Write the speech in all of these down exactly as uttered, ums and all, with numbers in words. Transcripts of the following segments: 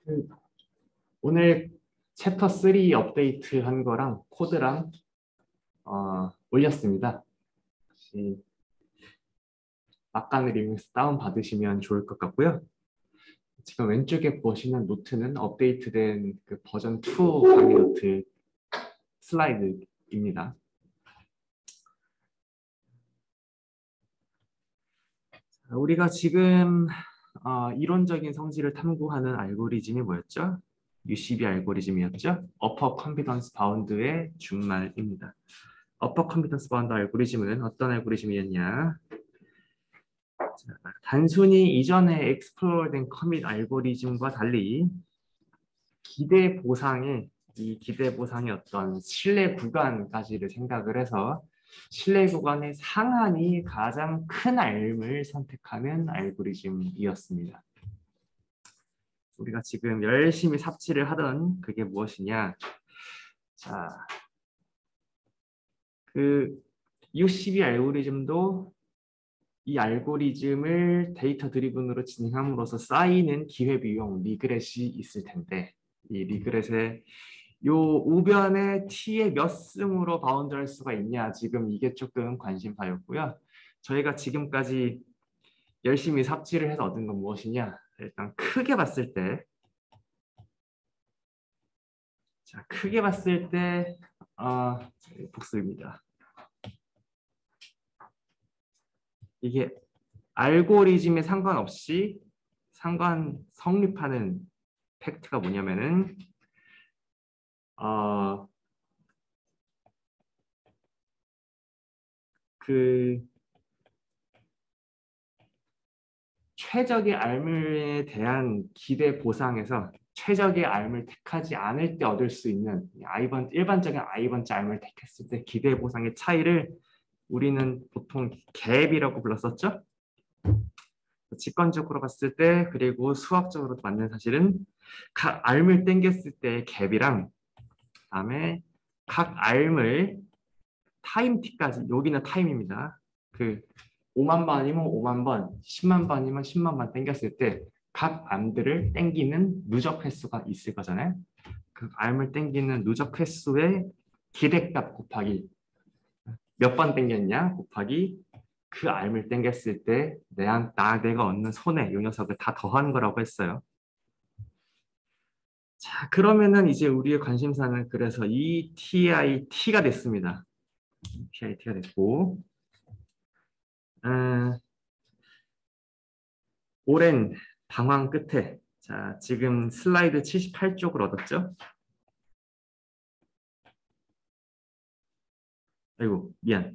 그 오늘 챕터 삼 업데이트 한 거랑 코드랑 어, 올렸습니다. 혹시 막간을 이용해서 다운 받으시면 좋을 것 같고요. 지금 왼쪽에 보시는 노트는 업데이트된 그 버전 이 강의 노트 슬라이드입니다. 우리가 지금 어, 이론적인 성질을 탐구하는 알고리즘이 뭐였죠? 유씨비 알고리즘이었죠? 어퍼 컨피던스 바운드의 준말입니다. 어퍼 컨피던스 바운드 알고리즘은 어떤 알고리즘이었냐? 자, 단순히 이전에 익스플로어된 커밋 알고리즘과 달리 기대 보상에 이 기대 보상의 어떤 신뢰 구간까지를 생각을 해서 신뢰 구간의 상한이 가장 큰 알을 선택하는 알고리즘이었습니다. 우리가 지금 열심히 삽질을 하던 그게 무엇이냐? 자, 그 유씨비 알고리즘도 이 알고리즘을 데이터 드리븐으로 진행함으로써 쌓이는 기회비용 리그렛이 있을 텐데 이 리그렛의 요 우변에 t의 몇 승으로 바운드할 수가 있냐, 지금 이게 조금 관심사였고요. 저희가 지금까지 열심히 삽질을 해서 얻은 건 무엇이냐, 일단 크게 봤을 때 자, 크게 봤을 때 어, 복습입니다. 이게 알고리즘에 상관없이 상관 성립하는 팩트가 뭐냐면은 어, 그 최적의 알물에 대한 기대 보상에서 최적의 알물 택하지 않을 때 얻을 수 있는 아이번 일반적인 아이번째 알물 택했을 때 기대 보상의 차이를 우리는 보통 갭이라고 불렀었죠. 직관적으로 봤을 때 그리고 수학적으로 맞는 사실은 각 알물 땡겼을 때의 갭이랑 그다음에 각 알물 타임 t까지, 여기는 타임입니다. 그 오만 번이면 오만 번, 십만 번이면 십만 번 땡겼을 때 각 암들을 땡기는 누적 횟수가 있을 거잖아요. 그 암을 땡기는 누적 횟수의 기대값 곱하기 몇 번 땡겼냐 곱하기 그 암을 땡겼을 때 내가, 나, 내가 얻는 손해, 요 녀석을 다 더한 거라고 했어요. 자, 그러면은 이제 우리의 관심사는 그래서 이 티아이티가 됐습니다. 티아이티가 됐고, 음, 오랜 방황 끝에 자, 지금 슬라이드 칠십팔 쪽을 얻었죠? 아이고, 미안.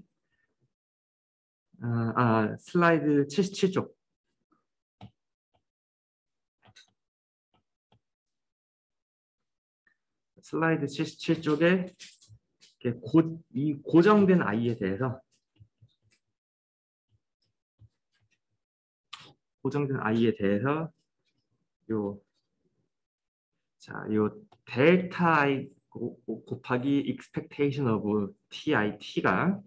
아, 아, 슬라이드 칠십칠 쪽. 슬라이드 칠십칠 쪽에 고, 이 고정된 아이에 대해서 고정된 아이에 대해서 요, 자, 요 델타 I 고- 곱하기 expectation of 티아이티가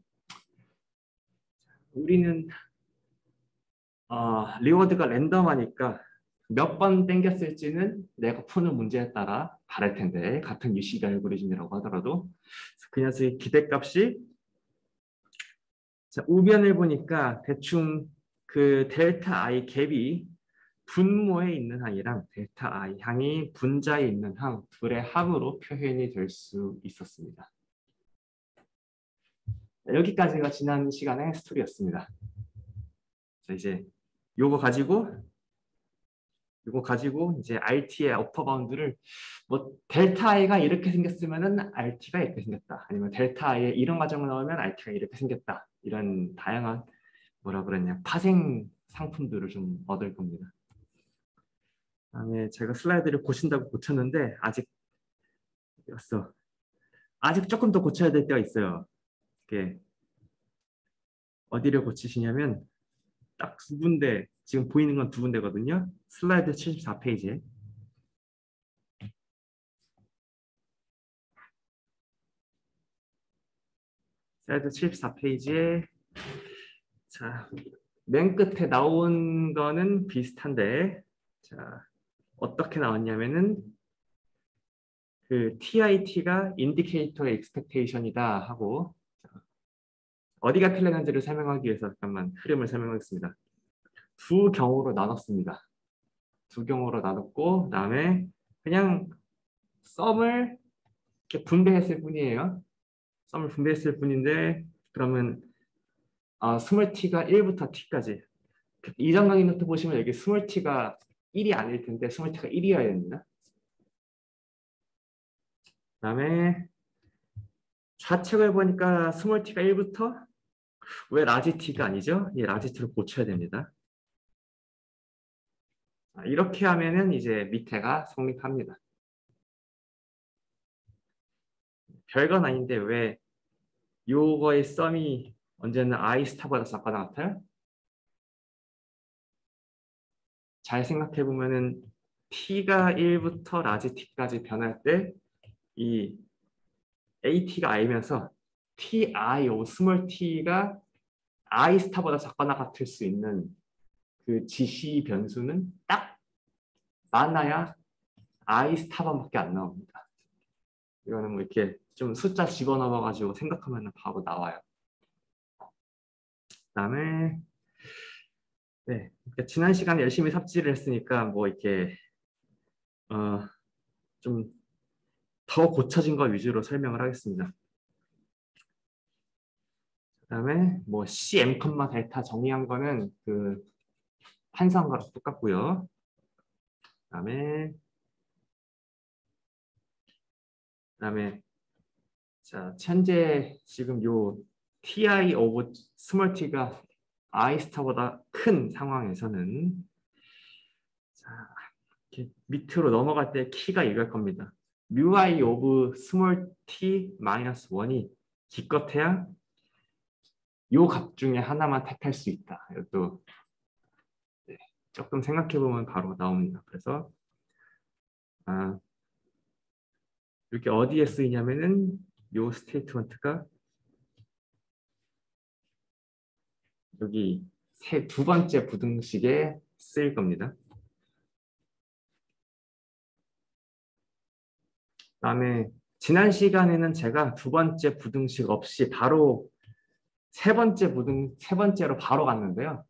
우리는 어, 리워드가 랜덤하니까 몇 번 땡겼을지는 내가 푸는 문제에 따라 다를 텐데 같은 유씨비 알고리즘이라고 하더라도 그 녀석의 기대값이 자, 우변을 보니까 대충 그 델타 I 갭이 분모에 있는 항이랑 델타 I 항이 분자에 있는 항 둘의 합으로 표현이 될 수 있었습니다. 여기까지가 지난 시간의 스토리였습니다. 자, 이제 요거 가지고 이거 가지고 이제 알티의 어퍼 바운드를 뭐 델타 i가 이렇게 생겼으면은 알티가 이렇게 생겼다. 아니면 델타 i에 이런 과정을 넣으면 알티가 이렇게 생겼다. 이런 다양한 뭐라 그랬냐 파생 상품들을 좀 얻을 겁니다. 다음에 제가 슬라이드를 고친다고 고쳤는데 아직 였어. 아직 조금 더 고쳐야 될 때가 있어요. 이게 어디를 고치시냐면 딱 두 군데, 지금 보이는 건 두 군데거든요. 슬라이드 칠십사 페이지에 슬라이드 칠십사 페이지에 자, 맨 끝에 나온 거는 비슷한데 자, 어떻게 나왔냐면은 그 티아이티가 인디케이터의 expectation이다 하고 어디가 틀렸는지를 설명하기 위해서 잠깐만 흐름을 설명하겠습니다. 두 경우로 나눴습니다. 두 경우로 나눴고 그다음에 그냥 썸을 이렇게 분배했을 뿐이에요. 썸을 분배했을 뿐인데 그러면 아, 스몰 t가 일부터 t까지 이정강의 노트 보시면 여기 스몰 t가 일이 아닐 텐데 스몰 t가 일이어야 됩니다. 그다음에 좌측을 보니까 스몰 t가 일부터 왜 라지 t가 아니죠? 이 라지 t로 고쳐야 됩니다. 이렇게 하면은 이제 밑에가 성립합니다. 별건 아닌데 왜 요거의 썸이 언제나 i 스타보다 작거나 같아요? 잘 생각해 보면은 t가 일부터 라지 t까지 변할 때 이 at가 i면서 ti, o, 스몰 t가 i 스타보다 작거나 같을 수 있는 그 지시 변수는 딱 많아야 i 스타반밖에 안 나옵니다. 이거는 뭐 이렇게 좀 숫자 집어넣어가지고 생각하면 바로 나와요. 그다음에 네, 그러니까 지난 시간에 열심히 삽질을 했으니까 뭐 이렇게 어, 좀 더 고쳐진 거 위주로 설명을 하겠습니다. 그다음에 뭐 cm, 델타 정의한 거는 그 판사한 거랑 똑같고요. 그다음에 그다음에 자 현재 지금 요 ti 오브 스몰 t가 i 스타보다 큰 상황에서는 자 이렇게 밑으로 넘어갈 때 키가 이걸 겁니다. 뮤i 오브 스몰 t 마이너스 일이 기껏해야 요 값 중에 하나만 택할 수 있다. 이것도 네, 조금 생각해 보면 바로 나옵니다. 그래서 아, 이렇게 어디에 쓰이냐면은 요 스테이트먼트가 여기 세, 두 번째 부등식에 쓰일 겁니다. 그다음에 지난 시간에는 제가 두 번째 부등식 없이 바로 세 번째 부등 세 번째로 바로 갔는데요.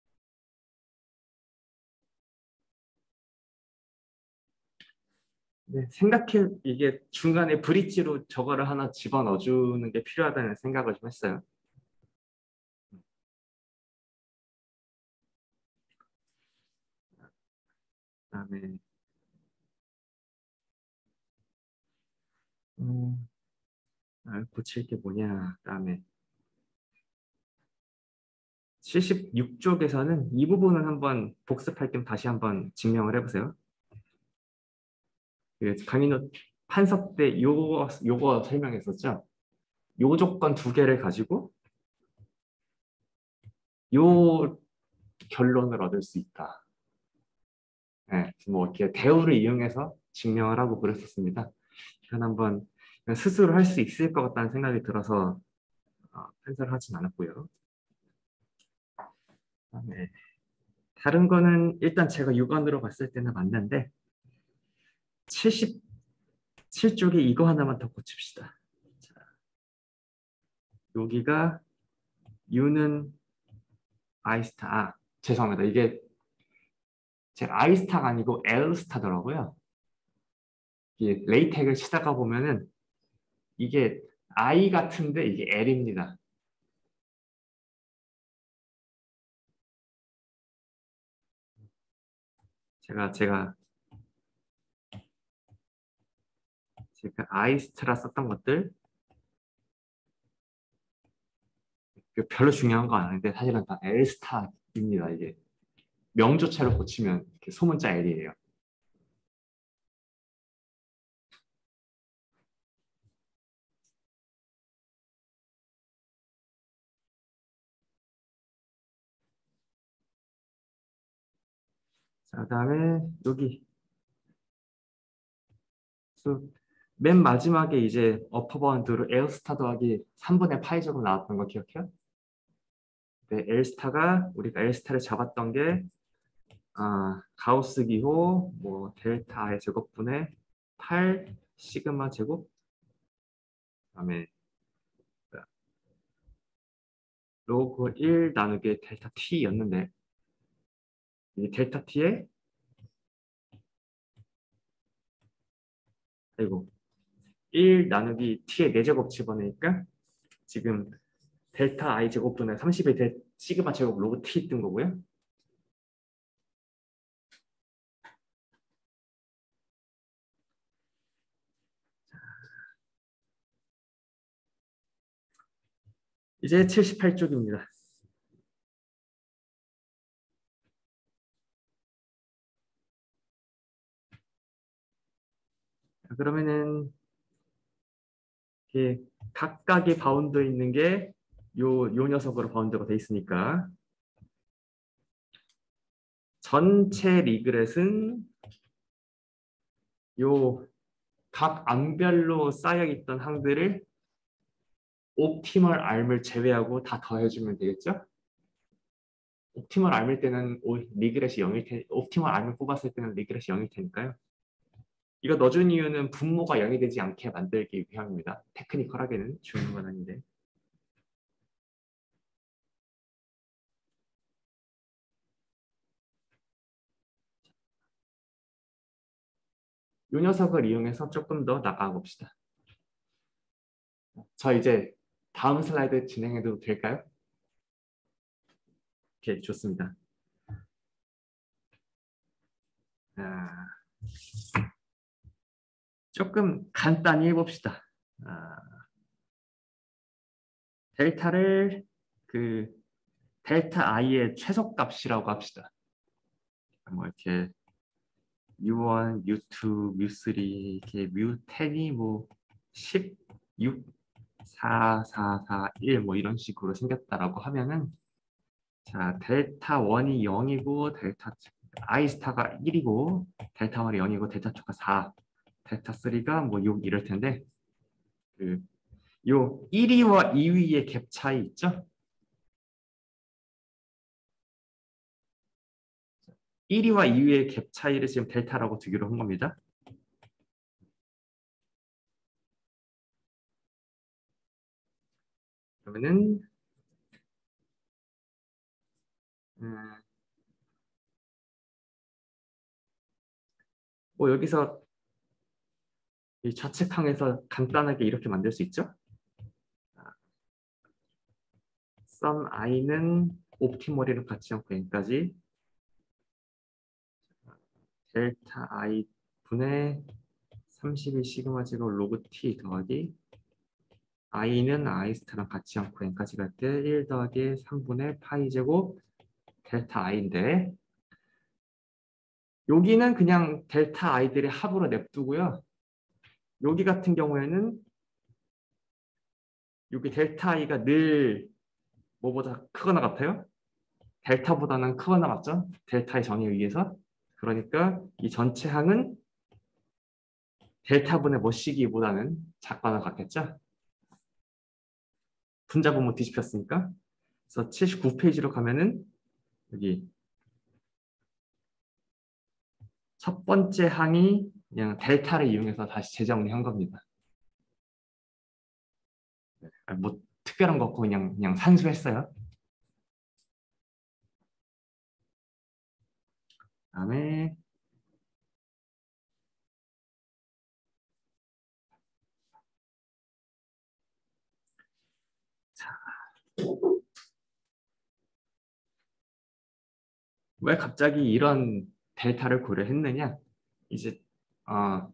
네, 생각해 이게 중간에 브릿지로 저거를 하나 집어넣어 주는 게 필요하다는 생각을 좀 했어요. 그다음에 음, 아, 고칠 게 뭐냐. 그다음에 칠십육 쪽에서는 이 부분을 한번 복습할 겸 다시 한번 증명을 해보세요. 그 강인호 판서 때 요거 요거 설명했었죠. 요 조건 두 개를 가지고 요 결론을 얻을 수 있다. 네, 뭐 이렇게 대우를 이용해서 증명을 하고 그랬었습니다. 이건 한번 스스로 할 수 있을 것 같다는 생각이 들어서 어, 편설을 하진 않았고요. 네. 다른 거는 일단 제가 육안으로 봤을 때는 맞는데 칠십칠 쪽에 이거 하나만 더 고칩시다. 자, 여기가 U는 아이스타, 아, 죄송합니다. 이게 제가 아이스타가 아니고 L스타더라고요. 이게 레이텍을 치다가 보면은 이게 I 같은데 이게 L입니다. 제가 제가 제가 아이스트라 썼던 것들 별로 중요한 건 아닌데 사실은 다 L스타입니다. 이게 명조체로 고치면 이렇게 소문자 L이에요. 자, 그다음에 여기 맨 마지막에 이제 어퍼 바운드로 L스타 더하기 삼분의 파이제곱 나왔던 거 기억해요? 네, L스타가 우리가 L스타를 잡았던 게 아, 가우스 기호 뭐 델타 i 제곱분의 팔 시그마 제곱 그다음에 로그 일 나누기 델타 t였는데 이 델타 t에 아이고 일 나누기 t의 네 제곱 집어넣으니까 지금 델타 i 제곱분의 삼십의 델 시그마 제곱 로그 t 뜬 거고요. 이제 칠십팔 쪽입니다. 그러면은 이렇게 각각의 바운드 있는 게 요, 요 녀석으로 바운드가 돼 있으니까 전체 리그렛은 요 각 암별로 쌓여 있던 항들을 옵티멀 알을 제외하고 다 더해주면 되겠죠? 옵티멀 알일 때는 오- 리그렛이 영일 테, 옵티멀 알을 뽑았을 때는 리그렛이 영일 테니까요. 이거 넣어준 이유는 분모가 영이 되지 않게 만들기 위함입니다. 테크니컬하게는 중요한 건 아닌데. 이 녀석을 이용해서 조금 더 나가 봅시다. 저 이제 다음 슬라이드 진행해도 될까요? 오케이, 좋습니다. 아, 조금 간단히 해봅시다. 아, 델타를 그 델타 i의 최소값이라고 합시다. 뭐 이렇게 뮤 원, 뮤 투, 뮤 쓰리, 이렇게 뮤 텐이 뭐 십, 육, 사, 사, 사, 일 뭐 이런 식으로 생겼다라고 하면은 자 델타 일이 영이고 델타 i 스타가 일이고 델타 일이 영이고 델타 이가 사, 델타 삼가 뭐 육 이럴 텐데 그 요 일 위와 이 위의 갭 차이 있죠? 일 위와 이 위의 갭 차이를 지금 델타라고 두기로 한 겁니다. 그러면은 음, 뭐 여기서 이 좌측항에서 간단하게 이렇게 만들 수 있죠? sum i는 옵티머리를 갖지 않고 n까지 델타 i 분의 삼십일 시그마 제곱 로그 t 더하기 i는 i 스타랑 같지 않고 n까지 갈 때 일 더하기 삼분의 파이 제곱 델타 i인데 여기는 그냥 델타 i들의 합으로 냅두고요. 여기 같은 경우에는 여기 델타 i가 늘 뭐보다 크거나 같아요? 델타보다는 크거나 같죠? 델타의 정의에 의해서. 그러니까 이 전체 항은 델타분의 뭐시기보다는 작거나 같겠죠? 분자분모 뒤집혔으니까. 그래서 칠십구 페이지로 가면은 여기 첫 번째 항이 그냥 델타를 이용해서 다시 재정리한 겁니다. 뭐 특별한 거 없고 그냥 그냥 산수했어요. 그다음에 자, 왜 갑자기 이런 델타를 고려했느냐? 이제 어,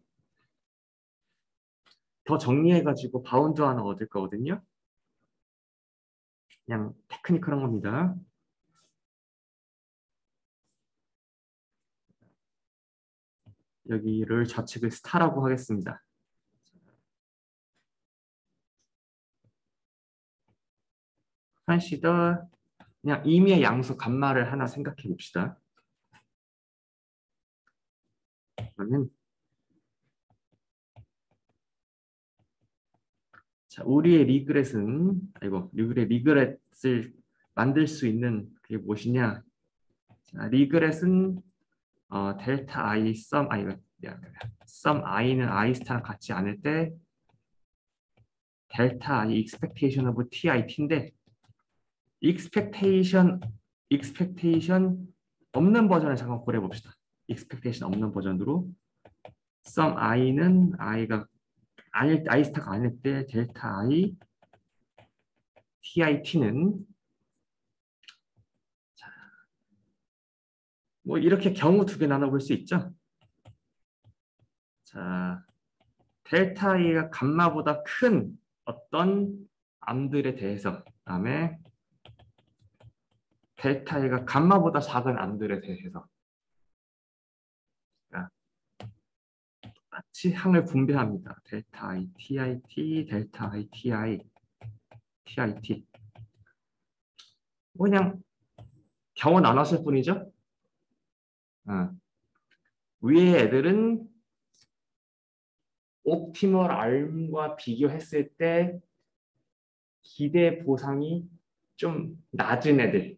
더 정리해가지고 바운드 하나 얻을 거거든요. 그냥 테크니컬한 겁니다. 여기를 좌측을 스타라고 하겠습니다. 컨시더 그냥 임의의 양수 감마를 하나 생각해 봅시다. 그러면 자, 우리의 리그렛은 아이고 우리의 리그렛을 만들 수 있는 그게 무엇이냐? 자, 리그렛은 어, 델타 i sum i 미안, 미안. sum i는 i 스타랑 같지 않을 때 델타 i expectation of tit,인데 expectation expectation 없는 버전을 잠깐 고려해 봅시다. expectation 없는 버전으로 sum i는 i가 아닐 i 스타가 아닐 때 델타 i tit는 뭐 이렇게 경우 두 개 나눠볼 수 있죠. 자, 델타 i가 감마보다 큰 어떤 암들에 대해서, 그다음에 델타 i가 감마보다 작은 암들에 대해서 같이 항을 분배합니다. 델타 i tit, 델타 i ti, tit. 뭐 그냥 경우 나눴을 뿐이죠. 어. 위에 애들은 옵티멀 R과 비교했을 때 기대 보상이 좀 낮은 애들.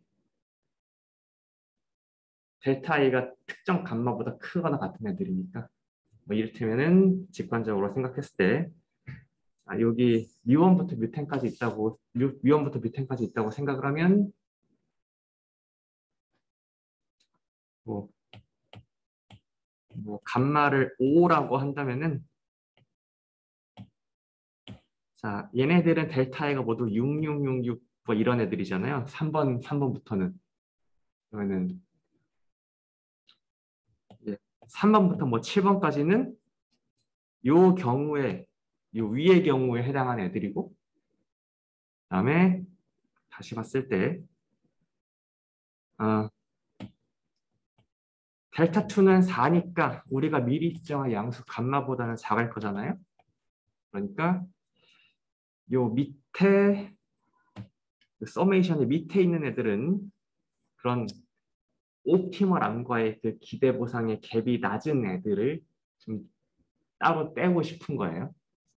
델타 i가 특정 감마보다 크거나 같은 애들이니까. 뭐 이를테면은 직관적으로 생각했을 때 아, 여기 뮤원부터 뮤텐까지 있다고 뮤, 뮤원부터 뮤텐까지 있다고 생각을 하면 뭐, 뭐 감마를 오라고 한다면은 자 얘네들은 델타 i가 모두 육육육육 뭐 이런 애들이잖아요. 삼 번 삼 번부터는 그러면은 이제 삼 번부터 뭐 칠 번까지는 요 경우에 요 위의 경우에 해당하는 애들이고 그다음에 다시 봤을 때 어, 델타 이는 사니까 우리가 미리 지정한 양수 감마보다는 작을 거잖아요. 그러니까 요 밑에 그 서메이션의 밑에 있는 애들은 그런 옵티멀 암과의 그 기대 보상의 갭이 낮은 애들을 좀 따로 떼고 싶은 거예요.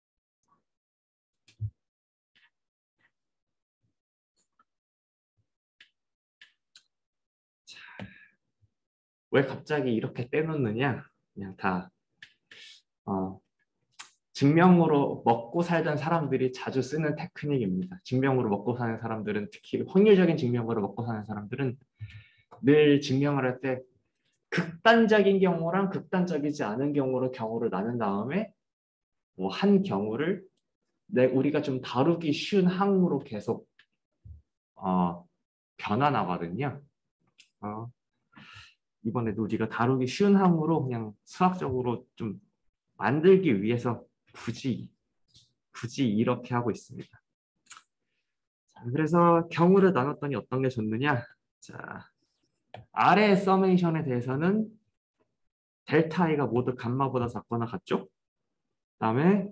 왜 갑자기 이렇게 떼놓느냐? 그냥 다 어, 증명으로 먹고 살던 사람들이 자주 쓰는 테크닉입니다. 증명으로 먹고 사는 사람들은 특히 확률적인 증명으로 먹고 사는 사람들은 늘 증명을 할 때 극단적인 경우랑 극단적이지 않은 경우로 경우를 나눈 다음에 뭐 한 경우를 내 우리가 좀 다루기 쉬운 항으로 계속 어, 변환하거든요. 어, 이번에도 우리가 다루기 쉬운 항으로 그냥 수학적으로 좀 만들기 위해서 굳이 굳이 이렇게 하고 있습니다. 자, 그래서 경우를 나눴더니 어떤 게 좋느냐? 자, 아래 서메이션에 대해서는 델타 i가 모두 감마보다 작거나 같죠? 그다음에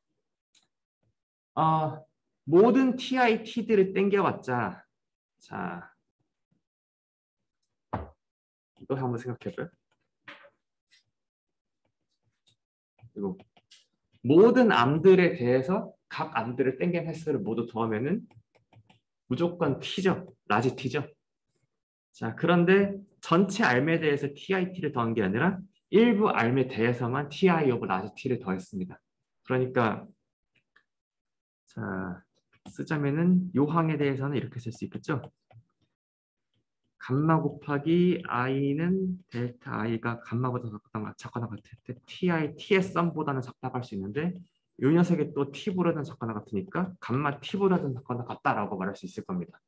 어, 모든 ti, t들을 땡겨봤자 자, 이거 한번 생각해봐요. 그리고 모든 암들에 대해서 각 암들을 땡긴 횟수를 모두 더하면은 무조건 t죠. 라지 t죠. 자, 그런데 전체 알에 대해서 tit를 더한 게 아니라 일부 알에 대해서만 ti 오브 라지 t를 더했습니다. 그러니까 자, 쓰자면은 요 항에 대해서는 이렇게 쓸 수 있겠죠. 감마 곱하기 i는 델타 i가 감마보다 작거나, 작거나 같을 때 ti, t의 썸보다는 작다고 할 수 있는데 이 녀석이 또 t보다는 작거나 같으니까 감마 t보다는 작거나 같다라고 말할 수 있을 겁니다.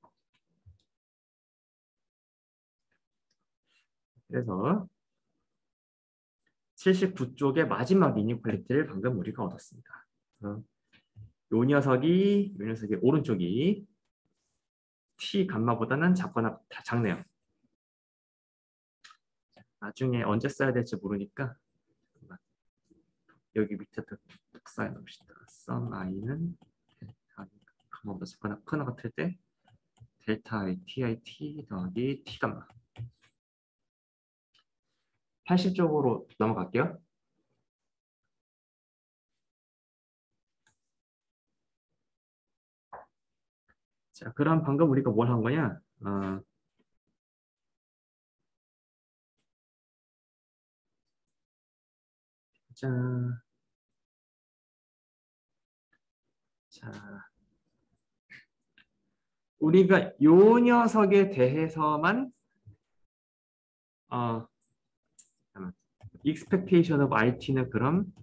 그래서 칠십구 쪽의 마지막 이니퀄리티를 방금 우리가 얻었습니다. 이 녀석이 이 녀석의 오른쪽이 t 감마보다는 작거나 다 작네요. 나중에 언제 써야 될지 모르니까 여기 밑에 딱 쌓여 놓읍시다. sum i는 델타 감마보다 작거나 크거나 같을 때 델타 i tit 더하기 t 감마. 팔십 쪽으로 넘어갈게요. 자, 그럼 방금 우리가 뭘 한 거냐? 어, 자, 자, 우리가 요 녀석에 대해서만 어, 잠깐만. expectation of 아이티는 그럼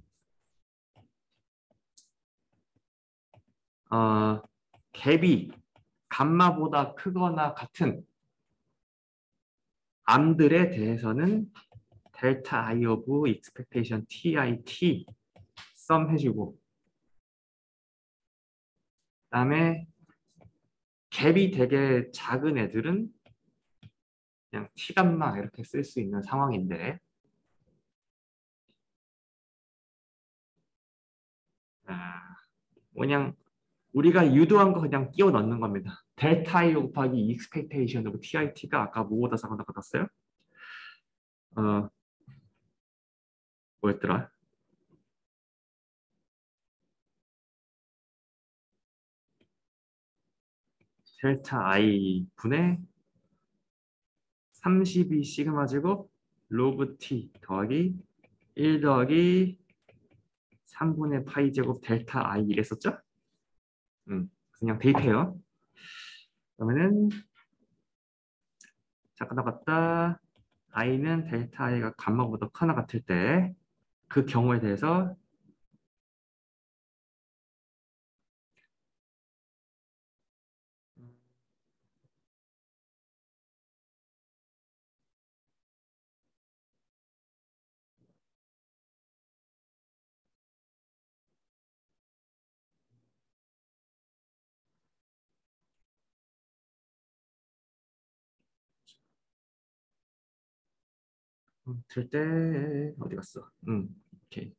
어, 갭이 감마보다 크거나 같은 암들에 대해서는 델타 I of expectation tit 썸 해주고 그다음에 갭이 되게 작은 애들은 그냥 T감마 이렇게 쓸 수 있는 상황인데 아, 그냥 우리가 유도한 거 그냥 끼워 넣는 겁니다. 델타 I 곱하기 expectation of tit가 아까 뭐보다 작거나 같았어요? 어, 뭐였더라? 델타 I 분의 삼십이 시그마 제곱 로그 t 더하기 일 더하기 삼분의 파이 제곱 델타 I 이랬었죠? 음, 그냥 대입해요. 그러면은 잠깐 나갔다 i는 델타 i가 감마보다 크나 같을 때 그 경우에 대해서 음, 될때 어디 갔어? 음, 오케이.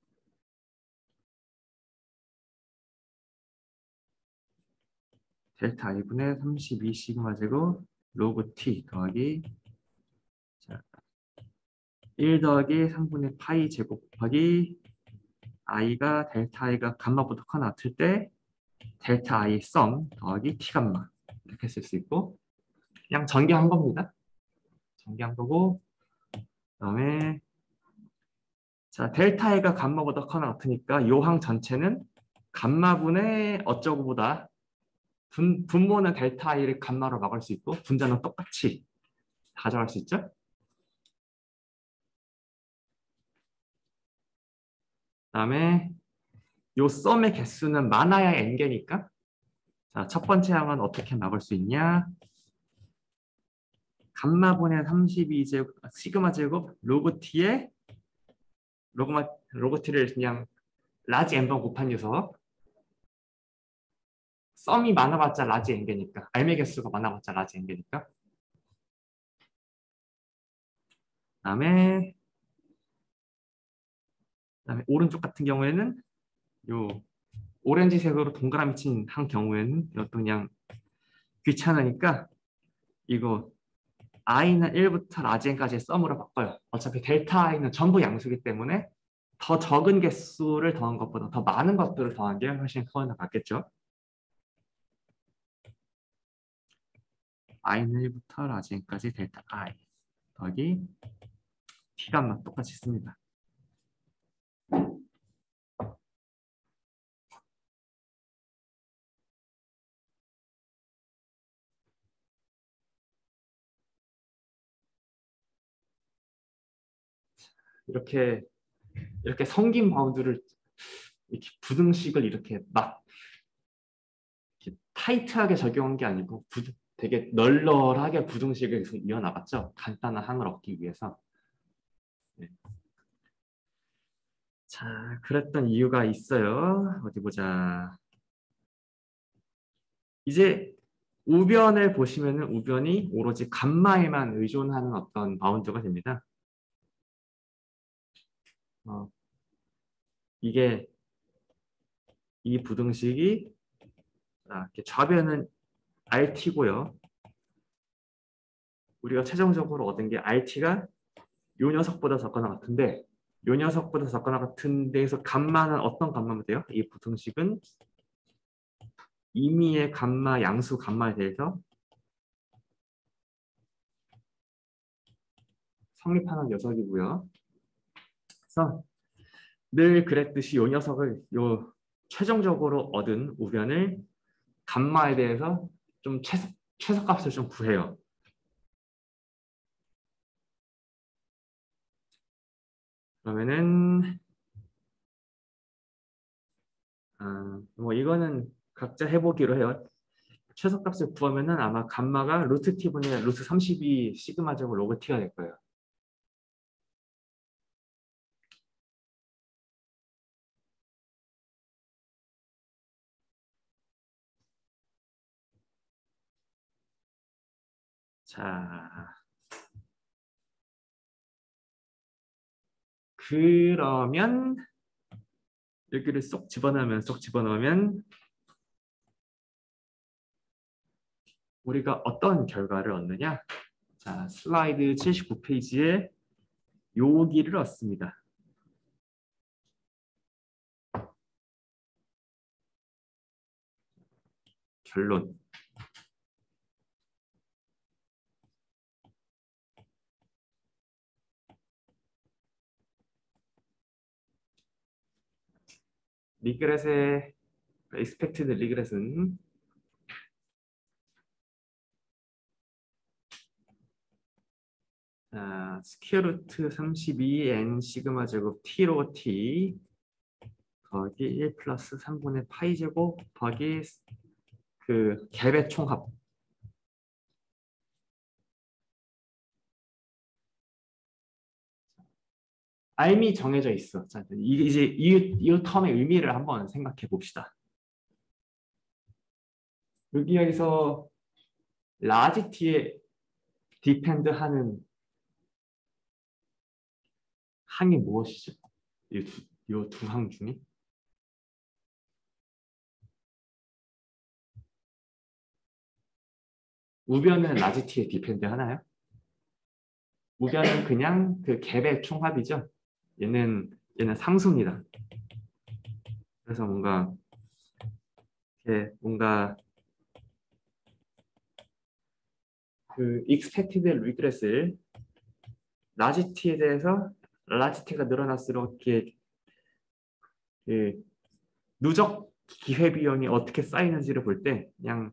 델타 i분의 삼십이 시그마 제곱 로그 t 더하기 자, 일 더하기 삼분의 파이 제곱 곱하기 i가 델타 i가 감마보다 크나 같을 때 델타 i 썸 더하기 t 감마 이렇게 쓸 수 있고 그냥 전개한 겁니다. 전개한 거고 그다음에 자 델타 i가 감마보다 크나 같으니까 요 항 전체는 감마분의 어쩌고보다 분, 분모는 델타 i를 감마로 막을 수 있고 분자는 똑같이 가져갈 수 있죠. 그다음에 요 썸의 개수는 많아야 n개니까 자, 첫 번째 항은 어떻게 막을 수 있냐? 감마분의 삼십이 제곱 시그마 제곱 로그 t에 로그마 로그 t를 그냥 라지 n번 곱한 녀석 썸이 많아봤자 라지 n개니까 알매 개수가 많아봤자 라지 n개니까 그다음에 그다음에 오른쪽 같은 경우에는 요 오렌지색으로 동그라미 친 한 경우에는 이것도 그냥 귀찮으니까 이거 i는 일부터 라지 n까지의 썸으로 바꿔요. 어차피 델타 i는 전부 양수기 때문에 더 적은 개수를 더한 것보다 더 많은 것들을 더한 게 훨씬 커나 같겠죠. i는 일부터 라지 n까지 델타 i 더하기 t값만 똑같이 씁니다. 이렇게 이렇게 성긴 바운드를 이렇게 부등식을 이렇게 막 이렇게 타이트하게 적용한 게 아니고 부, 되게 널널하게 부등식을 계속 이어나갔죠. 간단한 항을 얻기 위해서. 네. 자, 그랬던 이유가 있어요. 어디 보자. 이제 우변을 보시면은 우변이 오로지 감마에만 의존하는 어떤 바운드가 됩니다. 어, 이게 이 부등식이 자, 이렇게 좌변은 알티고요. 우리가 최종적으로 얻은 게 알티가 요 녀석보다 작거나 같은데 요 녀석보다 작거나 같은 데에서 감마는 어떤 감마면 돼요? 이 부등식은 임의의 감마, 양수 감마에 대해서 성립하는 녀석이고요. 그래서 늘 그랬듯이 요 녀석을 요 최종적으로 얻은 우변을 감마에 대해서 좀 최소, 최소값을 좀 구해요. 그러면은 아, 뭐 이거는 각자 해보기로 해요. 최소값을 구하면은 아마 감마가 루트 t분의 루트 삼십이 시그마 제곱 로그 t가 될 거예요. 자, 그러면 여기를 쏙 집어넣으면 쏙 집어넣으면 우리가 어떤 결과를 얻느냐? 자, 슬라이드 칠십구 페이지에 여기를 얻습니다. 결론. 리그렛의 expected regression 자, 스퀘어 루트 삼십이 n 시그마 제곱 t 로그 t 더하기 일 플러스 삼분의 파이 제곱 더하기 그 갭의 총합. 알미 정해져 있어. 자, 이게 이제 이, 이 텀의 의미를 한번 생각해 봅시다. 여기 여기서 라지 t에 디펜드 하는 항이 무엇이죠? 이 두, 이 두 항 중에? 우변은 라지 t에 디펜드 하나요? 우변은 그냥 그 갭의 총합이죠. 얘는 얘는 상수입니다. 그래서 뭔가 이렇게 뭔가 그 expected regress를 라지 t에 대해서 라지 t가 늘어날수록 이렇게 그 누적 기회비용이 어떻게 쌓이는지를 볼 때 그냥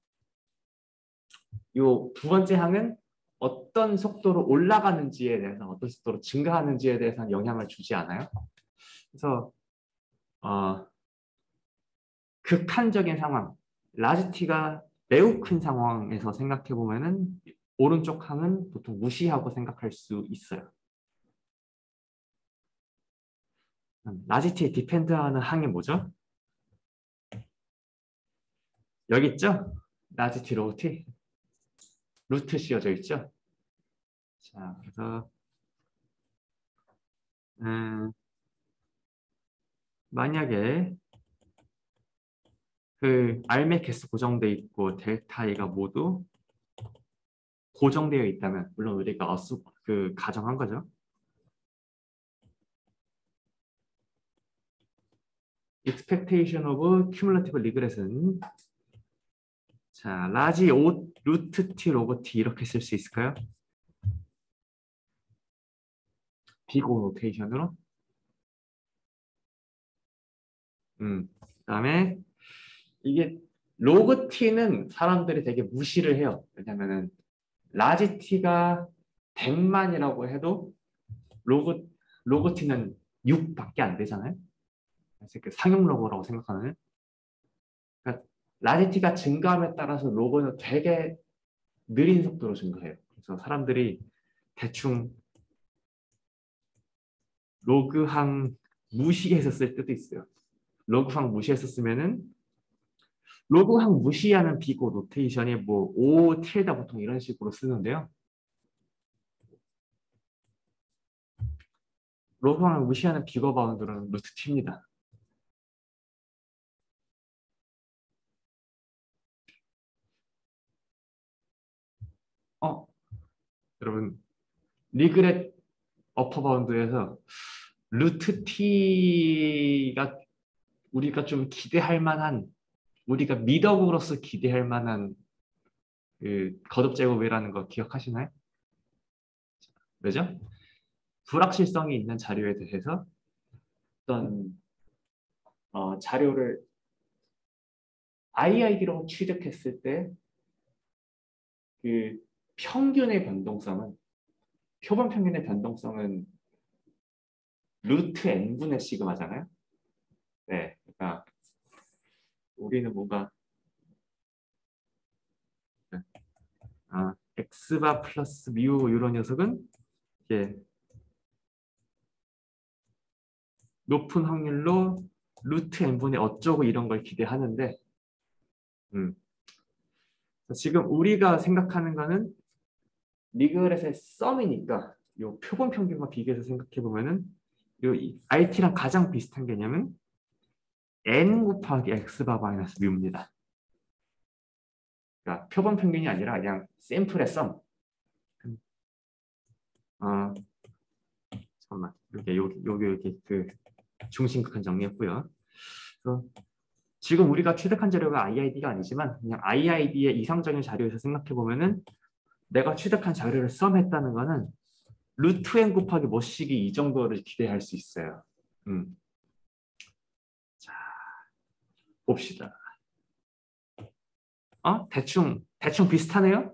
요 두 번째 항은 어떤 속도로 올라가는지에 대해서 어떤 속도로 증가하는지에 대해서는 영향을 주지 않아요. 그래서 어, 극한적인 상황, 라지 t가 매우 큰 상황에서 생각해 보면은 오른쪽 항은 보통 무시하고 생각할 수 있어요. 라지 t에 디펜드하는 항이 뭐죠? 여기 있죠? 라지 t 로우 t 루트 씌워져 있죠? 자, 그래서 음, 만약에 그 알맥 개수 고정돼 있고 델타 이가 모두 고정되어 있다면 물론 우리가 어수 그 가정한 거죠. expectation of cumulative regression 자 라지 오 루트 t 로그 t 이렇게 쓸 수 있을까요? 비고 노테이션으로 음 그다음에 이게 로그 t는 사람들이 되게 무시를 해요. 왜냐면은 라지 t가 백만이라고 해도 로그 로그 t는 육밖에 안 되잖아요. 그래서 그 상용 로고라고 생각하는. 그러니까 라지 t가 증가함에 따라서 로고는 되게 느린 속도로 증가해요. 그래서 사람들이 대충 로그항 무시했었을 때도 있어요. 로그항 무시했었으면은 로그항 무시하는 비고 노테이션이 뭐 오 틸다 보통 이런 식으로 쓰는데요. 로그항을 무시하는 비거 바운드는 루트 t입니다. 어, 여러분 리그렛 어퍼 바운드에서 루트 t가 우리가 좀 기대할 만한 우리가 미덕으로서 기대할 만한 그 거듭 제곱이라는 거 기억하시나요? 왜죠? 불확실성이 있는 자료에 대해서 어떤 어, 자료를 아이아이디로 취득했을 때 그 평균의 변동성은 표본 평균의 변동성은 루트 n분의 시그마잖아요. 네, 그러니까 우리는 뭔가 아, x바 플러스 뮤 이런 녀석은 이제 높은 확률로 루트 n분의 어쩌고 이런 걸 기대하는데 음, 지금 우리가 생각하는 거는 리그레스의 썸이니까 요 표본 평균과 비교해서 생각해 보면은 요 알티랑 가장 비슷한 개념은 n 곱하기 x바 마이너스 뮤입니다. 그러니까 표본 평균이 아니라 그냥 샘플의 썸. 어, 잠깐만 이렇게 여기 여기 이렇게 그 중심극한 정리했고요. 그래서 지금 우리가 취득한 자료가 아이아이디가 아니지만 그냥 아이아이디의 이상적인 자료에서 생각해 보면은 내가 취득한 자료를 썸했다는 거는 루트 n 곱하기 뭐씩이 이 정도를 기대할 수 있어요. 음. 자, 봅시다. 어? 대충 대충 비슷하네요.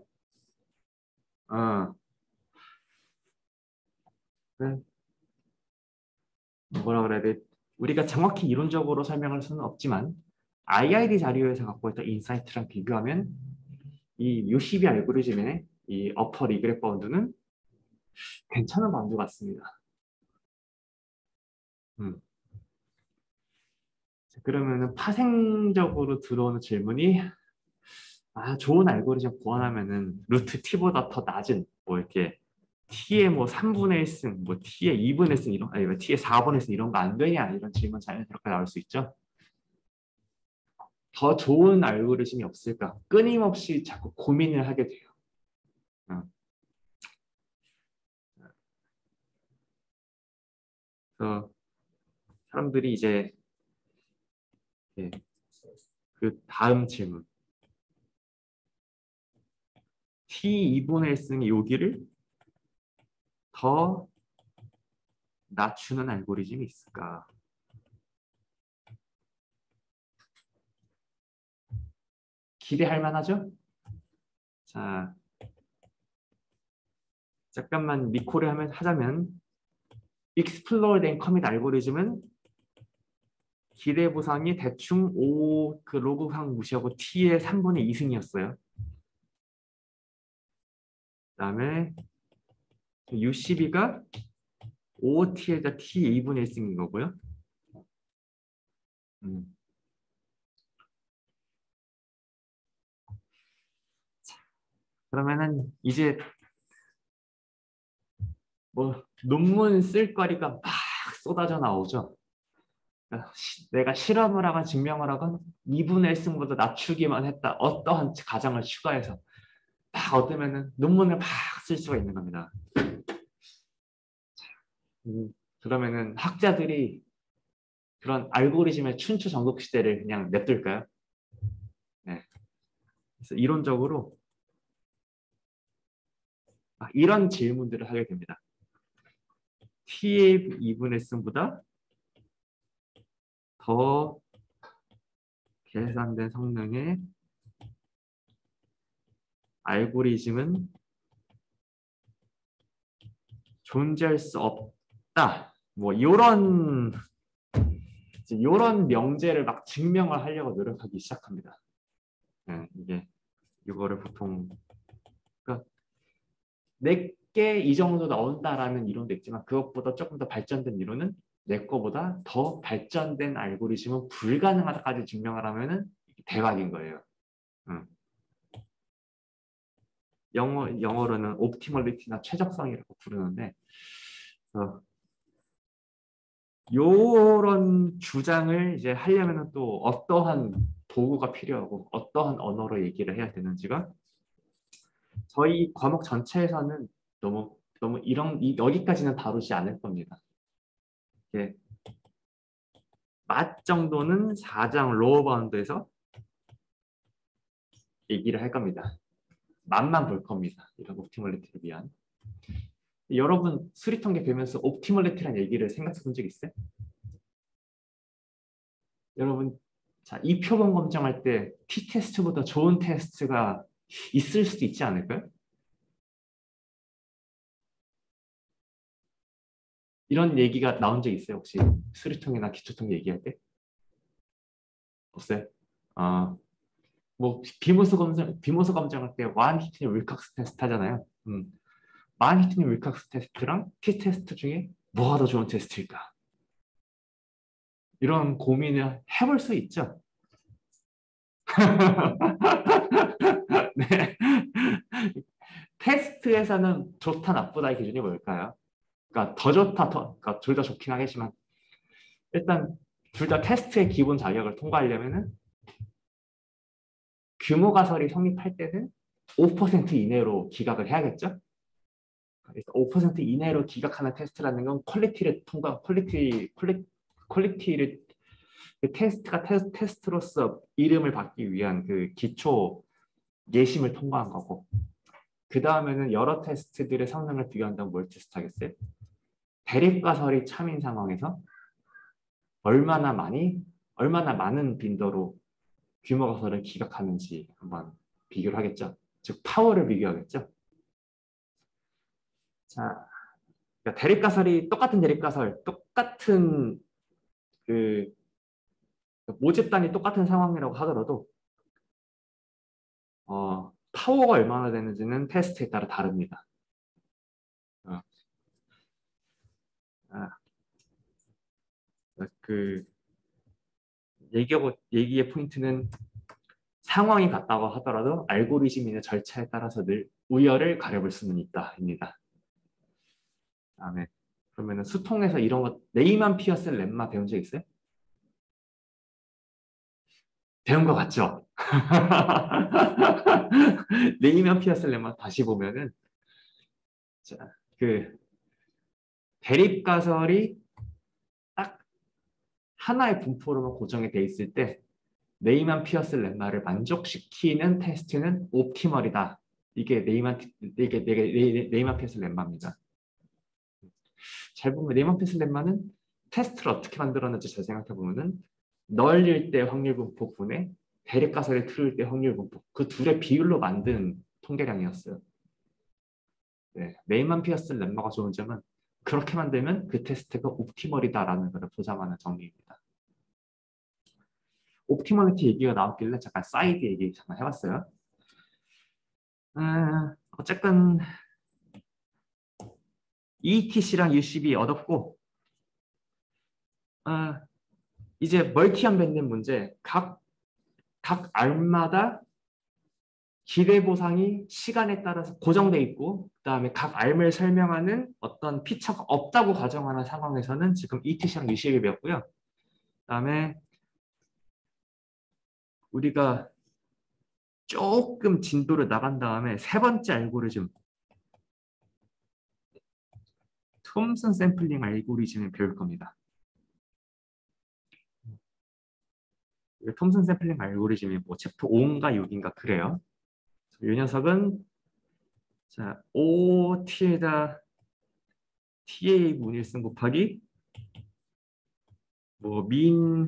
어. 네. 뭐라 그래야 돼? 우리가 정확히 이론적으로 설명할 수는 없지만 아이아이디 자료에서 갖고 있던 인사이트랑 비교하면 이 유시비 알고리즘의 이 어퍼 리그레 바운드는 괜찮은 바운드 같습니다. 음. 그러면은 파생적으로 들어오는 질문이 아 좋은 알고리즘 구현하면은 루트 t보다 더 낮은 뭐 이렇게 t의 뭐 삼분의 일 승, 뭐 t의 이분의 승 이런 아니 t의 사분의 승 이런 거 안 되냐 이런 질문 자연스럽게 나올 수 있죠. 더 좋은 알고리즘이 없을까? 끊임없이 자꾸 고민을 하게 돼요. 어. 그래서 사람들이 이제 예, 그 다음 질문 t 이분의 일 승의 여기를 더 낮추는 알고리즘이 있을까? 기대할 만하죠? 자, 잠깐만 리콜을 하면, 하자면 익스플로어 된 커밋 알고리즘은 기대 보상이 대충 오 그 로그상 무시하고 t의 삼분의 이 승이었어요. 그 다음에 유시비가 오 t에다 t 이분의 일 승인 거고요. 음. 그러면은 이제 뭐 논문 쓸 거리가 막 쏟아져 나오죠. 그러니까 시- 내가 실험을 하건 증명을 하건 이분의 일 승보다 낮추기만 했다. 어떠한 가정을 추가해서 막 얻으면은 논문을 막 쓸 수가 있는 겁니다. 음, 그러면은 학자들이 그런 알고리즘의 춘추전국 시대를 그냥 냅둘까요? 네. 그래서 이론적으로 아, 이런 질문들을 하게 됩니다. t의 이분의 승보다 더 계산된 성능의 알고리즘은 존재할 수 없다. 뭐 이런 이런 명제를 막 증명을 하려고 노력하기 시작합니다. 네, 이게 이거를 보통 그러니까 내게 이 정도 나온다라는 이론도 있지만 그것보다 조금 더 발전된 이론은 내 거보다 더 발전된 알고리즘은 불가능하다까지 증명을 하면은 대박인 거예요. 음. 영어 영어로는 옵티멀리티나 최적성이라고 부르는데 어, 요런 주장을 이제 하려면은 또 어떠한 도구가 필요하고 어떠한 언어로 얘기를 해야 되는지가 저희 과목 전체에서는 너무 너무 이런 이, 여기까지는 다루지 않을 겁니다. 이게 맛 정도는 사 장 로어 바운드에서 얘기를 할 겁니다. 맛만 볼 겁니다. 이런 옵티멀리티를 위한. 여러분 수리통계 배우면서 옵티멀리티란 얘기를 생각해 본 적 있어요? 여러분, 자, 이 표본 검정할 때 t-테스트보다 좋은 테스트가 있을 수도 있지 않을까요? 이런 얘기가 나온 적 있어요, 혹시? 수리통이나 기초통 얘기할 때? 없어요? 아, 뭐 비모스 검정, 비모스 검정할 때 완 히트니 윌칵스 테스트 하잖아요. 음, 완 히트니 윌칵스 테스트랑 t-테스트 중에 뭐가 더 좋은 테스트일까? 이런 고민을 해볼 수 있죠. 네. 테스트에서는 좋다 나쁘다의 기준이 뭘까요? 그러니까 더 좋다 더 그러니까 둘 다 좋긴 하겠지만 일단 둘 다 테스트의 기본 자격을 통과하려면은 규모 가설이 성립할 때는 오 퍼센트 이내로 기각을 해야겠죠? 그래서 오 퍼센트 이내로 기각하는 테스트라는 건 퀄리티를 통과 퀄리티 퀄리, 퀄리티를 그 테스트가 테스, 테스트로서 이름을 받기 위한 그 기초 예심을 통과한 거고 그 다음에는 여러 테스트들의 성능을 비교한다면 뭘 테스트 하겠어요? 대립가설이 참인 상황에서 얼마나 많이, 얼마나 많은 빈도로 규모 가설을 기각하는지 한번 비교를 하겠죠. 즉, 파워를 비교하겠죠. 자, 그러니까 대립가설이 똑같은 대립가설, 똑같은 그 모집단이 똑같은 상황이라고 하더라도 어, 파워가 얼마나 되는지는 테스트에 따라 다릅니다. 어, 아, 그 얘기하고 얘기의 포인트는 상황이 같다고 하더라도 알고리즘이나 절차에 따라서 늘 우열을 가려볼 수는 있다입니다. 다음에 그러면은 수통에서 이런 거 네이만 피어스 렘마 배운 적 있어요? 배운 거 같죠? 네이만 피어스 렘마 다시 보면은 자, 그 대립가설이 딱 하나의 분포로만 고정이 돼 있을 때 네이만 피어스 렘마를 만족시키는 테스트는 옵티멀이다. 이게 네이만 이게 네이, 네이만 피어스 렘마입니다. 잘 보면 네이만 피어스 렘마는 테스트를 어떻게 만들었는지 잘 생각해 보면은 널릴 때 확률 분포 분에 대립가설을 틀을 때 확률 분포 그 둘의 비율로 만든 통계량이었어요. 네, 네이만 피어스 렘마가 좋은 점은 그렇게 만들면 그 테스트가 옵티멀이다라는 것을 보장하는 정리입니다. 옵티멀리티 얘기가 나왔길래 잠깐 사이드 얘기 잠깐 해봤어요. 음, 어쨌든 이이티씨랑 유씨비 얻었고 어, 이제 멀티한 밴딩 문제 각, 각 알마다 기대 보상이 시간에 따라서 고정돼 있고 그다음에 각 알을 설명하는 어떤 피처가 없다고 가정하는 상황에서는 지금 이이티씨랑 유씨비 배웠고요. 그다음에 우리가 조금 진도를 나간 다음에 세 번째 알고리즘 톰슨 샘플링 알고리즘을 배울 겁니다. 톰슨 샘플링 알고리즘이 뭐 챕터 오인가 육인가 그래요. 이 녀석은 자 O T에다 티에이 문일승 곱하기 뭐민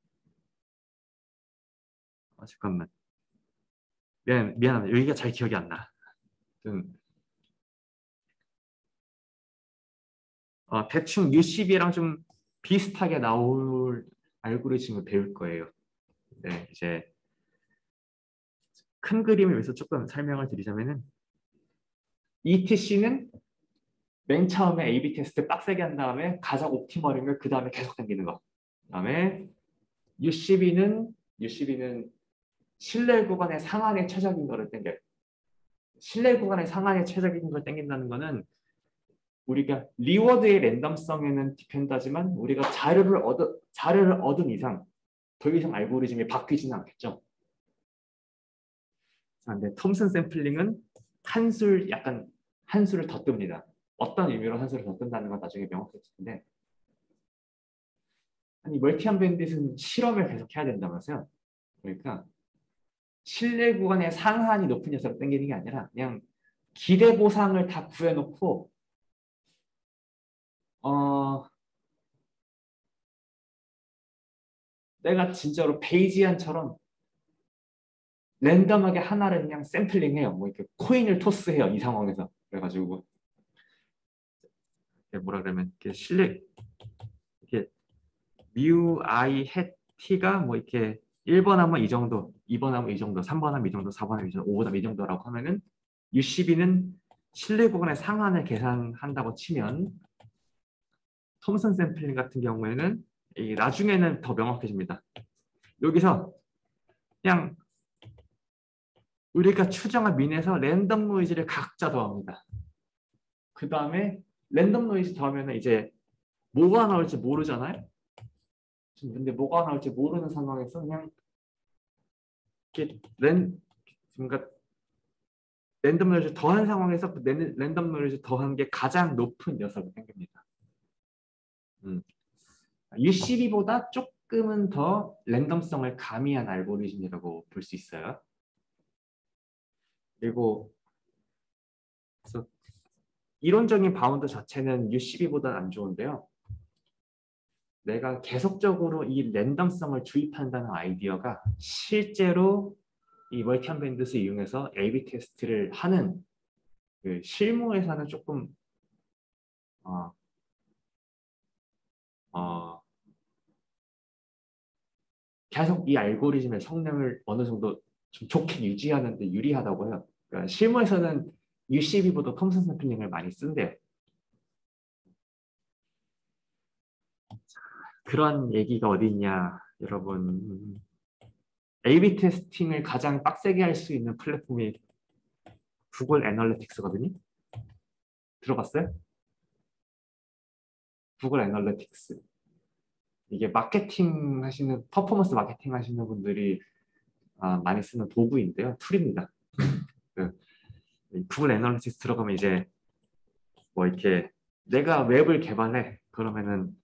아, 잠깐만 미안 미안합니다. 여기가 잘 기억이 안 나. 좀, 어, 대충 유씨비랑 좀 비슷하게 나올 알고리즘을 배울 거예요. 네, 이제 큰 그림을 위해서 조금 설명을 드리자면은 이티씨는 맨 처음에 에이비 테스트 빡세게 한 다음에 가장 옵티멀인 걸 그 다음에 계속 당기는 거. 그다음에 유씨비는 유씨비는 신뢰 구간의 상한의 최적인 거를 당겨요. 신뢰 구간의 상한의 최적인 걸 당긴다는 거는 우리가 리워드의 랜덤성에는 디펜더지만 우리가 자료를 얻어 자료를 얻은 이상 더 이상 알고리즘이 바뀌지는 않겠죠. 근데 톰슨 샘플링은 한 술 약간 한 수를 더 뜹니다. 어떤 의미로 한 수를 더 뜬다는 건 나중에 명확해질 텐데 아니 멀티한 밴딧은 실험을 계속 해야 된다면서요. 그러니까 신뢰 구간의 상한이 높은 녀석을 당기는 게 아니라 그냥 기대 보상을 다 구해놓고 어 내가 진짜로 베이지안처럼 랜덤하게 하나를 그냥 샘플링해요. 뭐 이렇게 코인을 토스해요. 이 상황에서. 그래가지고 이게 뭐라 그러면 이렇게 실내 이렇게 뮤 i 햇 t가 뭐 이렇게 일 번 하면 이 정도, 이 번 하면 이 정도, 삼 번 하면 이 정도, 사 번 하면 이 정도, 오 번 하면 이 정도라고 하면은 유 십이는 실내 구간의 상한을 계산한다고 치면 톰슨 샘플링 같은 경우에는 이 나중에는 더 명확해집니다. 여기서 그냥 우리가 추정한 민에서 랜덤 노이즈를 각자 더합니다. 그 다음에 랜덤 노이즈 더하면 이제 뭐가 나올지 모르잖아요. 근데 뭐가 나올지 모르는 상황에서 그냥 이렇게 랜 그러니까 랜덤 노이즈 더한 상황에서 그 랜, 랜덤 노이즈 더한 게 가장 높은 녀석이 생깁니다. 음. 유 십이보다 조금은 더 랜덤성을 가미한 알고리즘이라고 볼 수 있어요. 그리고 그래서 이론적인 바운드 자체는 유 십이보다 안 좋은데요. 내가 계속적으로 이 랜덤성을 주입한다는 아이디어가 실제로 이 멀티언 밴드스 이용해서 에이비 테스트를 하는 그 실무에서는 조금 어, 어, 계속 이 알고리즘의 성능을 어느 정도 좀 좋게 유지하는 데 유리하다고 해요. 그러니까 실무에서는 유 십이보다 톰슨 샘플링을 많이 쓴대요. 그런 얘기가 어디 있냐, 여러분. 에이비 테스팅을 가장 빡세게 할 수 있는 플랫폼이 구글 애널리틱스거든요. 들어봤어요? 구글 애널리틱스. 이게 마케팅 하시는, 퍼포먼스 마케팅 하시는 분들이 아, 많이 쓰는 도구인데요. 툴입니다. 그, 구글 애널리틱스 들어가면 이제 뭐 이렇게 내가 웹을 개발해. 그러면은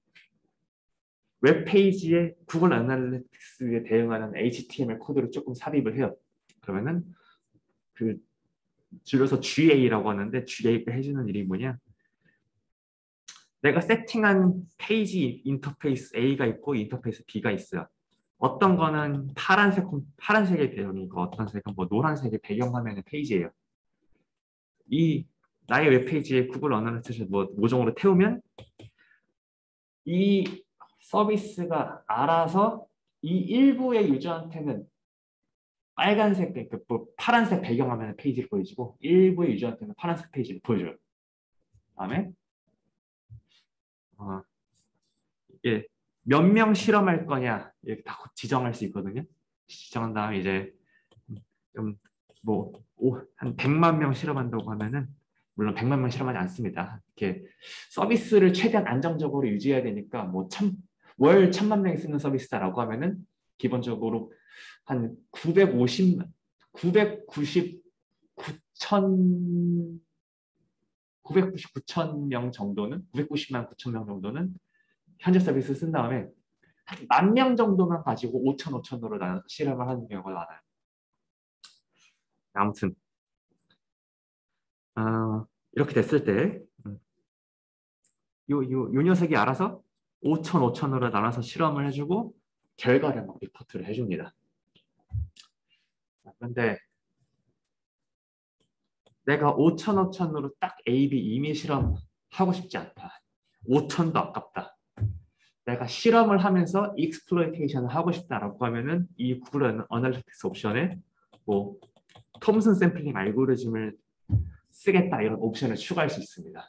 웹페이지에 구글 애널리틱스에 대응하는 에이치티엠엘 코드를 조금 삽입을 해요. 그러면은 그 줄여서 지에이라고 하는데 지에이가 해주는 일이 뭐냐? 내가 세팅한 페이지 인터페이스 A가 있고 인터페이스 B가 있어요. 어떤 거는 파란색, 파란색의 배경이고 어떤 색은 뭐 노란색의 배경화면의 페이지예요. 이 나의 웹페이지에 구글 어널리틱스를 뭐 모종으로 태우면 이 서비스가 알아서 이 일부의 유저한테는 빨간색, 그러니까 뭐 파란색 배경화면의 페이지를 보여주고 일부의 유저한테는 파란색 페이지를 보여줘요. 그다음에 어, 이게 몇 명 실험할 거냐 이렇게 다 지정할 수 있거든요. 지정한 다음에 이제 좀 뭐 한 백만 명 실험한다고 하면은 물론 백만 명 실험하지 않습니다. 이렇게 서비스를 최대한 안정적으로 유지해야 되니까 뭐 천, 월 천만 명이 쓰는 서비스다라고 하면은 기본적으로 한 구백오십, 구백구십구 천, 구백구십구 천 명 정도는 구백구십만 구천 명 정도는 현재 서비스 쓴 다음에 만 명 정도만 가지고 오천, 오천으로 나눠서 실험을 하는 경우가 많아요. 아무튼 어, 이렇게 됐을 때 음, 요, 요, 요 녀석이 알아서 오천, 오천으로 나눠서 실험을 해주고 결과를 막 리포트를 해줍니다. 그런데 내가 오천, 오천으로 딱 A, B 이미 실험하고 싶지 않다. 오천도 아깝다. 내가 실험을 하면서 익스플로이테이션을 하고 싶다라고 하면은 이 구글 어널리틱스 옵션에 뭐 톰슨 샘플링 알고리즘을 쓰겠다 이런 옵션을 추가할 수 있습니다.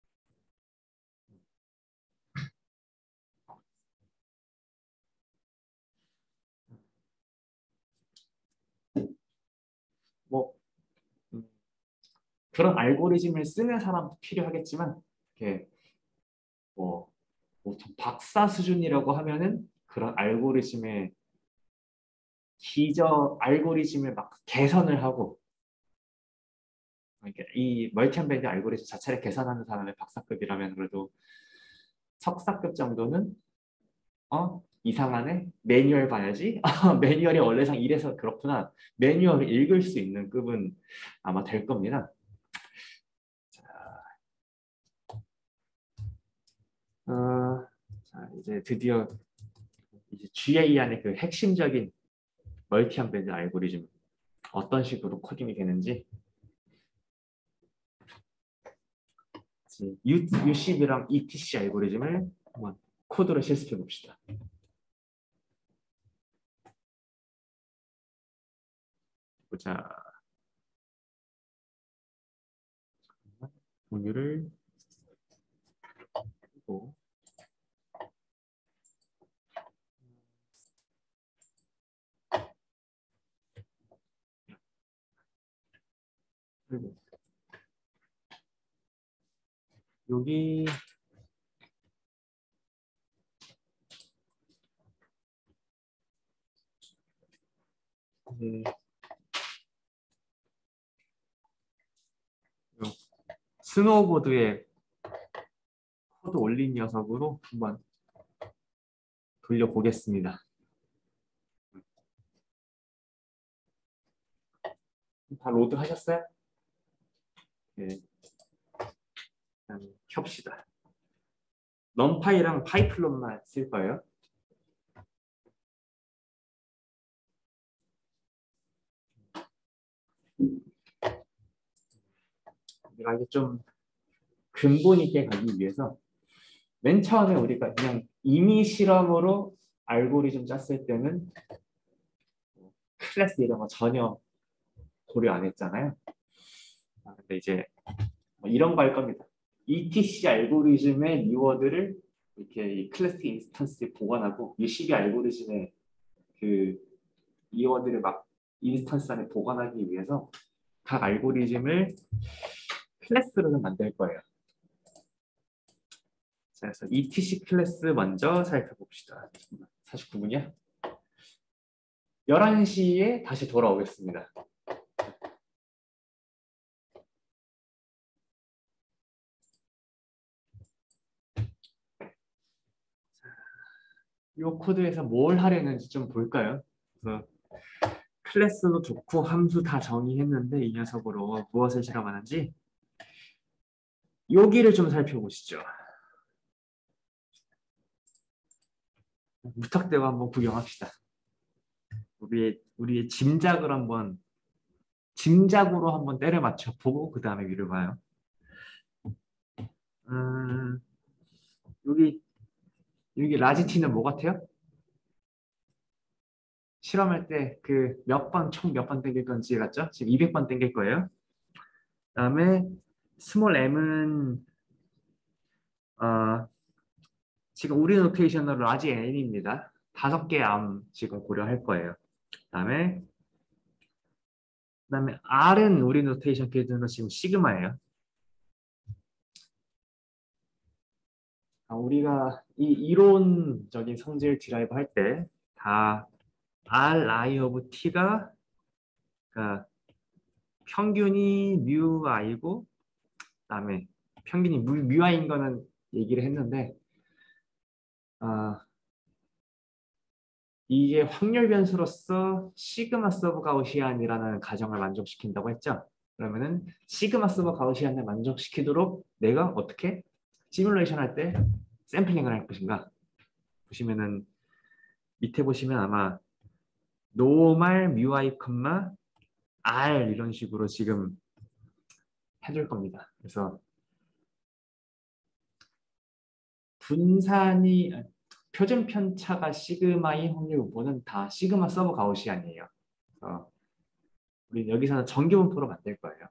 뭐 음, 그런 알고리즘을 쓰는 사람도 필요하겠지만 이렇게 뭐, 뭐 박사 수준이라고 하면은 그런 알고리즘의 기저 알고리즘을 막 개선을 하고 그러니까 이 멀티언 밴드 알고리즘 자체를 개선하는 사람의 박사급이라면 그래도 석사급 정도는 어 이상하네 매뉴얼 봐야지 매뉴얼이 원래상 이래서 그렇구나 매뉴얼을 읽을 수 있는 급은 아마 될 겁니다. 어, 자 이제 드디어 이제 지에이 안에 그 핵심적인 멀티암 밴드 알고리즘 어떤 식으로 코딩이 되는지 유, 유십이랑 이티씨 알고리즘을 한번 코드로 실습해 봅시다. 보자. 공유를 하고 그리고 여기 이제 스노우보드에 코드 올린 녀석으로 한번 돌려보겠습니다. 다 로드 하셨어요? 네. 일단 켭시다. 럼파이랑 파이플론만 쓸 거예요. 내가 이제 좀 근본 있게 가기 위해서 맨 처음에 우리가 그냥 임의 실험으로 알고리즘 짰을 때는 클래스 이런 거 전혀 고려 안 했잖아요. 아, 근데 이제 뭐 이런 거 할 겁니다. 이티씨 알고리즘의 리워드를 이렇게 이 클래스 인스턴스에 보관하고 유십이 알고리즘의 그 리워드를 막 인스턴스 안에 보관하기 위해서 각 알고리즘을 클래스로는 만들 거예요. 자, 그래서 이티씨 클래스 먼저 살펴봅시다. 사십구 분이야? 열한 시에 다시 돌아오겠습니다. 이 코드에서 뭘 하려는지 좀 볼까요? 그래서 클래스도 좋고 함수 다 정의했는데 이 녀석으로 무엇을 실험하는지 여기를 좀 살펴보시죠. 무턱대고 한번 구경합시다. 우리의 우리의 짐작을 한번 짐작으로 한번 때려 맞춰 보고 그 다음에 위를 봐요. 음, 여기 여기 라지티는 뭐 같아요? 실험할 때 그 몇 번 총 몇 번 땡길 건지 같죠? 지금 이백 번 땡길 거예요. 그다음에 스몰 m은 어, 지금 우리 노테이션으로 라지 n입니다. 다섯 개 암 지금 고려할 거예요. 그다음에 그다음에 r은 우리 노테이션 기준으로 지금 시그마예요. 아, 우리가 이 이론적인 성질 드라이브 할 때 다 r i of t가 그러니까 평균이 뮤 i고 그다음에 평균이 뮤, 뮤 i인 거는 얘기를 했는데 아, 이게 확률 변수로서 시그마 서브 가우시안이라는 가정을 만족시킨다고 했죠. 그러면은 시그마 서브 가우시안을 만족시키도록 내가 어떻게 시뮬레이션 할 때 샘플링을 할 것인가? 보시면은 밑에 보시면 아마 노말 뮤i 컴마 r 이런 식으로 지금 해줄 겁니다. 그래서 분산이 표준 편차가 시그마인 확률 분포는 다 시그마 서브 가우시안이에요. 그래서 우리 여기서는 정규분포로 만들 거예요.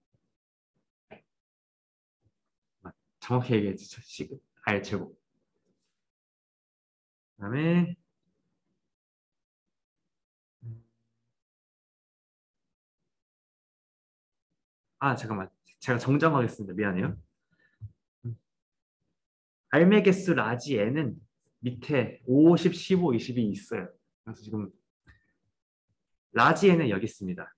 정확히 얘기해주죠. 시그 R 제곱. 그다음에 아 잠깐만 제가 정정하겠습니다. 미안해요. 알매 개수 라지 n은 밑에 오십, 십오, 이십이 있어요. 그래서 지금 라지 n은 여기 있습니다.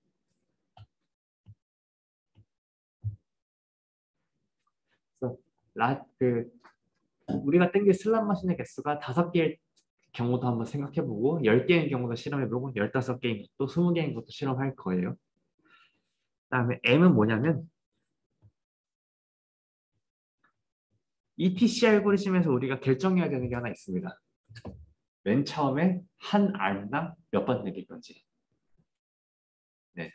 그래서 라, 그 우리가 땡길 슬롯 머신의 개수가 다섯 개일 경우도 한번 생각해보고 열 개인 경우도 실험해보고 열다섯 개인 것도 스무 개인 것도 실험할 거예요. 그다음에 m은 뭐냐면 이티씨 알고리즘에서 우리가 결정해야 되는 게 하나 있습니다. 맨 처음에 한 알당 몇 번 내길 건지. 네.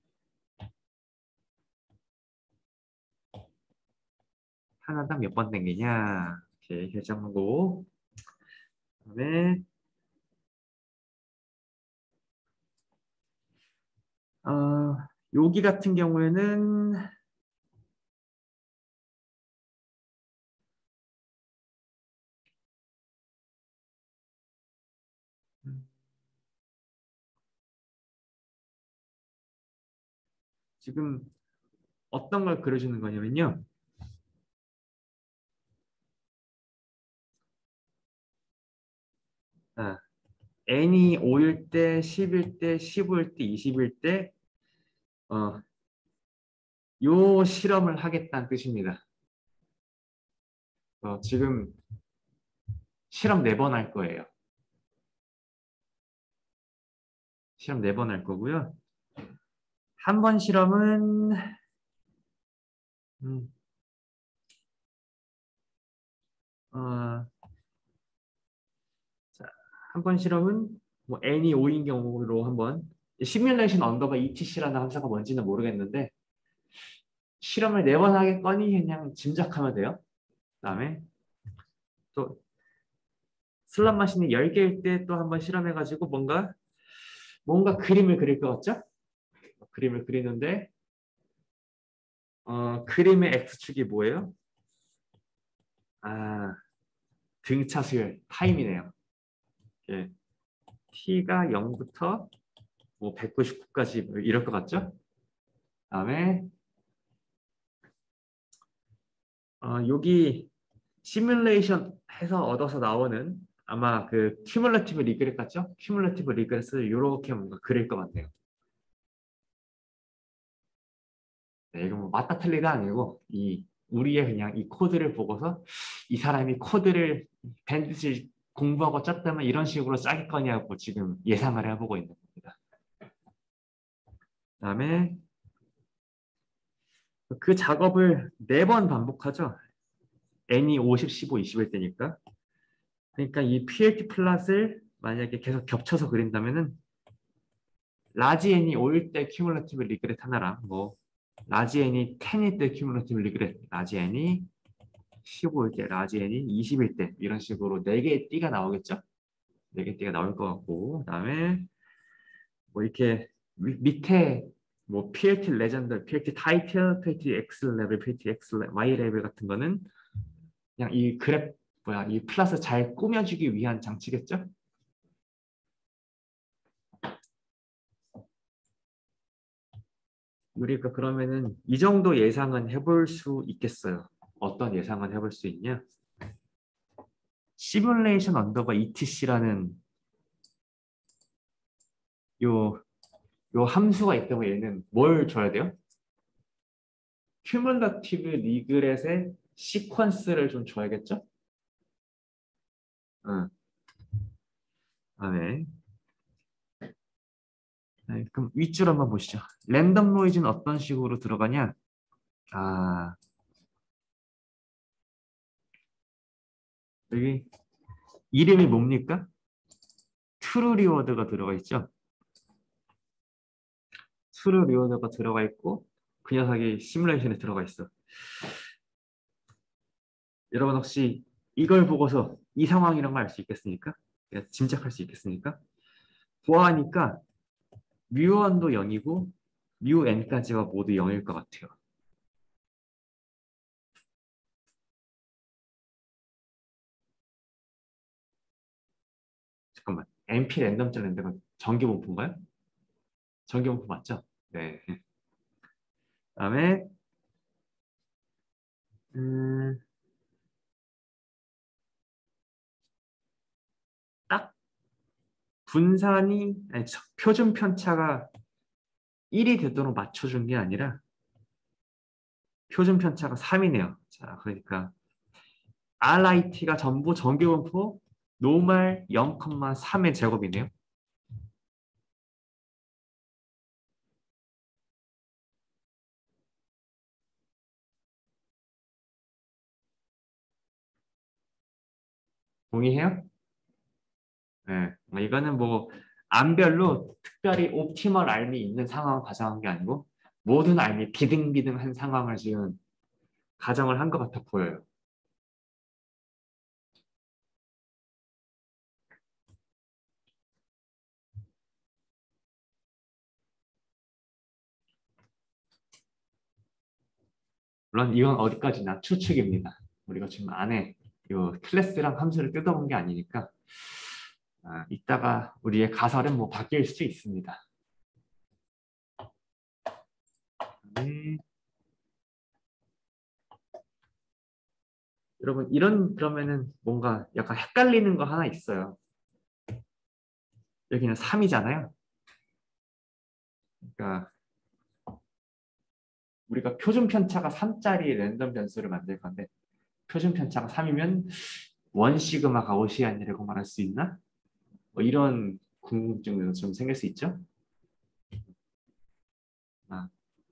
하나당 몇 번 당기냐. 이렇게 결정하고, 그다음에, 어, 여기 같은 경우에는, 음, 지금 어떤 걸 그려주는 거냐면요. 아, n이 오일 때, 십일 때, 십오일 때, 이십일 때, 어, 요 실험을 하겠다는 뜻입니다. 어, 지금 실험 네 번 할 거예요. 실험 네 번 할 거고요. 한 번 실험은, 음, 어, 자, 한 번 실험은 뭐 n이 오인 경우로 한번 시뮬레이션 언더바 이티씨라는 함수가 뭔지는 모르겠는데 실험을 네 번 하겠거니 그냥 짐작하면 돼요. 그다음에 또 슬롯 마신이 열 개일 때 또 한번 실험해가지고 뭔가 뭔가 그림을 그릴 것 같죠? 그림을 그리는데 어, 그림의 x축이 뭐예요? 아, 등차 수열 타임이네요. 예, t가 영부터 뭐 백구십구까지 이럴 것 같죠? 그다음에 어, 여기 시뮬레이션 해서 얻어서 나오는 아마 그 큐뮬러티브 리그렛 같죠? 큐뮬러티브 리그렛을 이렇게 뭔가 그릴 것 같네요. 네, 이거 뭐 맞다 틀리다 아니고 이 우리의 그냥 이 코드를 보고서 이 사람이 코드를 밴드를 공부하고 짰다면 이런 식으로 짜겠거냐고 지금 예상을 해보고 있는 겁니다. 그다음에 그 작업을 네 번 반복하죠. n이 오십, 십오, 이십일 때니까. 그러니까 이 피엘티 플랫을 만약에 계속 겹쳐서 그린다면은 라지 n이 오일 때 큐뮬러티브 리그렛 하나랑 뭐 라지 n이 십일 때 큐뮬러티브 리그렛, 라지 n이 십오일 때, 라지 n이 이십일 때 이런 식으로 네 개의 띠가 나오겠죠? 네 개의 띠가 나올 것 같고 그다음에 뭐 이렇게 위- 밑에 뭐 피엘티 레전드, 피엘티 타이틀, 피엘티 X 레벨, 피엘티 X 레- Y 레벨 같은 거는 그냥 이 그래프 뭐야 이 플러스 잘 꾸며주기 위한 장치겠죠? 우리가 그러면은 이 정도 예상은 해볼 수 있겠어요. 어떤 예상은 해볼 수 있냐? 시뮬레이션 언더바 이티씨라는 요, 요 함수가 있다면 얘는 뭘 줘야 돼요? 큐뮬러티브 리그렛의 시퀀스를 좀 줘야겠죠? 응. 아, 네. 네, 그럼 윗줄 한번 보시죠. 랜덤 노이즈는 어떤 식으로 들어가냐? 아, 여기 이름이 뭡니까? 트루 리워드가 들어가 있죠? 트루 리워드가 들어가 있고 그 녀석이 시뮬레이션에 들어가 있어. 여러분 혹시 이걸 보고서 이 상황이란 걸 알 수 있겠습니까? 그러니까 짐작할 수 있겠습니까? 보아하니까 뮤원도 영이고 뮤n까지가 모두 영일 것 같아요. 잠깐만. 엠피 랜덤 짤인데가 정기분포인가요? 정기분포 맞죠? 네. 그다음에 음, 딱 분산이 아니, 저- 표준 편차가 일이 되도록 맞춰준 게 아니라 표준 편차가 삼이네요. 자, 그러니까 알아이티가 전부 정기분포 노멀 영, 삼의 제곱이네요. 동의해요? 예, 뭐 이거는 뭐 암별로 특별히 옵티멀 알미 있는 상황을 가정한 게 아니고 모든 알미 비등비등한 상황을 지금 가정을 한 것 같아 보여요. 물론 이건 어디까지나 추측입니다. 우리가 지금 안에 이 클래스랑 함수를 뜯어본 게 아니니까 아, 이따가 우리의 가설은 뭐 바뀔 수도 있습니다. 네. 여러분 이런 그러면은 뭔가 약간 헷갈리는 거 하나 있어요. 여기는 삼이잖아요. 그러니까 우리가 표준 편차가 삼짜리 랜덤 변수를 만들 건데 표준 편차가 삼이면 원 시그마 가우시안이라고 말할 수 있나? 뭐 이런 궁금증도 좀 생길 수 있죠. 아,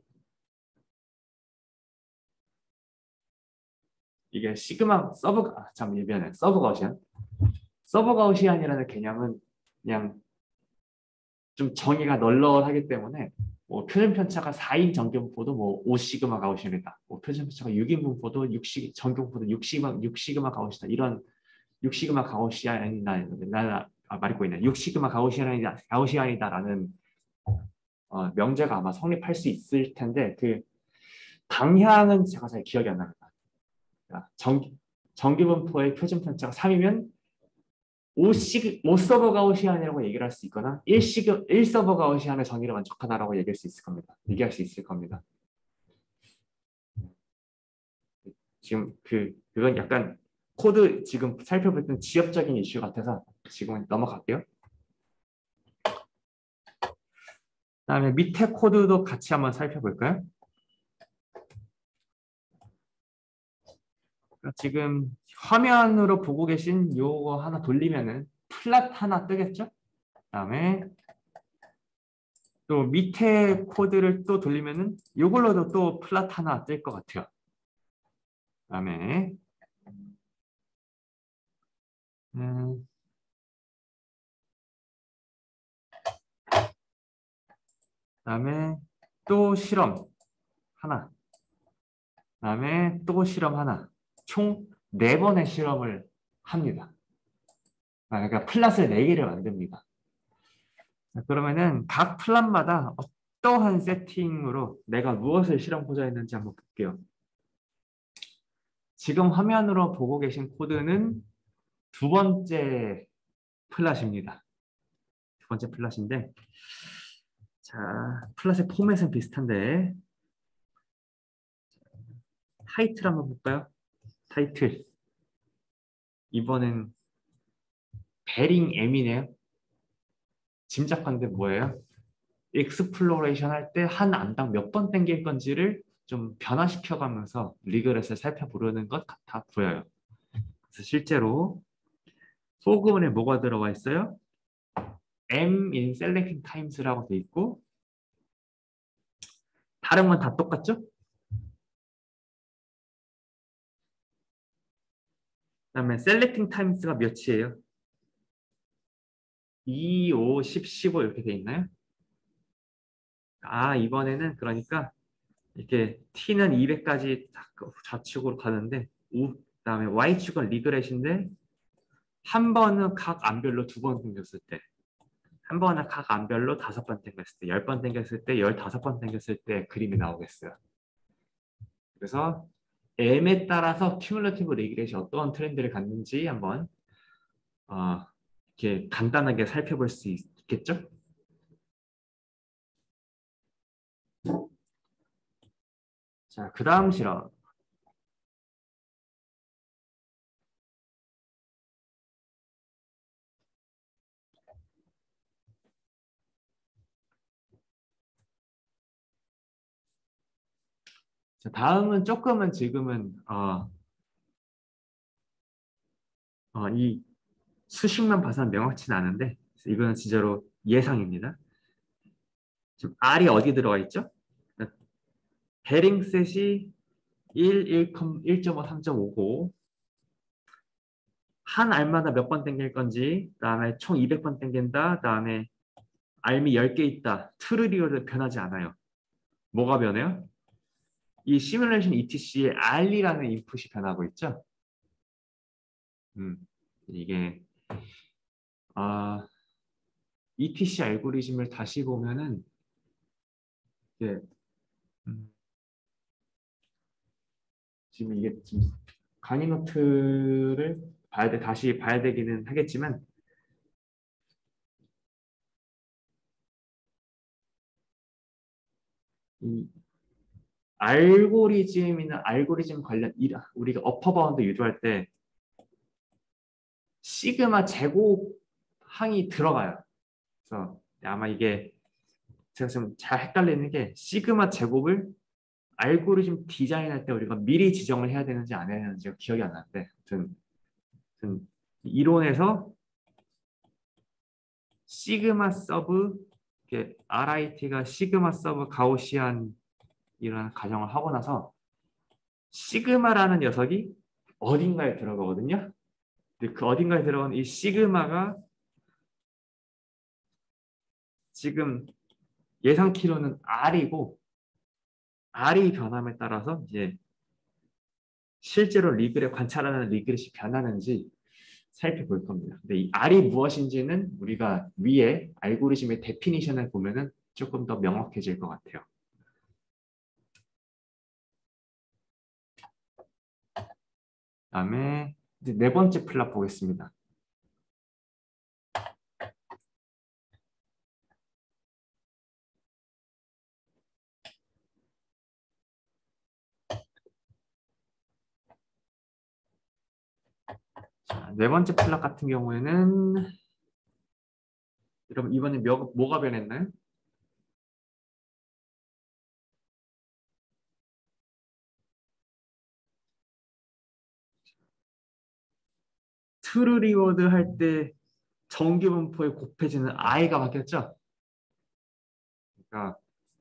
이게 시그마 서브 아, 참 미안해 서브 가우시안 서브 가우시안이라는 개념은 그냥 좀 정의가 널널하기 때문에 뭐 표준 편차가 사인 정경포도 뭐 오 시그마 가우시안이다. 뭐 표준 편차가 육인 분포도 육 시 정경포도 육 시그마 육 시그마 가우시다. 이런 육 시그마 가우시안이나 나 아, 말고 있네. 육 시그마 가우시안이다. 가우시안이다라는 어, 명제가 아마 성립할 수 있을 텐데 그 방향은 제가 잘 기억이 안 납니다. 그러니까 정, 정규분포의 표준 편차가 삼이면 오 시, 오 서버 가우시안이라고 얘기를 할 수 있거나 일 시그 일 서버 가우시안의 정의를 만족하다라고 얘기할 수 있을 겁니다. 얘기할 수 있을 겁니다. 지금 그 그건 약간 코드 지금 살펴볼 지엽적인 이슈 같아서 지금 넘어갈게요. 그다음에 밑에 코드도 같이 한번 살펴볼까요? 지금 화면으로 보고 계신 요거 하나 돌리면은 플랫 하나 뜨겠죠? 그다음에 또 밑에 코드를 또 돌리면은 이걸로도 또 플랫 하나 뜰 것 같아요. 그다음에 음, 그다음에 또 실험 하나. 그다음에 또 실험 하나. 총 네 번의 실험을 합니다. 아, 그러니까 플랫을 네 개를 만듭니다. 자, 그러면은 각 플랫마다 어떠한 세팅으로 내가 무엇을 실험 고자했는지 한번 볼게요. 지금 화면으로 보고 계신 코드는 두 번째 플랫입니다. 두 번째 플랫인데, 자, 플랫의 포맷은 비슷한데, 타이틀 한번 볼까요? 타이틀. 이번엔 베링 M이네요. 짐작한데 뭐예요? 익스플로레이션 할 때 한 암당 몇 번 땡길 건지를 좀 변화시켜가면서 리그렛을 살펴보려는 것 같아 보여요. 그래서 실제로 소그문에 뭐가 들어가 있어요? M in selecting times라고 돼 있고 다른 건 다 똑같죠? 그다음에 selecting times가 몇이에요? 이, 오, 십, 십오 이렇게 돼 있나요? 아, 이번에는 그러니까 이렇게 t는 이백까지 좌측으로 가는데 오, 그다음에 y축은 리그렛인데 한 번은 각 암별로 두 번 땡겼을 때, 한 번은 각 암별로 다섯 번 땡겼을 때, 열 번 땡겼을 때, 열다섯 번 땡겼을 때 그림이 나오겠어요. 그래서 M에 따라서 큐뮬러티브 리그렛이 어떠한 트렌드를 갖는지 한번 어, 이렇게 간단하게 살펴볼 수 있겠죠? 자, 그 다음 실험. 자, 다음은 조금은 지금은 어, 어, 이 수식만 봐서는 명확치는 않은데 이거는 진짜로 예상입니다. 지금 R이 어디 들어가 있죠? 베링셋이 일, 일, 일 점 오, 삼 점 오고 한 알마다 몇 번 땡길 건지, 그다음에 총 이백 번 땡긴다, 그다음에 알미 열 개 있다. 트루리오도 변하지 않아요. 뭐가 변해요? 이 시뮬레이션 이티씨의 알이라는 인풋이 변하고 있죠. 음, 이게 아, 이티씨 알고리즘을 다시 보면은 이게 음, 지금 이게 지금 강의 노트를 봐야 돼 다시 봐야 되기는 하겠지만 이 알고리즘이나 알고리즘 관련 일- 우리가 어퍼 바운드 유도할 때 시그마 제곱 항이 들어가요. 그래서 아마 이게 제가 좀 잘 헷갈리는 게 시그마 제곱을 알고리즘 디자인할 때 우리가 미리 지정을 해야 되는지 안 해야 되는지가 기억이 안 나는데 아무튼, 아무튼 이론에서 시그마 서브 이게 알아이티가 시그마 서브 가우시안 이라는 가정을 하고 나서 시그마라는 녀석이 어딘가에 들어가거든요. 근데 그 어딘가에 들어간 이 시그마가 지금 예상 키로는 R이고 R이 변함에 따라서 이제 실제로 리그레 관찰하는 리그렛이 변하는지 살펴볼 겁니다. 근데 이 R이 무엇인지는 우리가 위에 알고리즘의 데피니션을 보면은 조금 더 명확해질 것 같아요. 그다음에 이제 네 번째 플랍 보겠습니다. 자, 네 번째 플랍 같은 경우에는 여러분 이번에 뭐, 뭐가 변했나요? 트루 리워드 할 때 정규 분포에 곱해지는 i가 바뀌었죠? 그러니까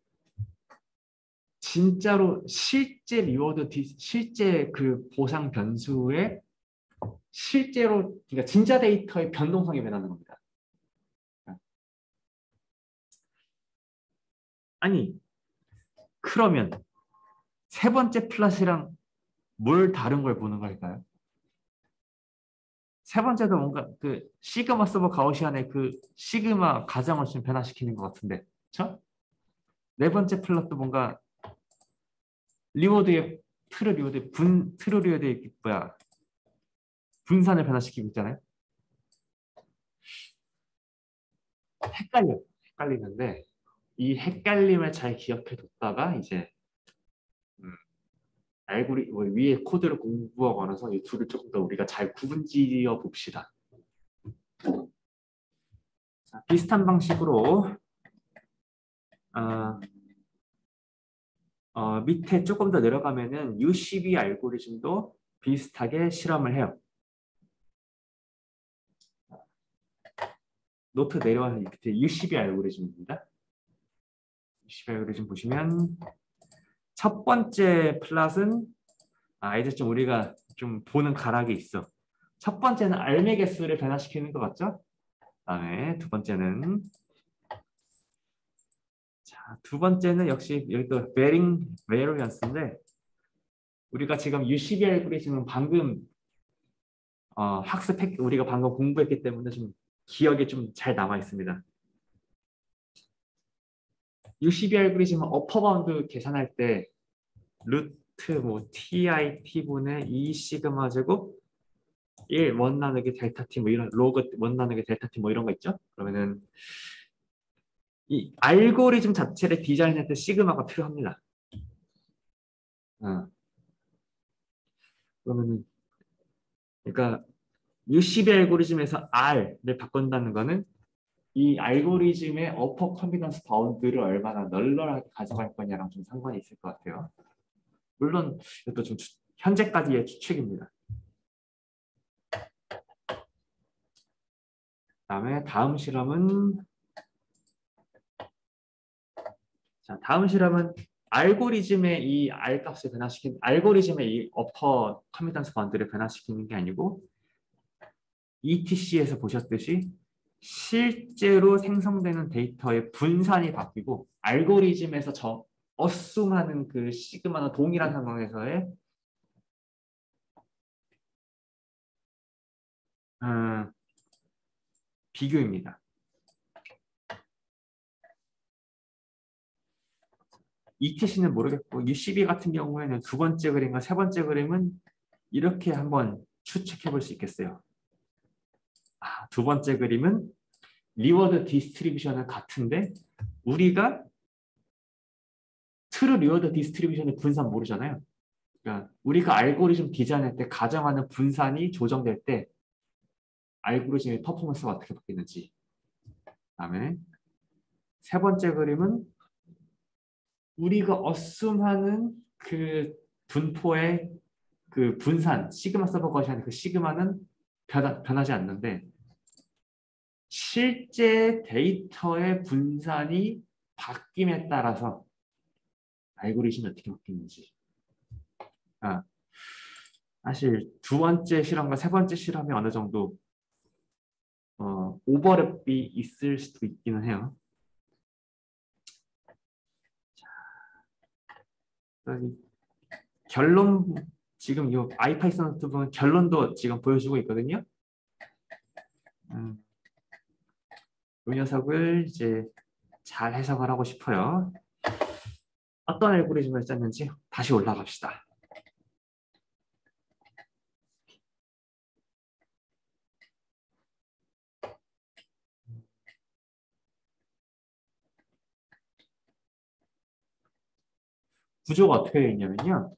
진짜로 실제 리워드 디- 실제 그 보상 변수에 실제로 그러니까 진짜 데이터의 변동성이 변하는 겁니다. 아니 그러면 세 번째 플랫이랑 뭘 다른 걸 보는 걸까요? 세 번째도 뭔가 그 시그마 서버 가우시안의 그 시그마 가정을 좀 변화시키는 것 같은데, 그렇죠? 네 번째 플랫도 뭔가 리워드의 트루 리워드 분 트루 리워드의 뭐야 분산을 변화시키고 있잖아요. 헷갈려 헷갈리는데 이 헷갈림을 잘 기억해 뒀다가 이제 음, 알고리 뭐 위에 코드를 공부하고 나서 이 둘을 조금 더 우리가 잘 구분지어 봅시다. 자, 비슷한 방식으로 어, 어, 밑에 조금 더 내려가면은 유씨비 알고리즘도 비슷하게 실험을 해요. 노트 내려와서 밑에 유씨비 알고리즘입니다. 유씨비 알고리즘 보시면 첫 번째 플랫은 아, 이제 좀 우리가 좀 보는 가락이 있어. 첫 번째는 알매 개수를 변화시키는 것 같죠? 그다음에 두 번째는 자, 두 번째는 역시 여기 또 베링 베리언스인데 우리가 지금 유씨비 알고리즘은 방금 어, 학습했 우리가 방금 공부했기 때문에 좀 기억에 좀 잘 남아 있습니다. 유씨비 알고리즘은 어퍼 바운드 계산할 때 루트 뭐 티아이티분의 이 시그마 제곱 일 원 나누기 델타 t 뭐 이런 로그 원 나누기 델타 t 뭐 이런 거 있죠? 그러면은 이 알고리즘 자체를 디자인할 때 시그마가 필요합니다. 어, 그러면은 그러니까 유씨비 알고리즘에서 R을 바꾼다는 거는 이 알고리즘의 어퍼 컨피던스 바운드를 얼마나 널널하게 가져갈 거냐랑 좀 상관이 있을 것 같아요. 물론 이것도 좀 추, 현재까지의 추측입니다. 그다음에 다음 실험은 자 다음 실험은 알고리즘의 이 R 값을 변화시킨 알고리즘의 이 어퍼 컨피던스 바운드를 변화시키는 게 아니고 이티씨에서 보셨듯이 실제로 생성되는 데이터의 분산이 바뀌고 알고리즘에서 저 어쌔하는 그 시그마나 동일한 상황에서의 음, 비교입니다. 이티씨는 모르겠고 유씨비 같은 경우에는 두 번째 그림과 세 번째 그림은 이렇게 한번 추측해 볼 수 있겠어요. 아, 두 번째 그림은 리워드 디스트리뷰션은 같은데 우리가 트루 리워드 디스트리뷰션의 분산 모르잖아요. 그러니까 우리가 알고리즘 디자인할 때 가정하는 분산이 조정될 때 알고리즘의 퍼포먼스가 어떻게 바뀌는지. 그다음에 세 번째 그림은 우리가 어쌔하는 그 분포의 그 분산, 시그마 서버 거시하는 그 시그마는 변하, 변하지 않는데 실제 데이터의 분산이 바뀜에 따라서 알고리즘이 어떻게 바뀌는지. 아, 사실 두 번째 실험과 세 번째 실험이 어느 정도 어, 오버랩이 있을 수도 있기는 해요. 여기 결론 지금 이 아이파이썬 부분 결론도 지금 보여주고 있거든요. 음, 이 녀석을 이제 잘 해석을 하고 싶어요. 어떤 알고리즘을 짰는지 다시 올라갑시다. 구조가 어떻게 되어 있냐면요.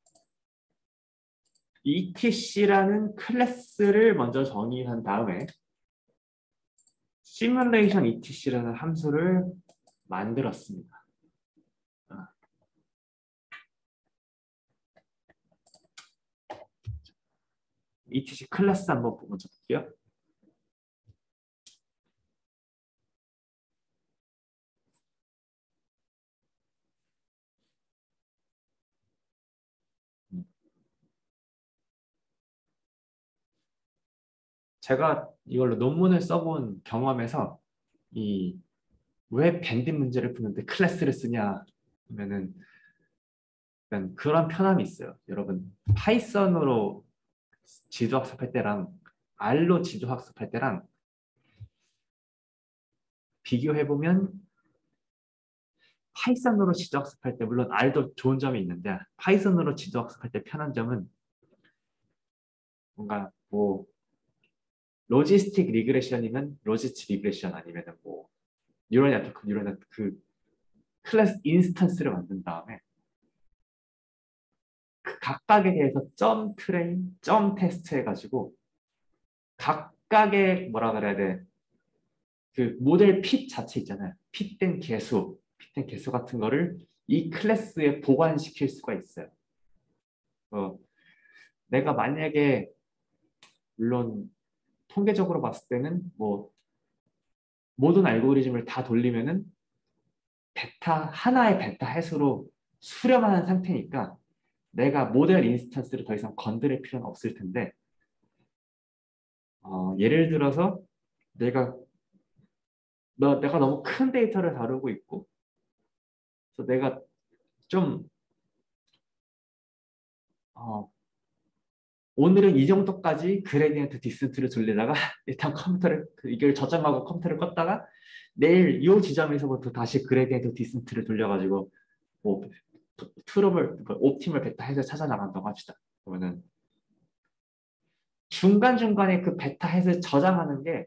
이티씨라는 클래스를 먼저 정의한 다음에 시뮬레이션 이티씨라는 함수를 만들었습니다. 이티씨 클래스 한번 먼저 볼게요. 제가 이걸로 논문을 써본 경험에서 이 왜 밴드 문제를 푸는데 클래스를 쓰냐 하면은 약간 그런 편함이 있어요. 여러분 파이썬으로 지도 학습할 때랑 R로 지도 학습할 때랑 비교해 보면 파이썬으로 지도 학습할 때 물론 R도 좋은 점이 있는데 파이썬으로 지도 학습할 때 편한 점은 뭔가 뭐 로지스틱 리그레션이면 로지스틱 리그레션 아니면은 뭐 뉴럴 네트워크 뉴럴 네트워크 그 클래스 인스턴스를 만든 다음에 그 각각에 대해서 점 트레인, 점 테스트 해가지고 각각의 뭐라 그래야 돼? 그 모델 핏 자체 있잖아요. 핏된 개수, 핏된 개수 같은 거를 이 클래스에 보관시킬 수가 있어요. 어, 내가 만약에 물론 통계적으로 봤을 때는 뭐 모든 알고리즘을 다 돌리면은 베타 하나의 베타 해수로 수렴하는 상태니까 내가 모델 인스턴스를 더 이상 건드릴 필요는 없을 텐데 어, 예를 들어서 내가 너, 내가 너무 큰 데이터를 다루고 있고 그래서 내가 좀 어, 오늘은 이 정도까지 그레디언트 디센트를 돌리다가 일단 컴퓨터를 그 이걸 저장하고 컴퓨터를 껐다가 내일 이 지점에서부터 다시 그레디언트 디센트를 돌려가지고 뭐 트러블 옵티멀 베타 해서 찾아 나간다고 합시다. 그러면은 중간중간에 그 베타 해서 저장하는 게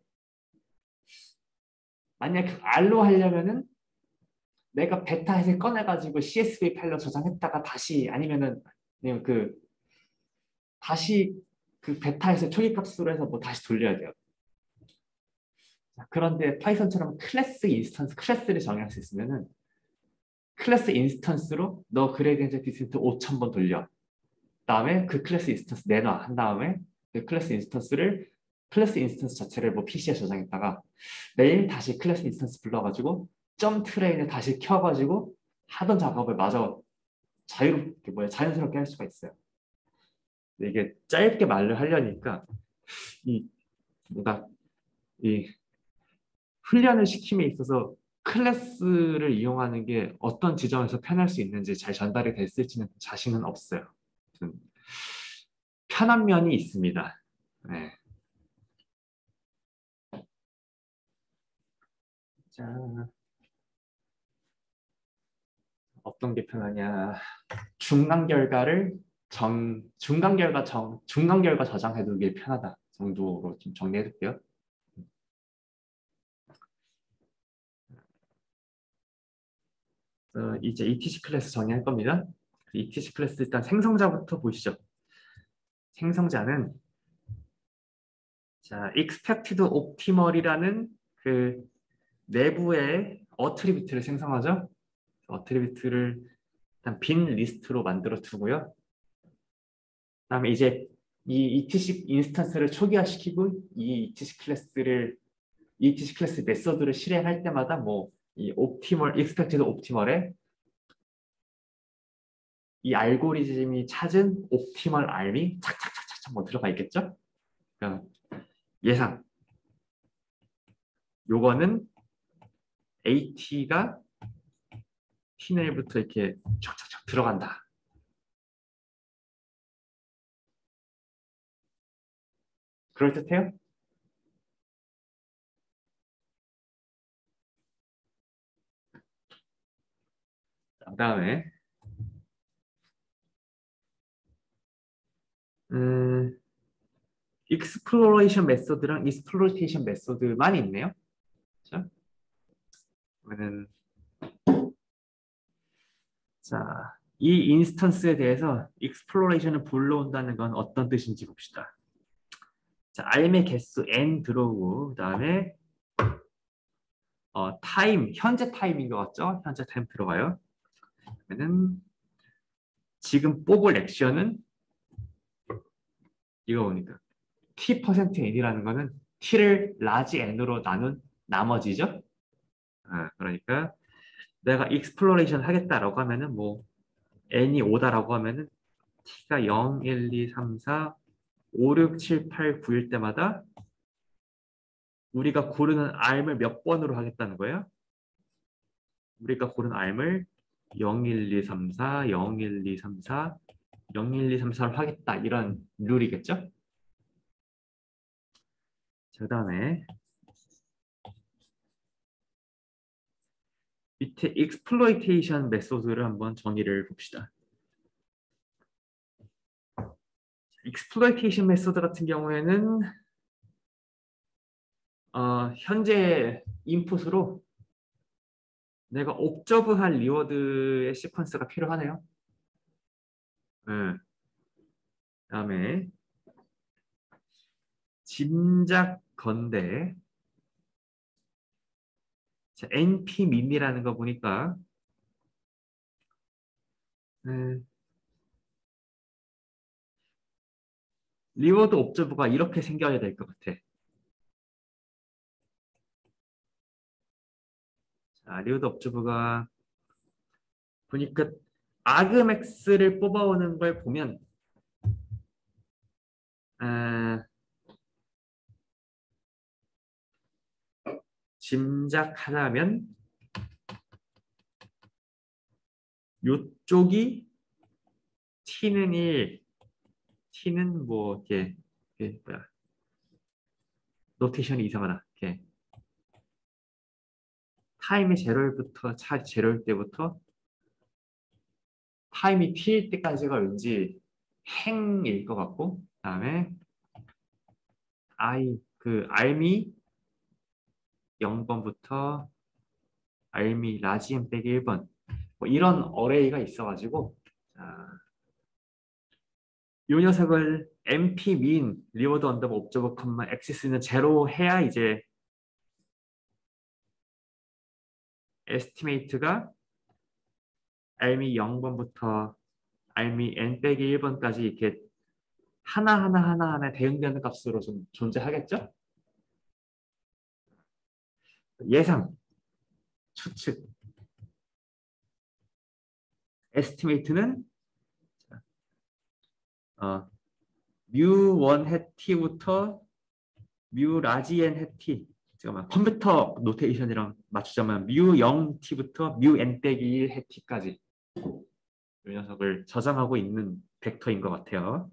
만약 그 R로 하려면은 내가 베타 해서 꺼내가지고 씨에스브이 파일로 저장했다가 다시 아니면은 그냥 그 다시 그 베타에서 초기값으로 해서 뭐 다시 돌려야 돼요. 자, 그런데 파이썬처럼 클래스 인스턴스 클래스를 정의할 수 있으면은 클래스 인스턴스로 너 그레디언트 디센트 오천 번 돌려. 그다음에 그 클래스 인스턴스 내놔 한 다음에 그 클래스 인스턴스를 클래스 인스턴스 자체를 뭐 피시에 저장했다가 내일 다시 클래스 인스턴스 불러가지고 점 트레인을 다시 켜가지고 하던 작업을 마저 자유롭게 뭐야 자연스럽게 할 수가 있어요. 이게 짧게 말을 하려니까 이 뭔가 이 훈련을 시킴에 있어서 클래스를 이용하는 게 어떤 지점에서 편할 수 있는지 잘 전달이 됐을지는 자신은 없어요. 좀 편한 면이 있습니다. 네. 자, 어떤 게 편하냐? 중간 결과를 정 중간 결과 정 중간 결과 저장해 두기 편하다 정도로 좀 정리해 둘게요. 어, 이제 이티씨 클래스 정의할 겁니다. 이티씨 클래스 일단 생성자부터 보시죠. 생성자는 자, expected optimal이라는 그 내부의 어트리뷰트를 생성하죠. 어트리뷰트를 일단 빈 리스트로 만들어 두고요. 그다음에 이제 이 이티씨 인스턴스를 초기화시키고 이 이티씨 클래스를 이티씨 클래스 메서드를 실행할 때마다 뭐 이 옵티멀 익스펙티드 옵티멀에 이 알고리즘이 찾은 옵티멀 알이 착착착착착 뭐 들어가 있겠죠? 그러니까 예상 요거는 에이티가 티내일부터 이렇게 촥촥촥 들어간다. 그럴듯해요? 그 다음에 음, 익스플로레이션 메소드랑 익스플로이테이션 메소드만 있네요. 그렇죠? 그러면은 자, 이 인스턴스에 대해서 익스플로레이션을 불러온다는 건 어떤 뜻인지 봅시다. 자, 알의 개수 n 들어오고 그다음에 어, 타임, 현재 타임인 것 같죠? 현재 타임 들어가요. 그러면은 지금 뽑을 액션은 이거 보니까 t%n이라는 거는 t를 라지 n으로 나눈 나머지죠. 아, 그러니까 내가 익스플로레이션 하겠다라고 하면은 뭐 n이 오다라고 하면은 t가 영, 일, 이, 삼, 사, 오, 육, 칠, 팔, 구일 때마다 우리가 고르는 알을 몇 번으로 하겠다는 거예요? 우리가 고른 알을 영, 일, 이, 삼, 사, 영, 일, 이, 삼, 사, 영, 일, 이, 삼, 사로 하겠다 이런 룰이겠죠? 그 다음에 밑에 exploitation 메소드를 한번 정의를 봅시다. exploitation 메소드 같은 경우에는 어, 현재 인풋으로 내가 옵저브할 리워드의 시퀀스가 필요하네요. 네. 그다음에 짐작 건데 np민이라는 거 보니까 음, 리워드 옵저브가 이렇게 생겨야 될 것 같아. 자, 리워드 옵저브가 보니까 아그맥스를 뽑아오는 걸 보면 아, 짐작하자면 요쪽이 t는 일, t는 뭐 이렇게, 이렇게 뭐야 노테이션이 이상하다. 이렇게 타임이 제로일부터 차 제로일 때부터 타임이 t일 때까지가 왠지 행일 것 같고 그다음에 i 그 알미 영 번부터 알미 라지 m 빼기 일 번 뭐 이런 어레이가 있어가지고 자, 이 녀석을 엠피 min 리워드 언더바 옵저버 컴마 엑시스는 제로 해야 이제 에스티메이트가 알미 영 번부터 알미 n 빼기 일 번까지 이렇게 하나하나 하나하나 대응되는 값으로 좀 존재하겠죠? 예상, 추측, 에스티메이트는 어, 뮤 원 해 t부터 뮤 라지 엔 해티. 잠깐만, 컴퓨터 노테이션이랑 맞추자면 뮤 영 티부터 뮤 엔 빼기 일 해티까지 이 녀석을 저장하고 있는 벡터인 것 같아요.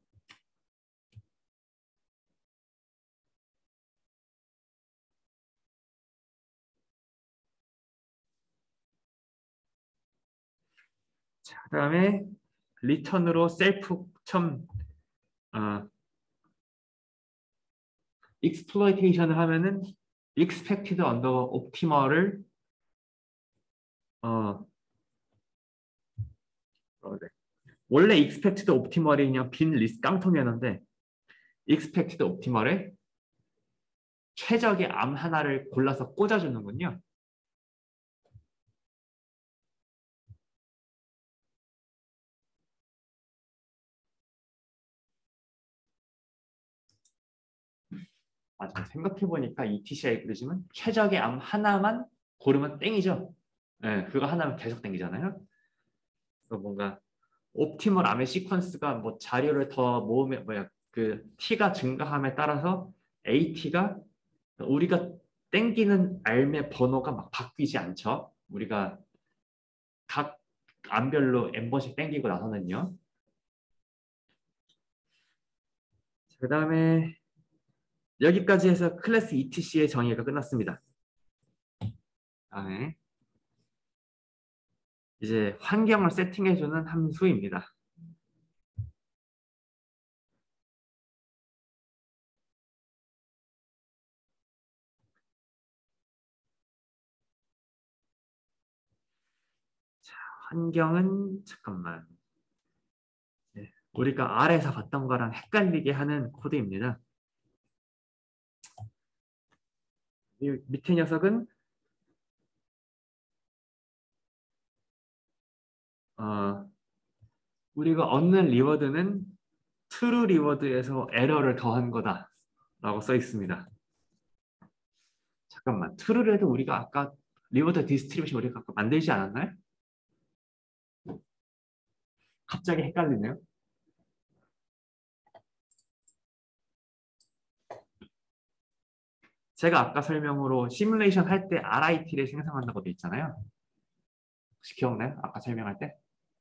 자, 그다음에 리턴으로 셀프 첨 어, 익스플로이테이션을 하면은 expected 언더 옵티멀을 어 어, 네. 원래 expected 옵티멀이 그냥 빈 리스트 깡통이었는데 expected 옵티멀에 최적의 암 하나를 골라서 꽂아주는군요. 맞아. 생각해보니까 이티씨 알고리즘은 최적의 암 하나만 고르면 땡이죠. 네, 그거 하나면 계속 땡기잖아요. 그래서 뭔가 옵티멀 암의 시퀀스가 뭐 자료를 더 모으면 뭐야 그 t가 증가함에 따라서 에이티가 우리가 땡기는 암의 번호가 막 바뀌지 않죠. 우리가 각 암별로 엔 번씩 땡기고 나서는요. 그 다음에 여기까지 해서 클래스 이티씨의 정의가 끝났습니다. 다음에 이제 환경을 세팅해주는 함수입니다. 자, 환경은 잠깐만. 네, 우리가 아래에서 봤던 거랑 헷갈리게 하는 코드입니다. 이 밑에 녀석은 어, 우리가 얻는 리워드는 true 리워드에서 에러를 더한 거다 라고 써 있습니다. 잠깐만, true래도 우리가 아까 리워드 디스트리뷰션 우리가 아까 만들지 않았나요? 갑자기 헷갈리네요. 제가 아까 설명으로 시뮬레이션 할 때 알아이티를 생성한다고 돼 있잖아요. 혹시 기억나요? 아까 설명할 때?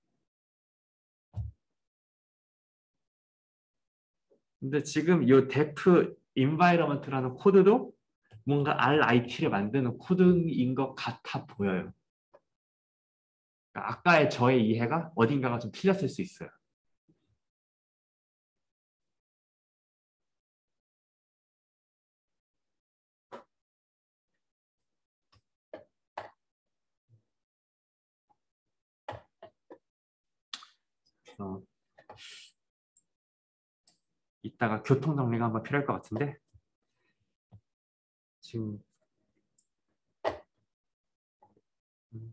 근데 지금 이 def environment라는 코드도 뭔가 알아이티를 만드는 코드인 것 같아 보여요. 그러니까 아까의 저의 이해가 어딘가가 좀 틀렸을 수 있어요. 어, 이따가 교통 정리가 한번 필요할 것 같은데 지금 음,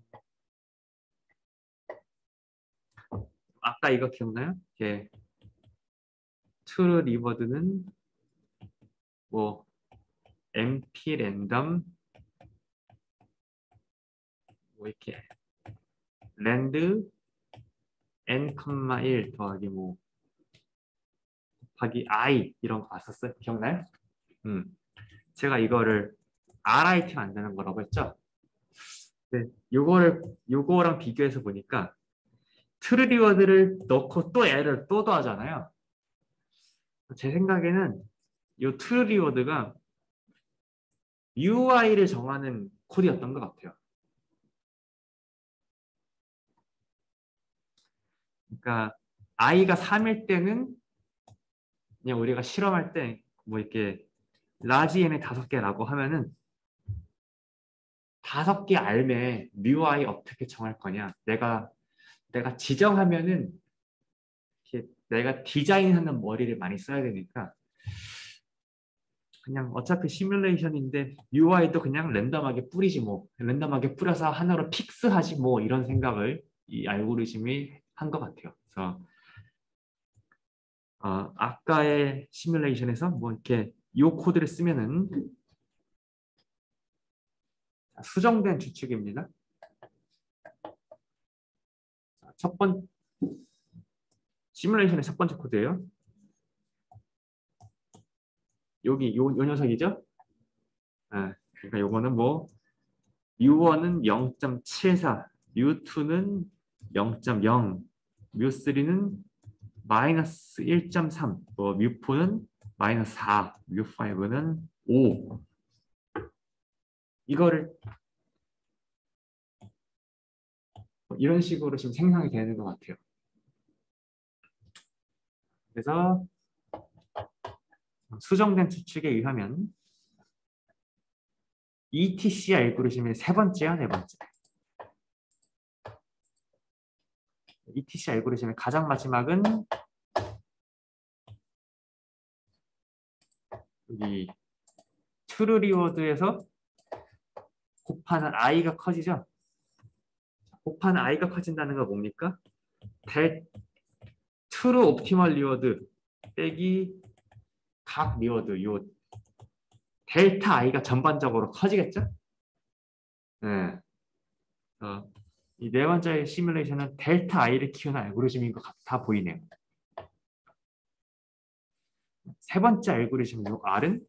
아까 이거 기억나요? 이게 true 리워드는 뭐 엠피 랜덤 뭐 이렇게 랜드 n, 일 더하기 뭐 곱하기 i 이런 거 봤었어요? 기억나요? 음, 제가 이거를 알아이티 만드는 거라고 했죠? 네, 요거를 요거랑 비교해서 보니까 트루 리워드를 넣고 또 애를 또 더하잖아요. 제 생각에는 이 트루 리워드가 유아이를 정하는 코드였던 것 같아요. 그러니까 i가 삼일 때는 그냥 우리가 실험할 때 뭐 이렇게 라지 n에 다섯 개라고 하면은 다섯 개 알매 뮤아이 어떻게 정할 거냐? 내가 내가 지정하면은 이렇게 내가 디자인하는 머리를 많이 써야 되니까 그냥 어차피 시뮬레이션인데 유아이도 그냥 랜덤하게 뿌리지 뭐 랜덤하게 뿌려서 하나로 픽스하지 뭐 이런 생각을 이 알고리즘이 한 것 같아요. 그래서 어, 아까의 시뮬레이션에서 뭐 이렇게 이 코드를 쓰면은 수정된 추측입니다. 첫 번 시뮬레이션의 첫 번째 코드예요. 여기 요, 요 녀석이죠? 아, 그러니까 요거는 뭐 뮤원은 영 점 칠사, 뮤투는 영 점 영, 뮤쓰리는 마이너스 일 점 삼, 뭐 뮤포는 마이너스 사, 뮤파이브는 오. 이거를 이런 식으로 지금 생성이 되는 것 같아요. 그래서 수정된 추측에 의하면 이티씨 알고리즘의 세 번째야, 네 번째. 이티씨 알고리즘의 가장 마지막은 여기 트루 리워드에서 곱하는 i가 커지죠? 곱하는 i가 커진다는 건 뭡니까? 델 트루 옵티멀 리워드 빼기 각 리워드 요 델타 i가 전반적으로 커지겠죠? 네. 어, 이 네 번째 시뮬레이션은 델타 i를 키우는 알고리즘인 것 같아 보이네요. 세 번째 알고리즘 요 R은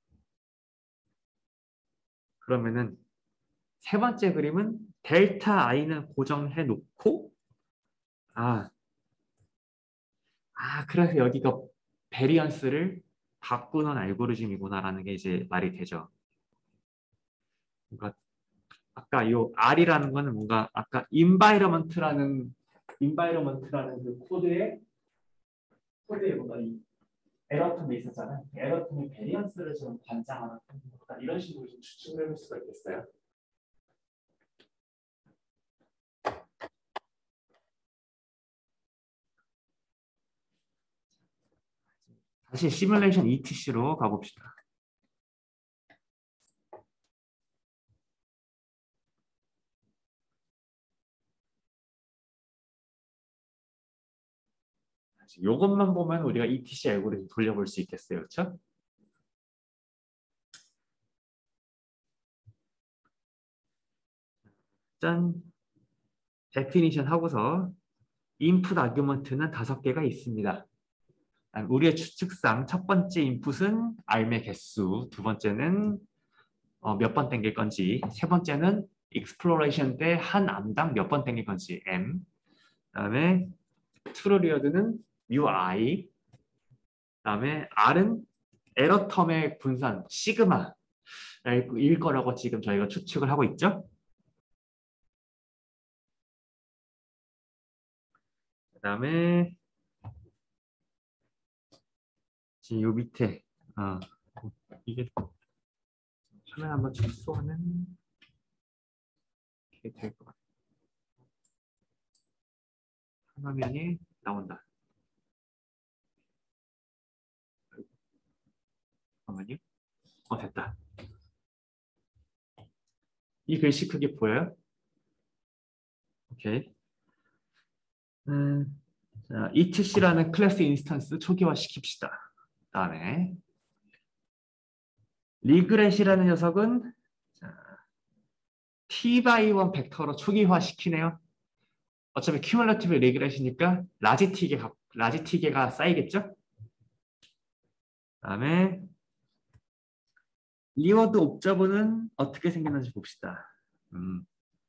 그러면은 세 번째 그림은 델타 i는 고정해 놓고 아, 아 그래서 여기가 베리언스를 바꾸는 알고리즘이구나라는 게 이제 말이 되죠. 그러니까 아까 요 R이라는 거는 뭔가 아까 environment라는 environment라는 그 코드에 코드에 뭔가 이 에러텀이 있었잖아요. 에러텀이 베리언스를 좀 관장하는 약간 이런 식으로 좀 추측을 해볼 수가 있겠어요. 다시 시뮬레이션 이티씨로 가봅시다. 이것만 보면 우리가 이티씨 알고리즘 돌려볼 수 있겠어요. 그렇죠? 짠! 데피니션 하고서 인풋 아규먼트는 다섯 개가 있습니다. 우리의 추측상 첫 번째 인풋은 알의 개수, 두 번째는 어, 몇 번 땡길 건지, 세 번째는 익스플로레이션 때 한 암당 몇 번 땡길 건지 M, 그다음에 트루리어드는 뮤I, 그다음에 R은 에러텀의 분산 시그마일 거라고 지금 저희가 추측을 하고 있죠. 그다음에 지금 요 밑에 어, 이게 화면 한번 축소하면 이렇게 될 것 같아요. 화면이 나온다. 잠깐만요. 어 됐다. 이 글씨 크기 보여요? 오케이. 음, 자, 이티씨라는 클래스 인스턴스 초기화 시킵시다. 다음에 리그렛이라는 녀석은 자, t 바이 원 벡터로 초기화 시키네요. 어차피 큐뮬러티브 리그렛이니까 라지 t개가 라지 t개가 쌓이겠죠? 다음에 리워드 옵저버는 어떻게 생겼는지 봅시다. 음,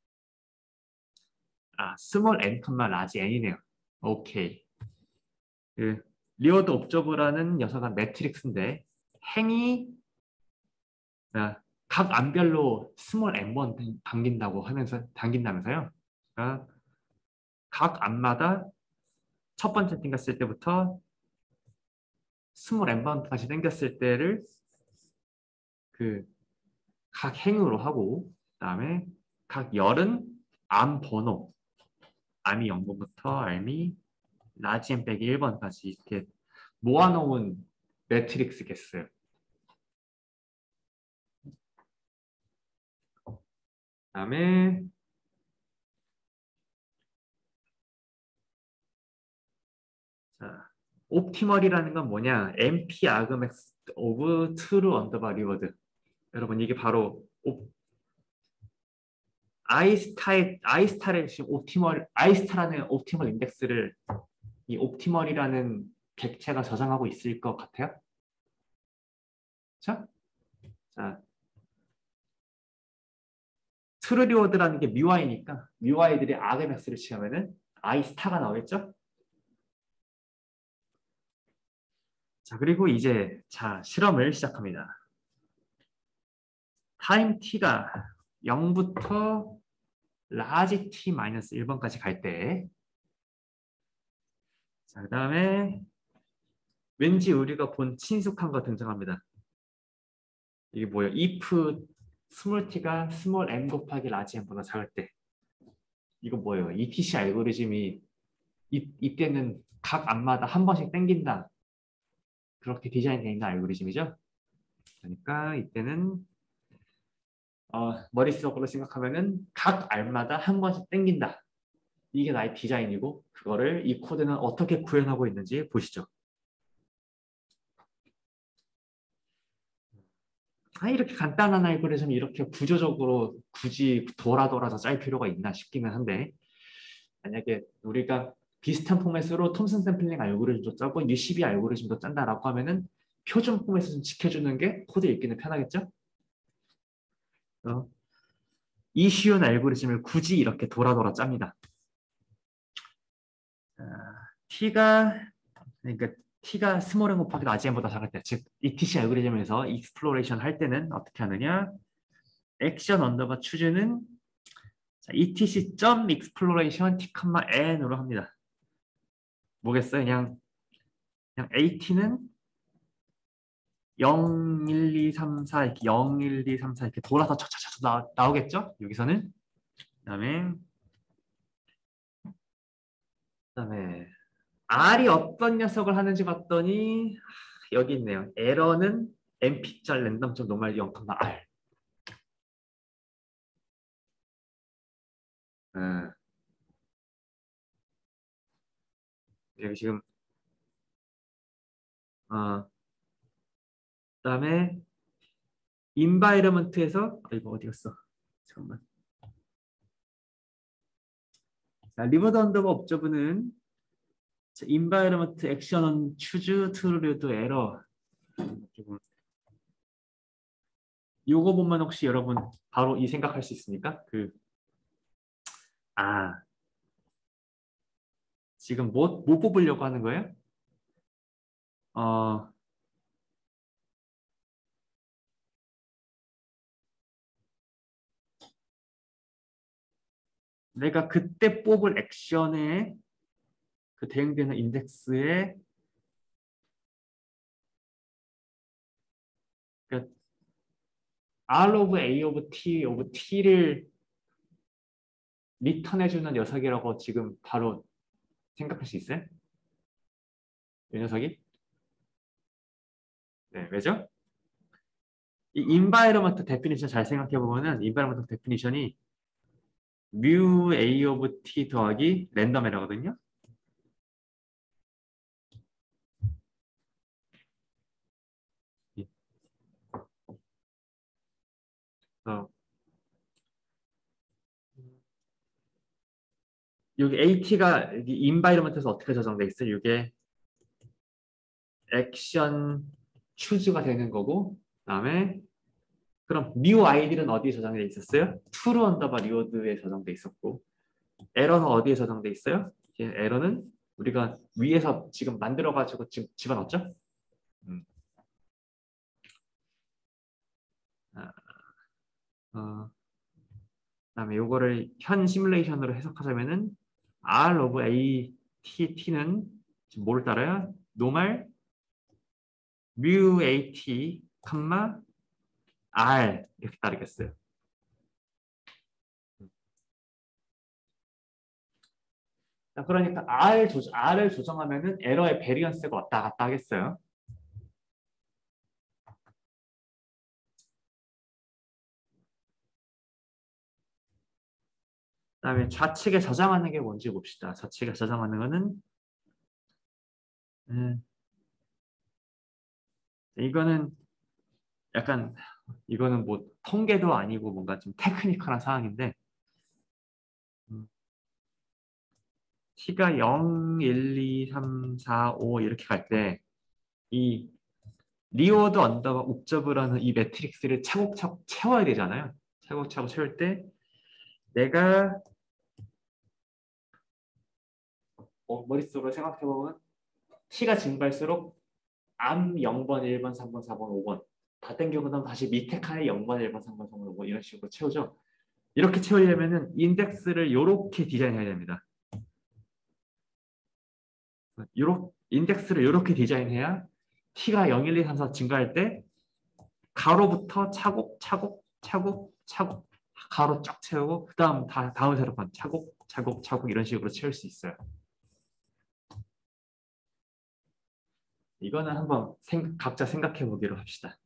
아, 스몰 n, 라지 n이네요. 오케이. 그 리워드 옵저버라는 녀석은 매트릭스인데 행이 아, 각 안별로 스몰 n번 당긴다고 하면서 당긴다면서요. 그러니까 각 안마다 첫 번째 당겼을 때부터 스몰 n번까지 당겼을 때를 그 각 행으로 하고 그다음에 각 열은 암 번호 암이 영 번부터 암이 라지 n 빼기 일 번까지 이렇게 모아놓은 매트릭스겠어요. 그다음에 자, 옵티멀이라는 건 뭐냐? 엠피 아그맥스 오브 트루 언더바 리워드. 여러분 이게 바로 옵, 아이스타의 아이스타의 지금 옵티멀 아이스타라는 옵티멀 인덱스를 이 옵티멀이라는 객체가 저장하고 있을 것 같아요. 자, 자, 트루리워드라는 게 뮤아이니까 뮤아이들이 아르엠엑스를 취하면은 I 스타가 나오겠죠? 자, 그리고 이제 자, 실험을 시작합니다. 타임 t가 영부터 라지 t 마이너스 일 번까지 갈 때, 자, 그 다음에 왠지 우리가 본 친숙한 거 등장합니다. 이게 뭐예요? if 스몰 t가 스몰 m 곱하기 라지 m보다 작을 때. 이거 뭐예요? 이티씨 알고리즘이 이, 이때는 각 암마다 한 번씩 땡긴다. 그렇게 디자인되어 있는 알고리즘이죠. 그러니까 이때는 어, 머릿속으로 생각하면은 각 알마다 한 번씩 땡긴다. 이게 나의 디자인이고 그거를 이 코드는 어떻게 구현하고 있는지 보시죠. 아, 이렇게 간단한 알고리즘 이렇게 구조적으로 굳이 돌아 돌아서 짤 필요가 있나 싶기는 한데, 만약에 우리가 비슷한 포맷으로 톰슨 샘플링 알고리즘도 짜고 유씨비 알고리즘도 짠다라고 하면은 표준 포맷을 좀 지켜주는 게 코드 읽기는 편하겠죠? 어, 이 쉬운 알고리즘을 굳이 이렇게 돌아 돌아 짭니다. 아, t가 그러니까 t가 스몰 n 곱하기 라지 n보다 작을 때, 즉 이티씨 알고리즘에서 익스플로레이션 할 때는 어떻게 하느냐? 액션 언더바 추즈는 이티씨 점 exploration t, n으로 합니다. 뭐겠어요? 그냥 그냥 at는 영, 일, 이, 삼, 사 이렇게 영, 일, 이, 삼, 사 이렇게 돌아서 차차차 나, 나오겠죠? 여기서는. 그다음에 그다음에 R이 어떤 녀석을 하는지 봤더니 여기 있네요. 에러는 np짤 랜덤.노멀 노멀 영, R. 음, 여기 지금 어, 그다음에 인바이러먼트에서 아, 이거 어디 갔어? 잠깐만. 자, 리버드 언더바 옵저브는 인바이러먼트 액션은 추즈 트루드 에러. 요거 보면 혹시 여러분 바로 이 생각할 수 있습니까? 그, 아, 지금 뭐, 뭐 뽑으려고 하는 거예요? 어, 내가 그때 뽑을 액션에 그 대응되는 인덱스에 그 R of A of T of T를 리턴해주는 녀석이라고 지금 바로 생각할 수 있어요? 이 녀석이? 네, 왜죠? 이 인바이러먼트 데피니션 잘 생각해 보면은 인바이러먼트 데피니션이 뮤 A of T 더하기 랜덤 에러거든요. 어, 여기 에이티가 인바이러먼트에서 어떻게 저장돼 있어요? 이게 액션 추즈가 되는 거고, 그다음에 그럼 뮤 아이디는 어디에 저장돼 있었어요? true 언더바 리워드에 저장돼 있었고, 에러는 어디에 저장돼 있어요? 에러는 우리가 위에서 지금 만들어가지고 지금 집어넣었죠? 음. 아, 어, 그다음에 요거를 현 시뮬레이션으로 해석하자면은 R of A T T는 지금 뭐를 따라요? 노멀 뮤 A T, R 이렇게 따르겠어요. 자, 그러니까 R 조정, R을 조정하면은 에러의 베리언스가 왔다 갔다 하겠어요. 그다음에 좌측에 저장하는 게 뭔지 봅시다. 좌측에 저장하는 거는 음, 이거는 약간 이거는 뭐 통계도 아니고 뭔가 좀 테크니컬한 사항인데 음, t가 영, 일, 이, 삼, 사, 오 이렇게 갈 때 이 리워드 언더바 옵저브라는 이 매트릭스를 차곡차곡 채워야 되잖아요. 차곡차곡 채울 때 내가 어, 머릿속으로 생각해보면 t가 증가할수록 암 영 번, 일 번, 삼 번, 사 번, 오 번 다 땡기고 그다음 다시 밑에 칸에 영 번, 일 번, 삼 번, 사 번, 오 번 이런 식으로 채우죠. 이렇게 채우려면은 인덱스를 이렇게 디자인해야 됩니다. 요렇게 인덱스를 이렇게 디자인해야 t가 영, 일, 이, 삼, 사 증가할 때 가로부터 차곡, 차곡, 차곡, 차곡 가로 쫙 채우고 그 다음 다, 다음 세로판 차곡, 차곡, 차곡 이런 식으로 채울 수 있어요. 이거는 한번 생, 각자 생각해 보기로 합시다.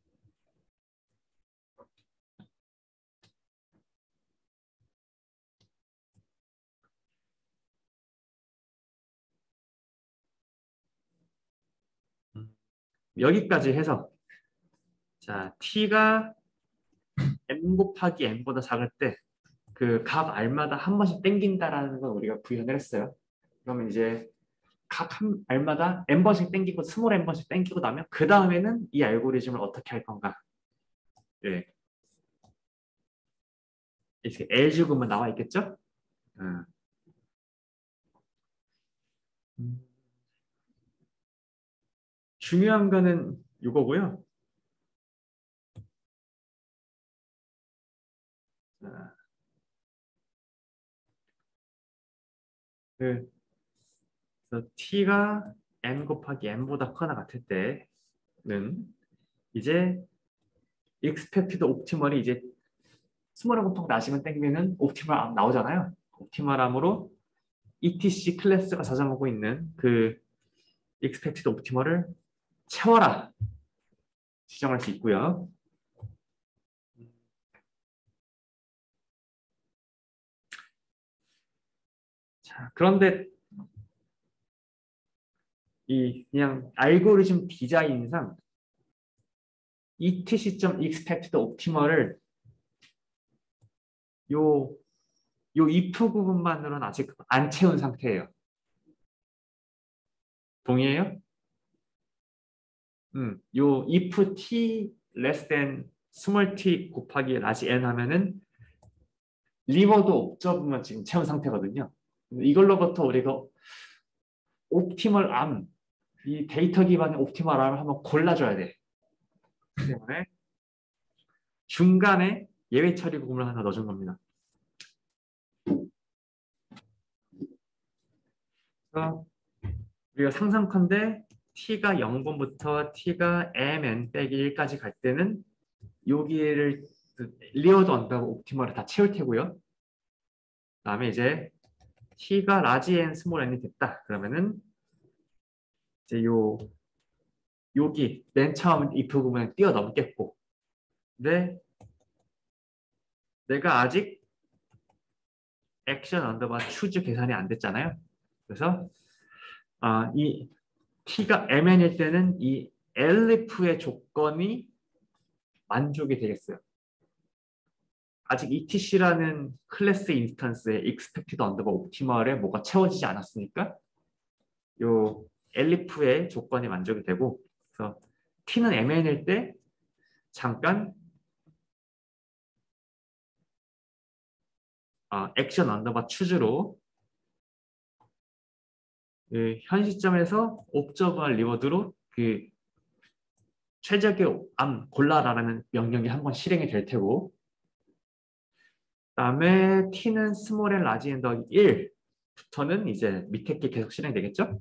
음, 여기까지 해서 자 t가 m 곱하기 n보다 작을 때 그 각 알마다 한 번씩 땡긴다라는 건 우리가 구현을 했어요. 그러면 이제 각 한 알마다 n번씩 땡기고 스몰 n번씩 땡기고 나면 그 다음에는 이 알고리즘을 어떻게 할 건가? 예. 이렇게 L제곱만 나와 있겠죠? 음. 음. 중요한 거는 이거고요. 자, 그, 그래서 t가 n 곱하기 n보다 크거나 같을 때는 이제 expected optimal이 이제 스몰 곱하기 나시면 땡기면은 옵티멀 암 나오잖아요. 옵티멀 암으로 이티씨 클래스가 저장하고 있는 그 expected optimal을 채워라 지정할 수 있고요. 자, 그런데 이 그냥 알고리즘 디자인상 이티씨.expected optimal을 요, 요 if 부분만으로는 아직 안 채운 상태예요. 동의해요? 음, 요 if t less than small t 곱하기 large n 하면은 리워드 옵저브만 지금 채운 상태거든요. 이걸로부터 우리가 옵티멀 암, 이 데이터 기반의 옵티멀 암을 한번 골라줘야 돼. 그렇기 때문에 중간에 예외 처리 부분을 하나 넣어준 겁니다. 그래서 우리가 상상컨대 t가 영 번부터 t가 mn 빼기 일까지 갈 때는 여기를 리워드 언더바 옵티멀을 다 채울 테고요. 그다음에 이제 t가 라지 n 스몰 n이 됐다. 그러면은 이제 요 여기 맨 처음 if 부분에 뛰어넘겠고, 근데 내가 아직 액션 언더바 추즈 계산이 안 됐잖아요. 그래서 아, 이 t가 mn일 때는 이 elif의 조건이 만족이 되겠어요. 아직 etc라는 클래스 인스턴스의 expected 언더바 옵티멀에 뭐가 채워지지 않았으니까 요 elif의 조건이 만족이 되고, 그래서 t는 mn일 때 잠깐 어, 액션 언더바 추즈로 그 현 시점에서 옵저버와 리워드로 그 최적의 암 골라라라는 명령이 한번 실행이 될 테고, 그다음에 t는 스몰 앤 라지 앤 더하기 일부터는 이제 밑에 게 계속 실행되겠죠?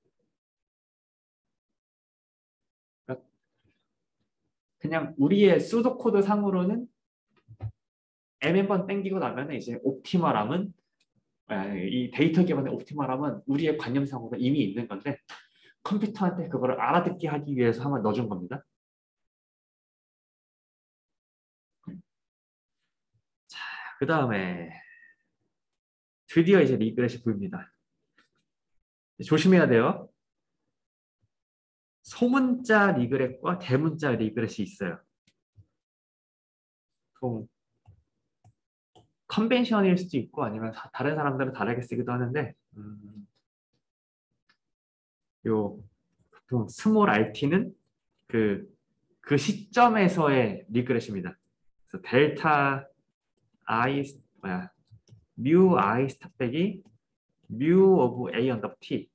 그러니까 그냥 우리의 수도 코드 상으로는 mn번 땡기고 나면 이제 옵티멀함은 이 데이터 기반의 옵티멀함은 우리의 관념상으로 이미 있는 건데 컴퓨터한테 그거를 알아듣게 하기 위해서 한번 넣어준 겁니다. 자, 그 다음에 드디어 이제 리그렛이 보입니다. 조심해야 돼요. 소문자 리그렛과 대문자 리그렛이 있어요. 좀 컨벤션일 수도 있고 아니면 다른 사람들은 다르게 쓰기도 하는데 음, 요 보통 스몰 알티는 그 그 시점에서의 리그레시입니다. 그래서 델타 i 뭐야 뮤 i 스타 빼기 뮤 오브 a 언더 t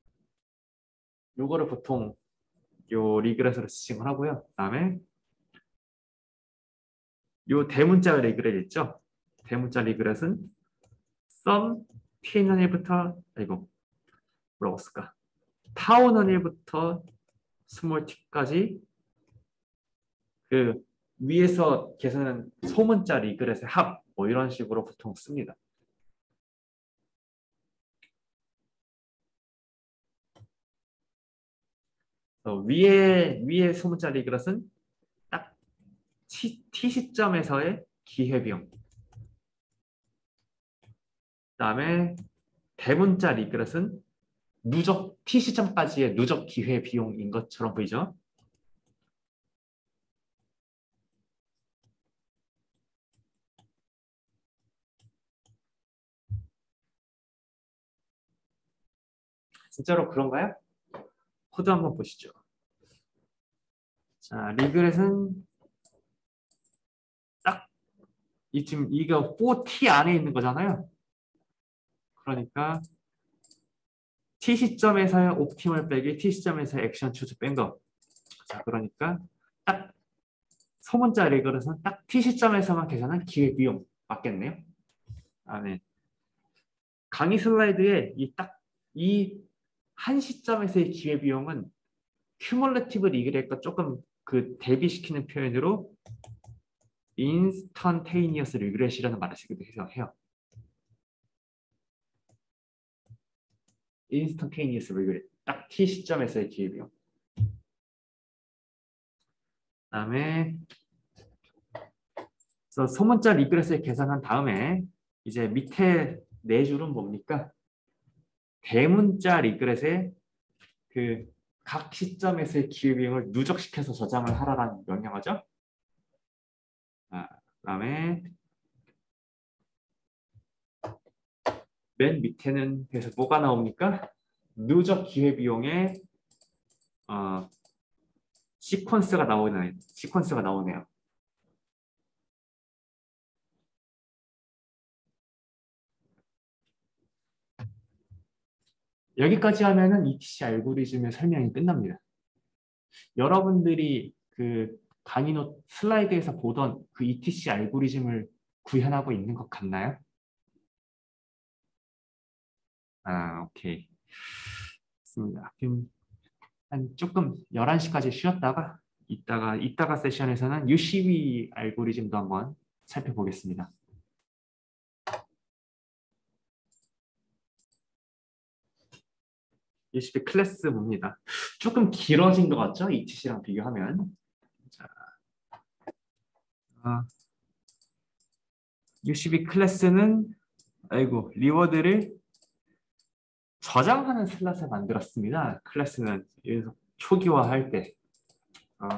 요거를 보통 요 리그레스로 지칭을 하고요. 그다음에 요 대문자 리그렛 있죠? 대문자 리그렛은 썸 t는 일부터 아이고 뭐라고 쓸까? 타오는 일부터 스몰 t까지 그 위에서 계산한 소문자 리그렛의 합 뭐 이런 식으로 보통 씁니다. 어, 위에 위에 소문자 리그렛은 딱 T, T 시점에서의 기회비용. 그다음에 대문자 리그렛은 누적 T 시점까지의 누적 기회비용인 것처럼 보이죠? 진짜로 그런가요? 코드 한번 보시죠. 자, 리그렛은 딱 이 지금 이거 사 티 안에 있는 거잖아요. 그러니까 T 시점에서의 옵티멀 빼기 T 시점에서의 액션 추즈 뺀 거. 자, 그러니까 딱 소문자 리그렛은 딱 T 시점에서만 계산한 기회비용 맞겠네요. 아, 네. 강의 슬라이드에 이 딱 이 한 시점에서의 기회비용은 큐뮬러티브 리그렛과 조금 그 대비시키는 표현으로 인스턴테이니어스 리그렛이라는 말을 쓰기도 해요. 인스턴테이니어스 리그렛. 딱 T 시점에서의 기회비용. 그다음에 그래서 소문자 리그렛을 계산한 다음에 이제 밑에 네 줄은 뭡니까? 대문자 리그렛의 그 각 시점에서의 기회비용을 누적시켜서 저장을 하라는 명령어죠. 아, 그다음에 맨 밑에는 그래서 뭐가 나옵니까? 누적 기회비용의 어, 시퀀스가 나오네요. 시퀀스가 나오네요. 여기까지 하면은 이티씨 알고리즘의 설명이 끝납니다. 여러분들이 그 강의 노 슬라이드에서 보던 그 이티씨 알고리즘을 구현하고 있는 것 같나요? 아, 오케이. 좋습니다. 그럼 한 조금 열한 시까지 쉬었다가 이따가 이따가 세션에서는 유씨비 알고리즘도 한번 살펴보겠습니다. 유씨비 클래스 봅니다. 조금 길어진 것 같죠? 이티씨랑 비교하면. 자, 어, 유씨비 클래스는 아이고 리워드를 저장하는 슬롯을 만들었습니다. 클래스는 초기화할 때 어,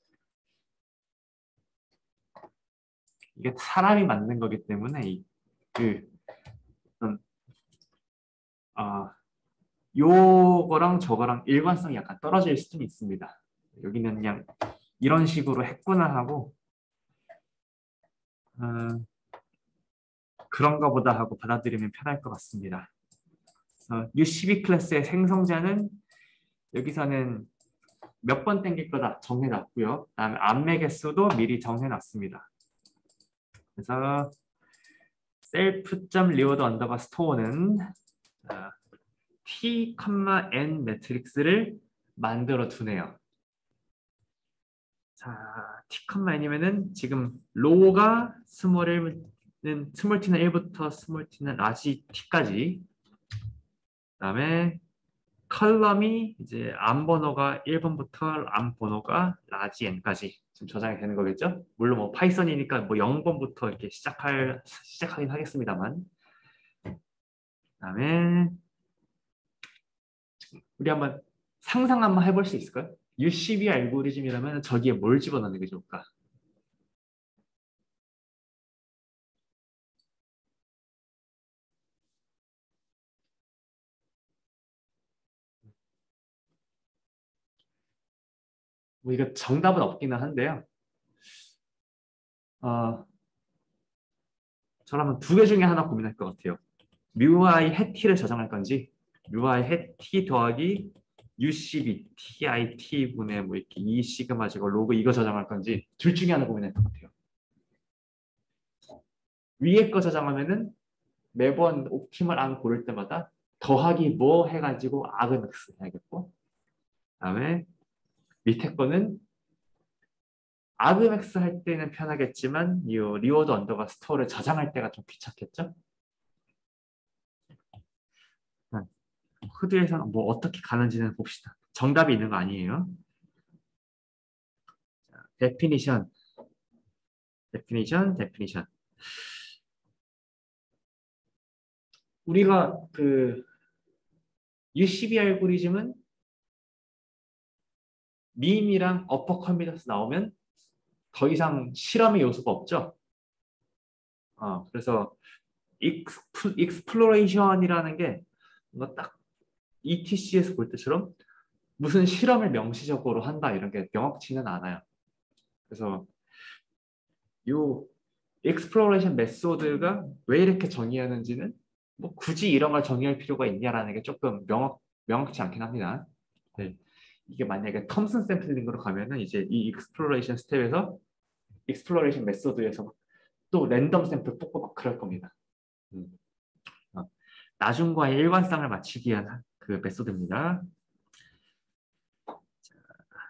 이게 사람이 만든 거기 때문에 이, 그 음, 어, 요거랑 저거랑 일관성이 약간 떨어질 수는 있습니다. 여기는 그냥 이런 식으로 했구나 하고 어, 그런가 보다 하고 받아들이면 편할 것 같습니다. 유씨비 클래스의 생성자는 여기서는 몇 번 땡길 거다 정해놨고요. 그다음에 암맥 개수도 미리 정해놨습니다. 그래서 self.reord underbar store는 t, n 매트릭스를 만들어 두네요. 자, t, n이면은 지금 로가 스몰 일는 스몰 t는 일부터 스몰 t는 라지 t까지. 그다음에 컬럼이 이제 암 번호가 일 번부터 암 번호가 라지 n까지 지금 저장이 되는 거겠죠? 물론 뭐 파이썬이니까 뭐 영 번부터 이렇게 시작할 시작하긴 하겠습니다만. 그다음에 우리 한번 상상 한번 해볼 수 있을까요? 유씨비 알고리즘이라면 저기에 뭘 집어넣는 게 좋을까? 뭐 이거 정답은 없기는 한데요. 어, 저라면 두 개 중에 하나 고민할 것 같아요. 뮤아이 해티를 저장할 건지 뮤아이 해티 더하기 유씨비 티아이티 분의 뭐 이렇게 이 시그마 제거 로그 이거 저장할 건지 둘 중에 하나 고민할 것 같아요. 위에 거 저장하면은 매번 옵티멀 안 고를 때마다 더하기 뭐 해가지고 아그맥스 해야겠고, 그다음에 밑에 거는 아그맥스 할 때는 편하겠지만 이 리워드 언더바 스토어를 저장할 때가 좀 귀찮겠죠? 후드에서 뭐 어떻게 가는지는 봅시다. 정답이 있는 거 아니에요. 데피니션, 데피니션, 데피니션. 우리가 그 유씨비 알고리즘은 밈이랑 어퍼 컨비너스 나오면 더 이상 실험의 요소가 없죠. 어, 그래서 익스플, 익스플로레이션이라는 게 뭔가 딱 이티씨에서 볼 때처럼 무슨 실험을 명시적으로 한다 이런 게 명확치는 않아요. 그래서 요 익스플로레이션 메소드가 왜 이렇게 정의하는지는 뭐 굳이 이런 걸 정의할 필요가 있냐라는 게 조금 명확, 명확치 않긴 합니다. 네. 이게 만약에 텀슨 샘플링으로 가면은 이제 이 익스플로레이션 스텝에서 익스플로레이션 메소드에서 또 랜덤 샘플 뽑고 막 그럴 겁니다. 음. 어. 나중과의 일관성을 맞추기 위한 그 메소드입니다. 자,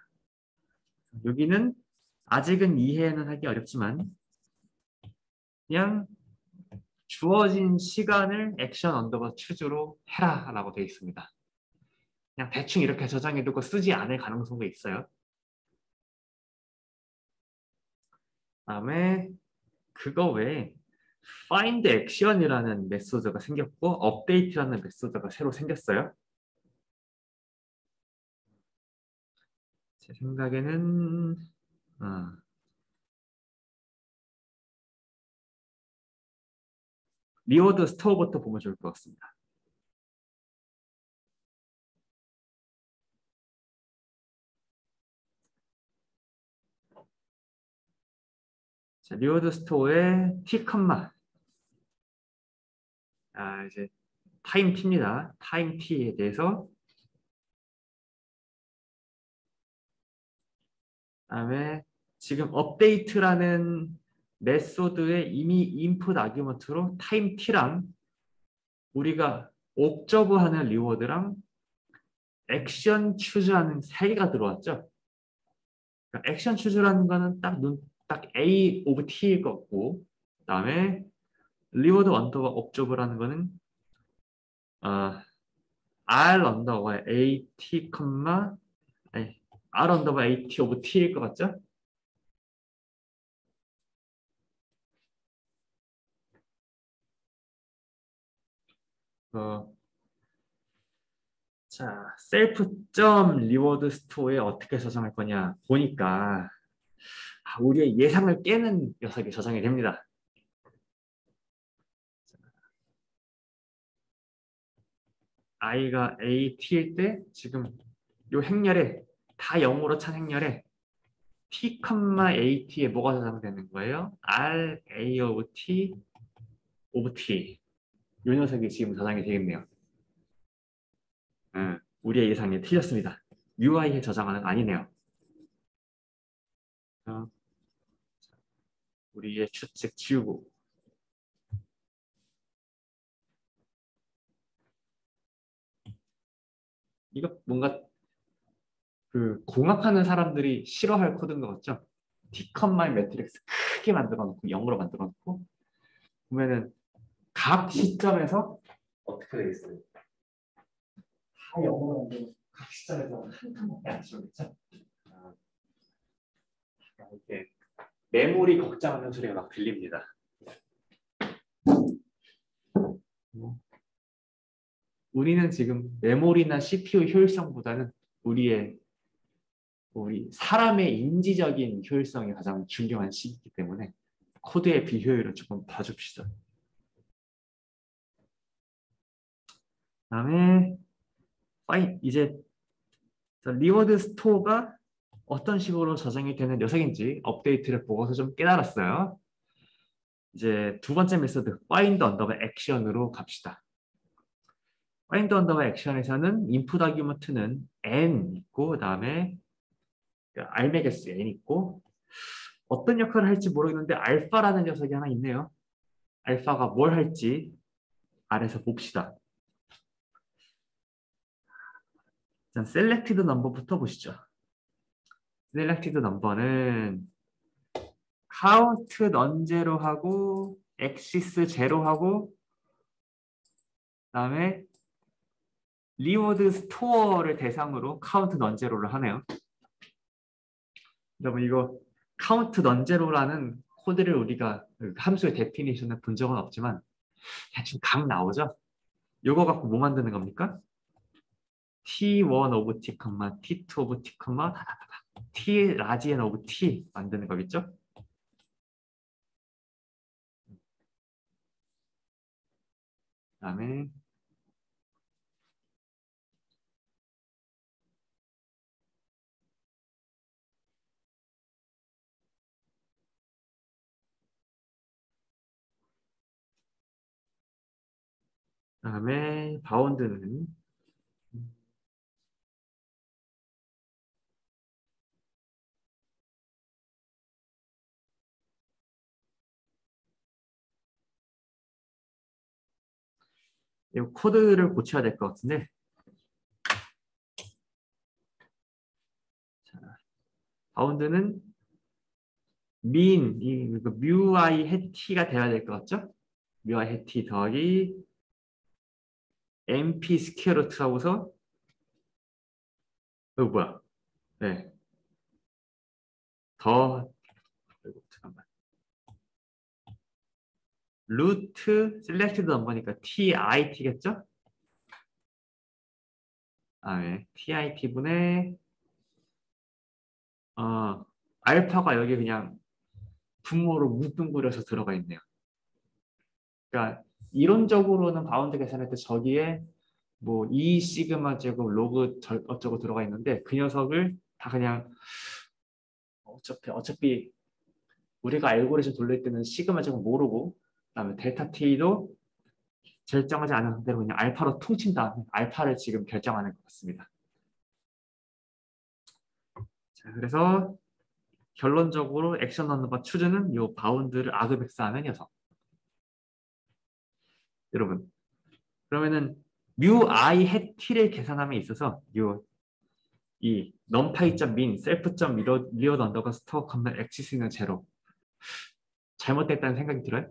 여기는 아직은 이해는 하기 어렵지만 그냥 주어진 시간을 액션 언더바 추즈로 해라 라고 되어 있습니다. 그냥 대충 이렇게 저장해두고 쓰지 않을 가능성도 있어요. 다음에 그거 외에 find action이라는 메소드가 생겼고 update라는 메소드가 새로 생겼어요. 제 생각에는 어, 리워드 스토어부터 보면 좋을 것 같습니다. 자, 리워드 스토어의 T 컴마 아, 이제 타임 T입니다. 타임 T에 대해서 그다음에 지금 업데이트라는 메소드에 이미 인풋 아규먼트로 타임 T랑 우리가 옵저브하는 리워드랑 액션 추즈하는 세 개가 들어왔죠. 그러니까 액션 추즈라는 거는 딱 눈, 딱 A 오브 T일 거고, 그다음에 리워드 언더바 옵저브라는 거는 어, R 언더바 A T 컴마 아니, R 언더바 A T 오브 T일 것 같죠? 어, 자, 셀프 점 리워드 스토어에 어떻게 저장할 거냐 보니까 아, 우리의 예상을 깨는 녀석이 저장이 됩니다. i가 A, T일 때 지금 요 행렬에 다 영으로 찬 행렬에 T, AT에 뭐가 저장되는 거예요? R, A of T, of T. 요 녀석이 지금 저장이 되겠네요. 음, 우리의 예상이 틀렸습니다. 유아이에 저장하는 아니네요. 어, 우리의 추측 지우고 이거 뭔가 그 공학하는 사람들이 싫어할 코드인 것 같죠? T, 매트릭스 크게 만들어 놓고 영어로 만들어 놓고 보면은 각 시점에서 어떻게 되겠어요? 다 영어로 만들어 각 시점에서 한 칸밖에 안 치우겠죠? 아, 이렇게 메모리 걱정하는 소리가 막 들립니다. 우리는 지금 메모리나 씨피유 효율성보다는 우리의 우리 사람의 인지적인 효율성이 가장 중요한 시기이기 때문에 코드의 비효율을 조금 봐줍시다. 그다음에 파이 이제 리워드 스토어가 어떤 식으로 저장이 되는 녀석인지 업데이트를 보고서 좀 깨달았어요. 이제 두 번째 메소드 find underbar action으로 갑시다. find underbar action에서는 input argument는 n 있고 그다음에 알맥스 n 있고 어떤 역할을 할지 모르겠는데 알파라는 녀석이 하나 있네요. 알파가 뭘 할지 아래서 봅시다. 일단 selected number부터 보시죠. selected number는 count non-zero 하고 axis zero 하고 그다음에 reward store를 대상으로 count non-zero를 하네요. 여러분 이거 count non-zero라는 코드를 우리가 함수의 데피니션을 본 적은 없지만 대충 각 나오죠? 이거 갖고 뭐 만드는 겁니까? 티 원 of t, 티 투 of t, 다다다다. t 라지 n of t 만드는 거겠죠? 그다음에 그다음에 바운드는 이 코드를 고쳐야 될 것 같은데 자, 바운드는 민, 이 뮤 i 해 t가 돼야 될 것 같죠? 뮤 i 해 t 더하기 엠피 스퀘어 루트 하고서 이거 뭐야? 네. 더 아이고, 잠깐만. 루트 셀렉티드 넘버니까 팁겠죠? 아, 네. 팁분의 어, 알파가 여기 그냥 분모로 뭉뚱그려서 들어가 있네요. 그러니까 이론적으로는 바운드 계산할 때 저기에 뭐 이 시그마 제곱 로그 절, 어쩌고 들어가 있는데 그 녀석을 다 그냥 어차피 어차피 우리가 알고리즘 돌릴 때는 시그마 제곱 모르고 그다음에 델타 t도 결정하지 않은 상태로 그냥 알파로 퉁친 다음에 알파를 지금 결정하는 것 같습니다. 자, 그래서 결론적으로 액션 넘버 추즈는 이 바운드를 아그백스하는 녀석. 여러분, 그러면은 뮤 i 해 t를 계산함에 있어서 요 이 numPy.min self.reload under가 store command axis는 제로 잘못됐다는 생각이 들어요?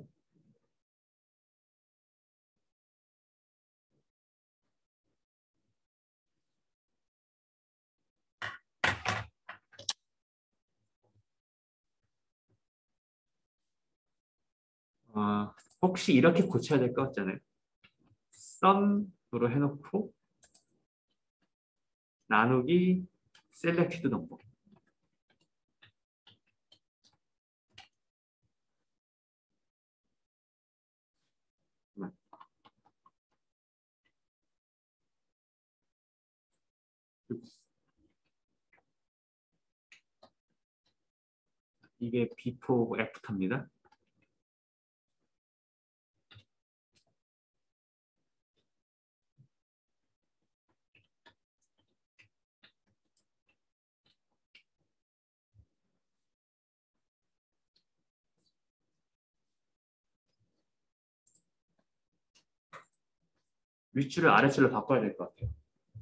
어, 혹시 이렇게 고쳐야 될 것 같잖아요. sum으로 해놓고 나누기 selected number. 이게 비포 애프터입니다. 윗줄을 아랫줄로 바꿔야 될 것 같아요.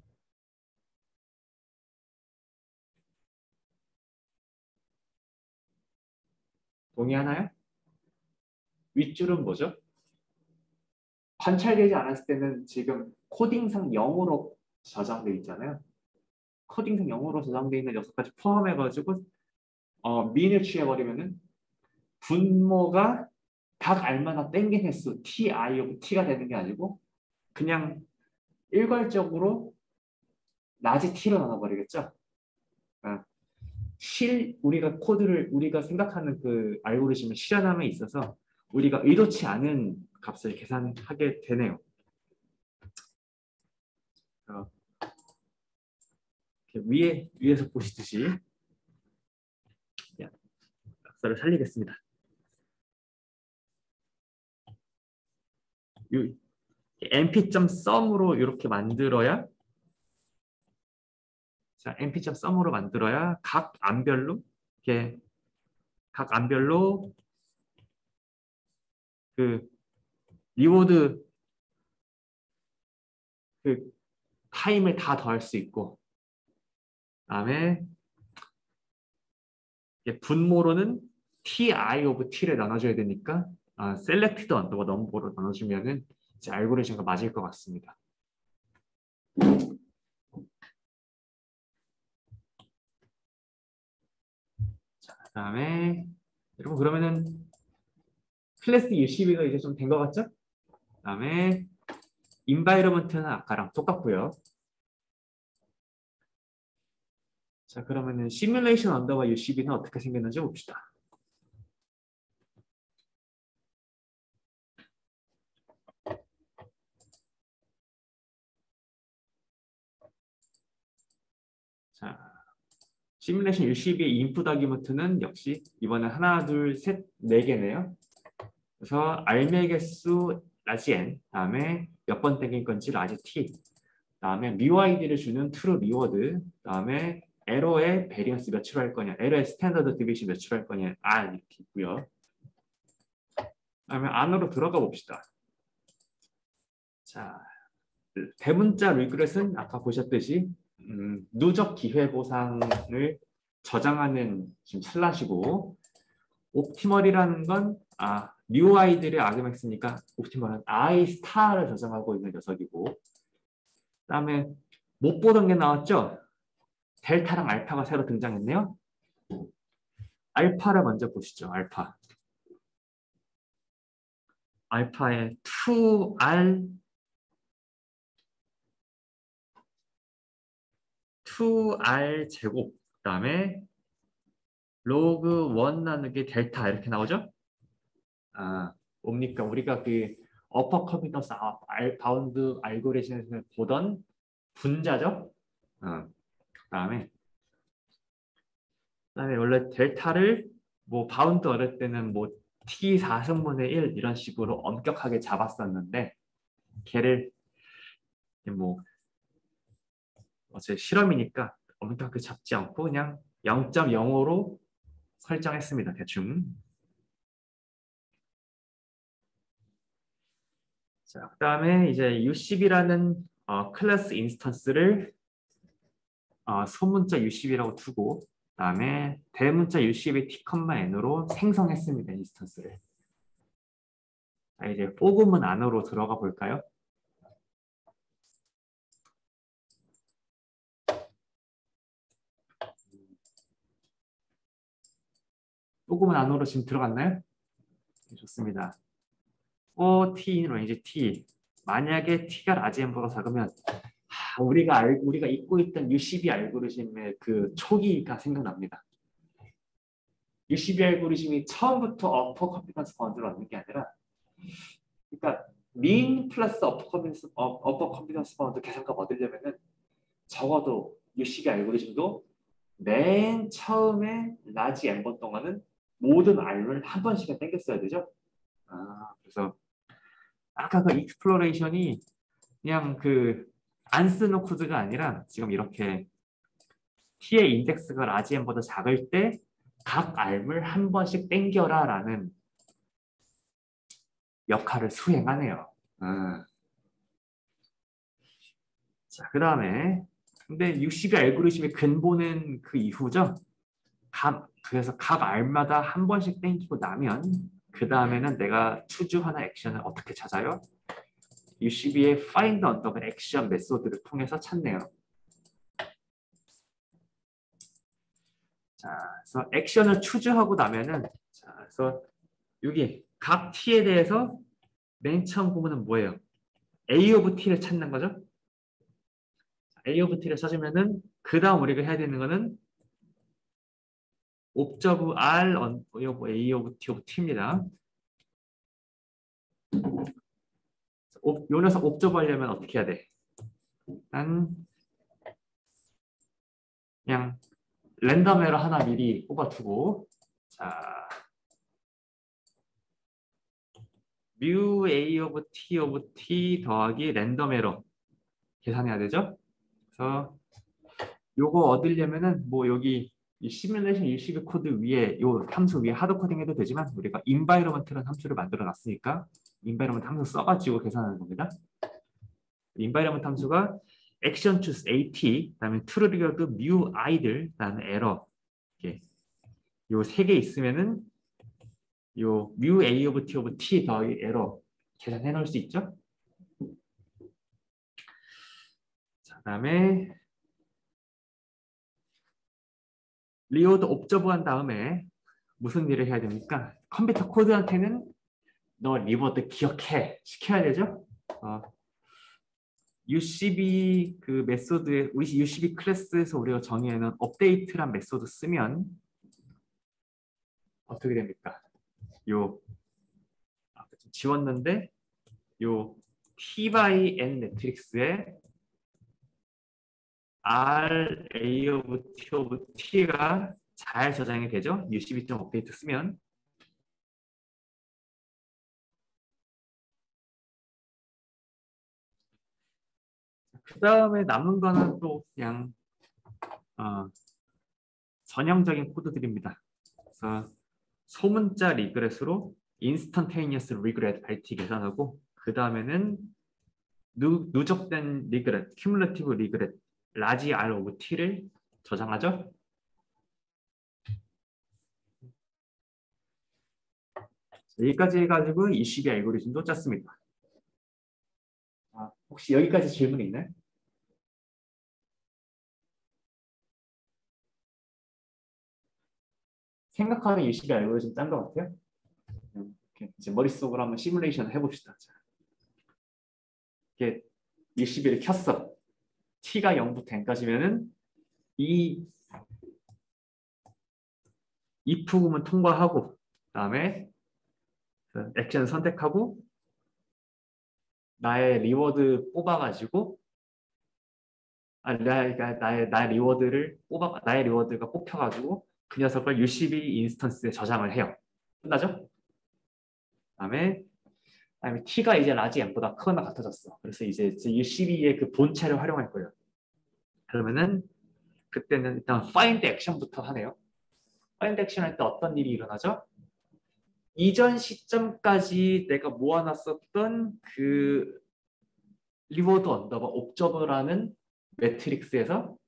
동의하나요? 윗줄은 뭐죠? 관찰되지 않았을 때는 지금 코딩상 영어로 저장돼 있잖아요. 코딩상 영어로 저장돼 있는 여섯 가지 포함해가지고 어, 민을 취해버리면은 분모가 각 알마다 땡긴 횟수 ti of t가 되는 게 아니고 그냥 일괄적으로 라지 t로 나눠버리겠죠. 그러니까 실 우리가 코드를 우리가 생각하는 그 알고리즘을 실현함에 있어서 우리가 의도치 않은 값을 계산하게 되네요. 어, 위에 위에서 보시듯이 박사를 살리겠습니다. np.sum으로 이렇게 만들어야 자, np.sum으로 만들어야 각 암별로 이렇게 각 암별로 그 리워드 그 타임을 다 더할 수 있고 그다음에 분모로는 ti of t를 나눠줘야 되니까 아, selected underbar number로 나눠주면은 이제 알고리즘과 맞을 것 같습니다. 자, 그다음에 여러분 그러면은 클래스 유씨비가 이제 좀 된 것 같죠? 그다음에 environment는 아까랑 똑같고요. 자, 그러면은 시뮬레이션 언더바 유씨비는 어떻게 생겼는지 봅시다. 자, 시뮬레이션 유씨비의 인풋 아규먼트는 역시 이번에 하나, 둘, 셋, 네 개네요. 그래서 알매 개수 라지 n, 다음에 몇 번 땡길 건지 라지 t, 다음에 뮤아이디를 주는 트루 리워드, 다음에 에러의 베리언스 몇으로 할 거냐, 에러의 스탠더드 디비전 몇으로 할 거냐, 아 이렇게 있고요. 그다음에 안으로 들어가 봅시다. 자, 대문자 리그렛은 아까 보셨듯이 음, 누적 기회 보상을 저장하는 지금 슬라시고 옵티멀이라는 건 아, 뉴 아이들의 아그맥스니까 옵티멀은 i 스타를 저장하고 있는 녀석이고 그다음에 못 보던 게 나왔죠? 델타랑 알파가 새로 등장했네요. 알파를 먼저 보시죠. 알파. 알파의 투 알 투 알 제곱 그다음에 로그 일 나누기 델타 이렇게 나오죠? 아, 뭡니까? 우리가 그 어퍼 컨피던스 알 바운드 알고리즘에서 보던 분자죠? 어, 그다음에 그다음에 원래 델타를 뭐 바운드 어릴 때는 뭐 t 사승분의 일 이런 식으로 엄격하게 잡았었는데 걔를 뭐 어제 실험이니까 엄격하게 잡지 않고 그냥 영 점 영오로 설정했습니다. 대충. 자, 그다음에 이제 유씨비라는 어, 클래스 인스턴스를 어, 소문자 유씨비라고 두고 그다음에 대문자 유씨비 t, n으로 생성했습니다. 인스턴스를. 자, 이제 포그문 안으로 들어가 볼까요? 포그문 안으로 지금 들어갔나요? 네, 좋습니다. 오, t range t. 만약에 t가 라지 n보다 작으면 하, 우리가 알, 우리가 잊고 있던 유씨비 알고리즘의 그 초기가 생각납니다. 유씨비 알고리즘이 처음부터 어퍼 컨피던스 바운드를 얻는 게 아니라 그러니까 민 플러스 어퍼 컨피던스 어퍼 컨피던스 바운드 계산값 얻으려면은 적어도 유씨비 알고리즘도 맨 처음에 라지 n번 동안은 모든 R을 한 번씩은 땡겼어야 되죠. 아, 그래서 아까 그 익스플로레이션이 그냥 그 안 쓰는 코드가 아니라 지금 이렇게 t의 인덱스가 라지 n보다 작을 때 각 R을 한 번씩 땡겨라 라는 역할을 수행하네요. 아. 자, 그 다음에 근데 유씨비 알고리즘의 근본은 그 이후죠. 각, 그래서 각 R마다 한 번씩 땡기고 나면 그 다음에는 내가 추주하는 액션을 어떻게 찾아요? 유씨비의 find 언더바 액션 메소드를 통해서 찾네요. 자, 그래서 액션을 추주하고 나면은 자, 그래서 여기 각 t에 대해서 맨 처음 부분은 뭐예요? A of t를 찾는 거죠. A of t를 찾으면은 그 다음 우리가 해야 되는 거는 옵저브 R on A of t of t입니다. 요 녀석 옵저브 하려면 어떻게 해야 돼? 난 그냥 랜덤 에러 하나 미리 뽑아두고 자, mu a of t of t 더하기 랜덤 에러 계산해야 되죠? 그래서 요거 얻으려면은 뭐 여기 이 시뮬레이션 일십이 코드 위에 요 함수 위에 하드 코딩 해도 되지만 우리가 environment라는 함수를 만들어 놨으니까 environment 함수 써가지고 계산하는 겁니다. environment 함수가 action choose at 그다음에 triggered mu i들 그다음에 error 이렇게 요 세 개 있으면은 요 mu a of t of t 더하기 error 계산해 놓을 수 있죠. 자, 그다음에 리오드 옵저브 한 다음에 무슨 일을 해야 됩니까? 컴퓨터 코드한테는 너 리워드 기억해 시켜야 되죠. 어, 유씨비 그 메소드에 우리 유씨비 클래스에서 우리가 정의해놓은 업데이트란 메소드 쓰면 어떻게 됩니까? 요 아, 좀 지웠는데 요 t by n 매트릭스에 r a of t of t가 잘 저장이 되죠. 유씨비 점 업데이트 쓰면. 그 다음에 남은 거는 또 그냥 어, 전형적인 코드들입니다. 그래서 소문자 리그렛으로 인스턴테이니어스 리그렛 알티 계산하고 그 다음에는 누, 누적된 리그렛, 큐뮬러티브 리그렛 라지 R 오브 T를 저장하죠. 여기까지 해가지고 이십이 알고리즘도 짰습니다. 아, 혹시 여기까지 질문 있나요? 생각하는 이십이 알고리즘 짠 것 같아요? 이렇게 이제 머릿속으로 한번 시뮬레이션 해봅시다. 자, 이렇게 이십일을 켰어. t가 영부터 n까지면은 이 if 부분 통과하고 그다음에 액션 선택하고 나의 리워드 뽑아가지고 아, 나의, 나의, 나의 리워드를 뽑아 나의 리워드가 뽑혀가지고 그 녀석을 유씨비 인스턴스에 저장을 해요. 끝나죠? 그다음에 그다음에 t가 이제 라지 n보다 크거나 같아졌어. 그래서 이제 유씨비의 그 본체를 활용할 거예요. 그러면은 그때는 일단 find action부터 하네요. find action 할 때 어떤 일이 일어나죠? 이전 시점까지 내가 모아놨었던 그 리워드 언더바 옵저버라는 매트릭스에서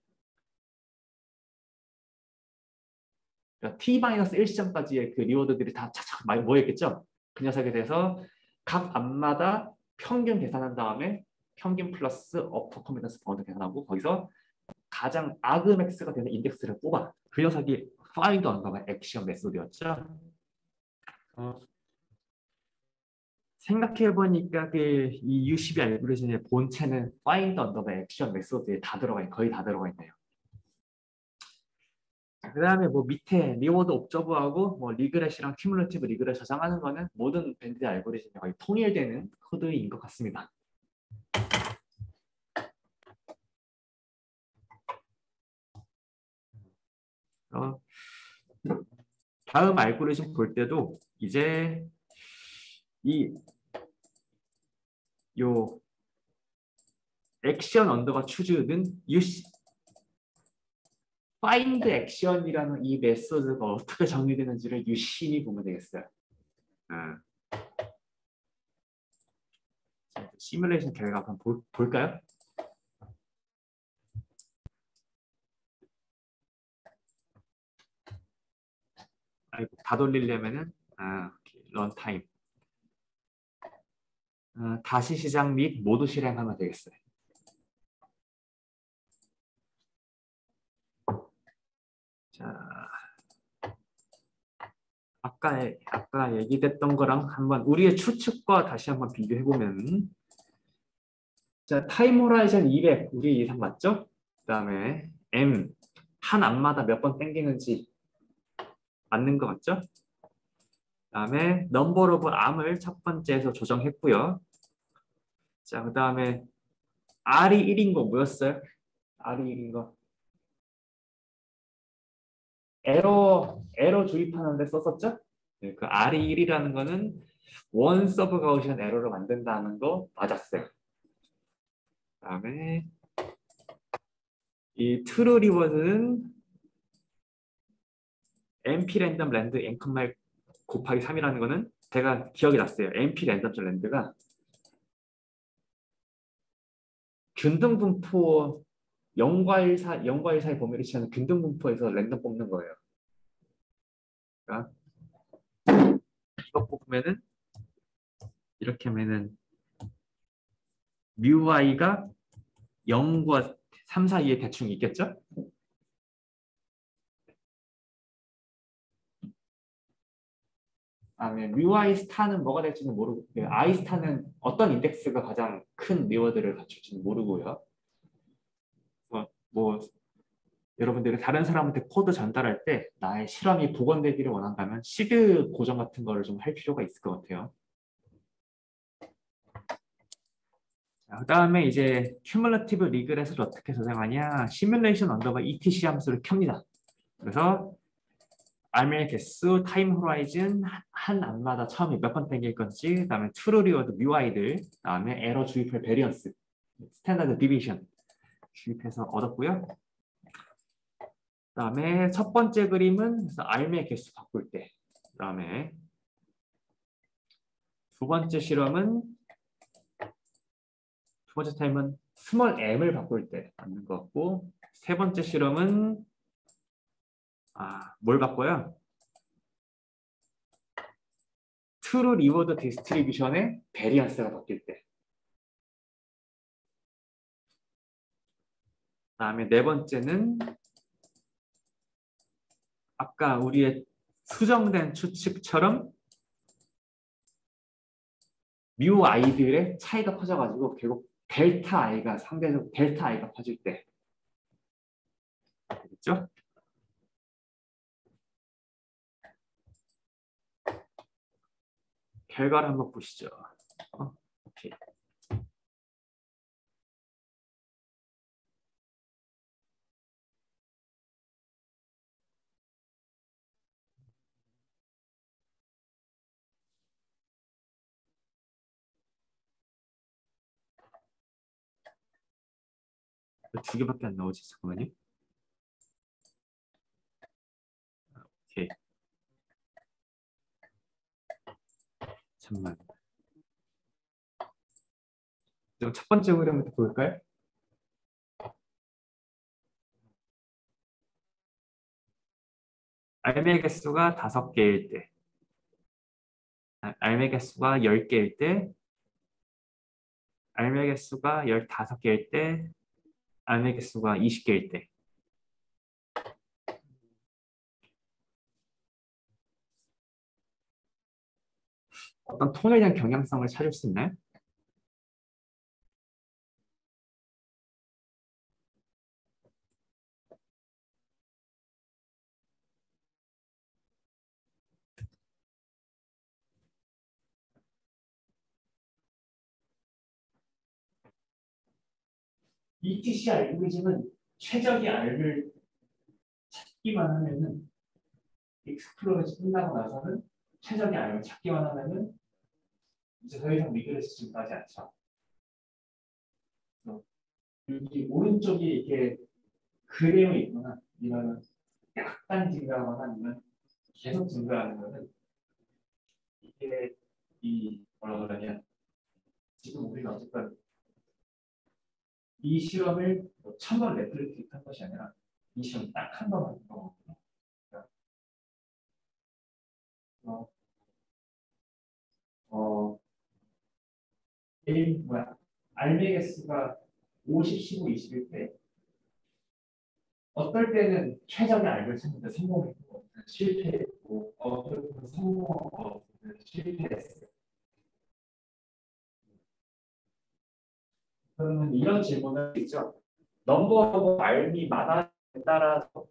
그러니까 t-일 시점까지의 그 리워드들이 다 차차 많이 모여있겠죠? 그 녀석에 대해서 각 앞마다 평균 계산한 다음에 평균 플러스 어퍼 컨피던스 바운드 계산하고 거기서 가장 아그맥스가 되는 인덱스를 뽑아. 그 녀석이 find 언더바 액션 메소드였죠. 어, 생각해보니까 그 이 유씨비 알고리즘의 본체는 find 언더바 액션 메소드에 다 들어가 있, 거의 다 들어가 있네요. 그 다음에 뭐 밑에 리워드 옵저버하고 뭐 리그렛이랑 큐뮬러티브 리그렛 저장하는 거는 모든 밴드 알고리즘이 거의 통일되는 코드인 것 같습니다. 어, 다음 알고리즘 볼 때도 이제 이 요 액션 언더바 추즈는 유씨 find action이라는 이 메소드가 어떻게 정의되는지를 유심히 보면 되겠어요. 아. 시뮬레이션 결과 한번 볼, 볼까요? 아이고, 다 돌리려면은 아, 런타임 아, 다시 시작 및 모두 실행하면 되겠어요. 자, 아까 아까 얘기됐던 거랑 한번 우리의 추측과 다시 한번 비교해 보면, 자 타임 호라이즌 이백 우리 예상 맞죠? 그다음에 m 한 앞마다 몇 번 땡기는지 맞는 거 맞죠? 그다음에 넘버 오브 암을 첫 번째에서 조정했고요. 자 그다음에 r이 일인 거 뭐였어요? r이 일인 거 에러 에러 주입하는데 썼었죠? 네, 그 알이 일이라는 거는 원 서브 가우시안 에러를 만든다는 거 맞았어요. 그다음에 이 트루 리워드는 엠피 랜덤 랜드 앵커말 곱하기 삼이라는 거는 제가 기억이 났어요. 엠피 랜덤 랜드가 균등분포 영과 일 사, 영과 일 사이 범위를 취하는 균등분포에서 랜덤 뽑는 거예요. 그러니까 이거 뽑으면은 이렇게 하면은 뮤 i가 영과 삼 사이에 대충 있겠죠? 다음에 뮤 i 스타는 뭐가 될지는 모르고 i 스타는 어떤 인덱스가 가장 큰 리워드를 갖출지는 모르고요. 뭐, 뭐 여러분들이 다른 사람한테 코드 전달할 때 나의 실험이 복원되기를 원한다면 시드 고정 같은 거를 좀 할 필요가 있을 것 같아요. 그 다음에 이제 큐뮬러티브 리그레스를 어떻게 저장하냐, 시뮬레이션 언더바 이티씨 함수를 켭니다. 그래서 알멜 개수, 타임 호라이즌, 한 안마다 처음에 몇 번 땡길 건지, 그 다음에 트루 리워드 뮤 아이들, 그 다음에 에러 주입할 베리언스, 스탠다드 디비전 주입해서 얻었고요. 그 다음에 첫 번째 그림은 그래서 알멜 개수 바꿀 때, 그 다음에 두 번째 실험은 두 번째 타임은 스몰 m을 바꿀 때 맞는 것 같고, 세 번째 실험은 아, 뭘 바꿔요? 트루 리워드 디스트리뷰션의 베리언스가 바뀔 때. 그다음에 네 번째는 아까 우리의 수정된 추측처럼 뮤 i들의 차이가 커져가지고 결국 델타 i가 상대적으로 델타 i가 커질 때. 알겠죠? 결과를 한번 보시죠. 어, 오케이. 두 개밖에 안 나오지. 잠깐만요. 오케이. 잠깐만. 그럼 첫 번째 그림부터 볼까요? 알매 개수가 다섯 개일 때, 알매 개수가 열 개일 때, 알매 개수가 열다섯 개일 때, 알매 개수가 이십 개일 때. 어떤 통일된 경향성을 찾을 수 있나요? 이티씨 알고리즘은 최적의 알을 찾기만 하면은 익스플로레이션 끝나고 나서는 최적의 알을 찾기만 하면은 이제 더 이상 리그레스 증가하지 않죠. 여기 오른쪽이 이렇게 그래요 있거나 이거는 약간 증가하거나 아니면 계속 증가하는 거는 이게 이 뭐라 그러냐, 지금 우리가 어쨌든 이 실험을 뭐 천 번 레플리케이트 한 것이 아니라 이 실험 딱 한 번 한 거거든요. 그러니까 어, 어, 일 뭐야 알매 개수가 오십, 십오, 이십일 때 어떨 때는 최적의 알을 찾는데 성공했고 실패했고 어떨 때는 성공하고 실패했어요. 그러면 이런 질문을 있죠. 넘버 오브 알미마다에 따라서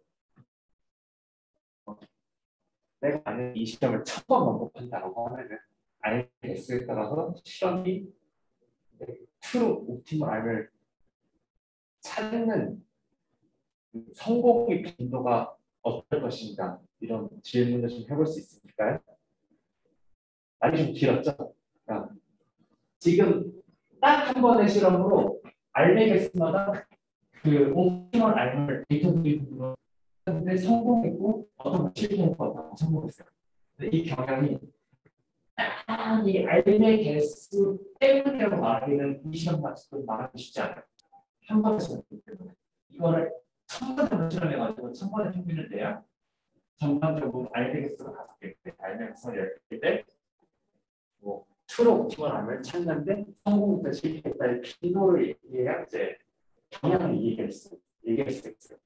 내가 만약 이 시험을 천 번 반복한다고 하면은 알 개수에 따라서 실험이 트루 옵티멀 알을 찾는 성공의 빈도가 어떨 것인가 이런 질문을 좀 해볼 수 있을까요? 말이 좀 길었죠? 그러니까 지금 딱 한 번의 실험으로 알맥에스마다 그 옵티멀 알을 데이터 드리븐으로 했는데 성공했고 어떤 실패했고 성공했어요. 근데 이 경향이 딱 이 알맥 개수 때문이라고 말하기는 이 시험 같은 말하기 쉽지 않아요. 한 번에 실험이기 때문에 이거를 천 번에 실험해가지고 천 번의 평균을 내야 전반적으로 알맥 개수가 다섯 개 때, 알맥 개수가 열 개 때, 뭐 트로 옵티멀 알을 찾는데 성공했다 실패했다의 빈도를 얘기해야 이제 경향을 얘기할 수 얘기할 수 있어요.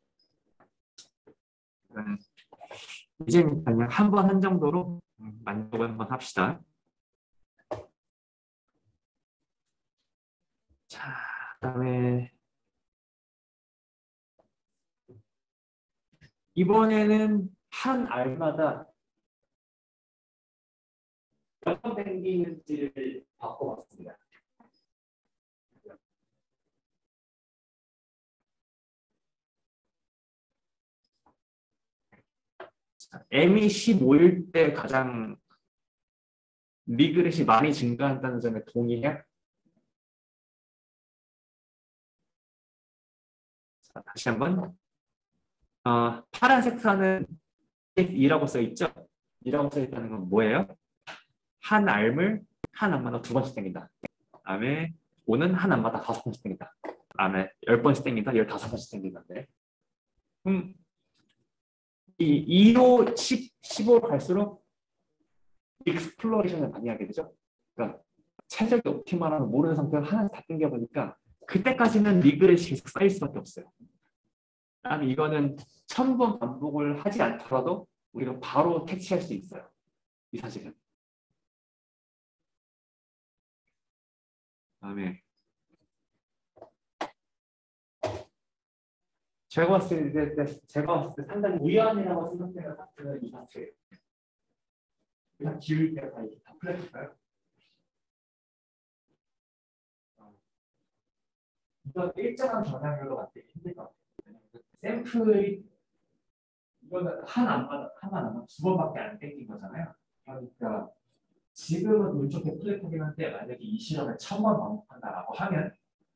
이제 그냥 한 번 한 정도로 만족을 한번 합시다. 자, 그다음에 이번에는 한 알마다 몇 번 땡기는지를 바꿔봤습니다. M이 십오일 때 가장 리그렛이 많이 증가한다는 점에 동의해? 자, 다시 한번 어, 파란색 선은 이라고 써있죠? 이라고 써있다는 건 뭐예요? 한 알을 한 알마다 두 번씩 땡긴다. 다음에 오는 한 알마다 다섯 번씩 땡긴다. 다음에 열 번씩 땡긴다. 열다섯 번씩 땡긴다네. 그럼 이 이 호, 십, 십오로 갈수록 익스플로레이션을 많이 하게 되죠. 그러니까 최적의 옵티멀함을 모르는 상태로 하나씩 다 땡겨보니까 그때까지는 리그렛이 계속 쌓일 수밖에 없어요. 다음에 이거는 천 번 반복을 하지 않더라도 우리가 바로 캐치할 수 있어요. 이 사실은. 다음에 제가 봤을 때, 제가 봤을 때 상당히 우연이라고 생각되는 파트는 이 파트예요. 그냥 기울 때가 다 이렇게 다 풀렸을까요? 이건 일정한 전향으로 만들기 힘들 것 같아요. 샘플이 이거는 한 안마다 하나 안마 두 번밖에 안 땡긴 거잖아요. 그러니까 지금은 운 좋게 플랫하긴 한데 만약에 이 실험을 천 번 반복한다라고 하면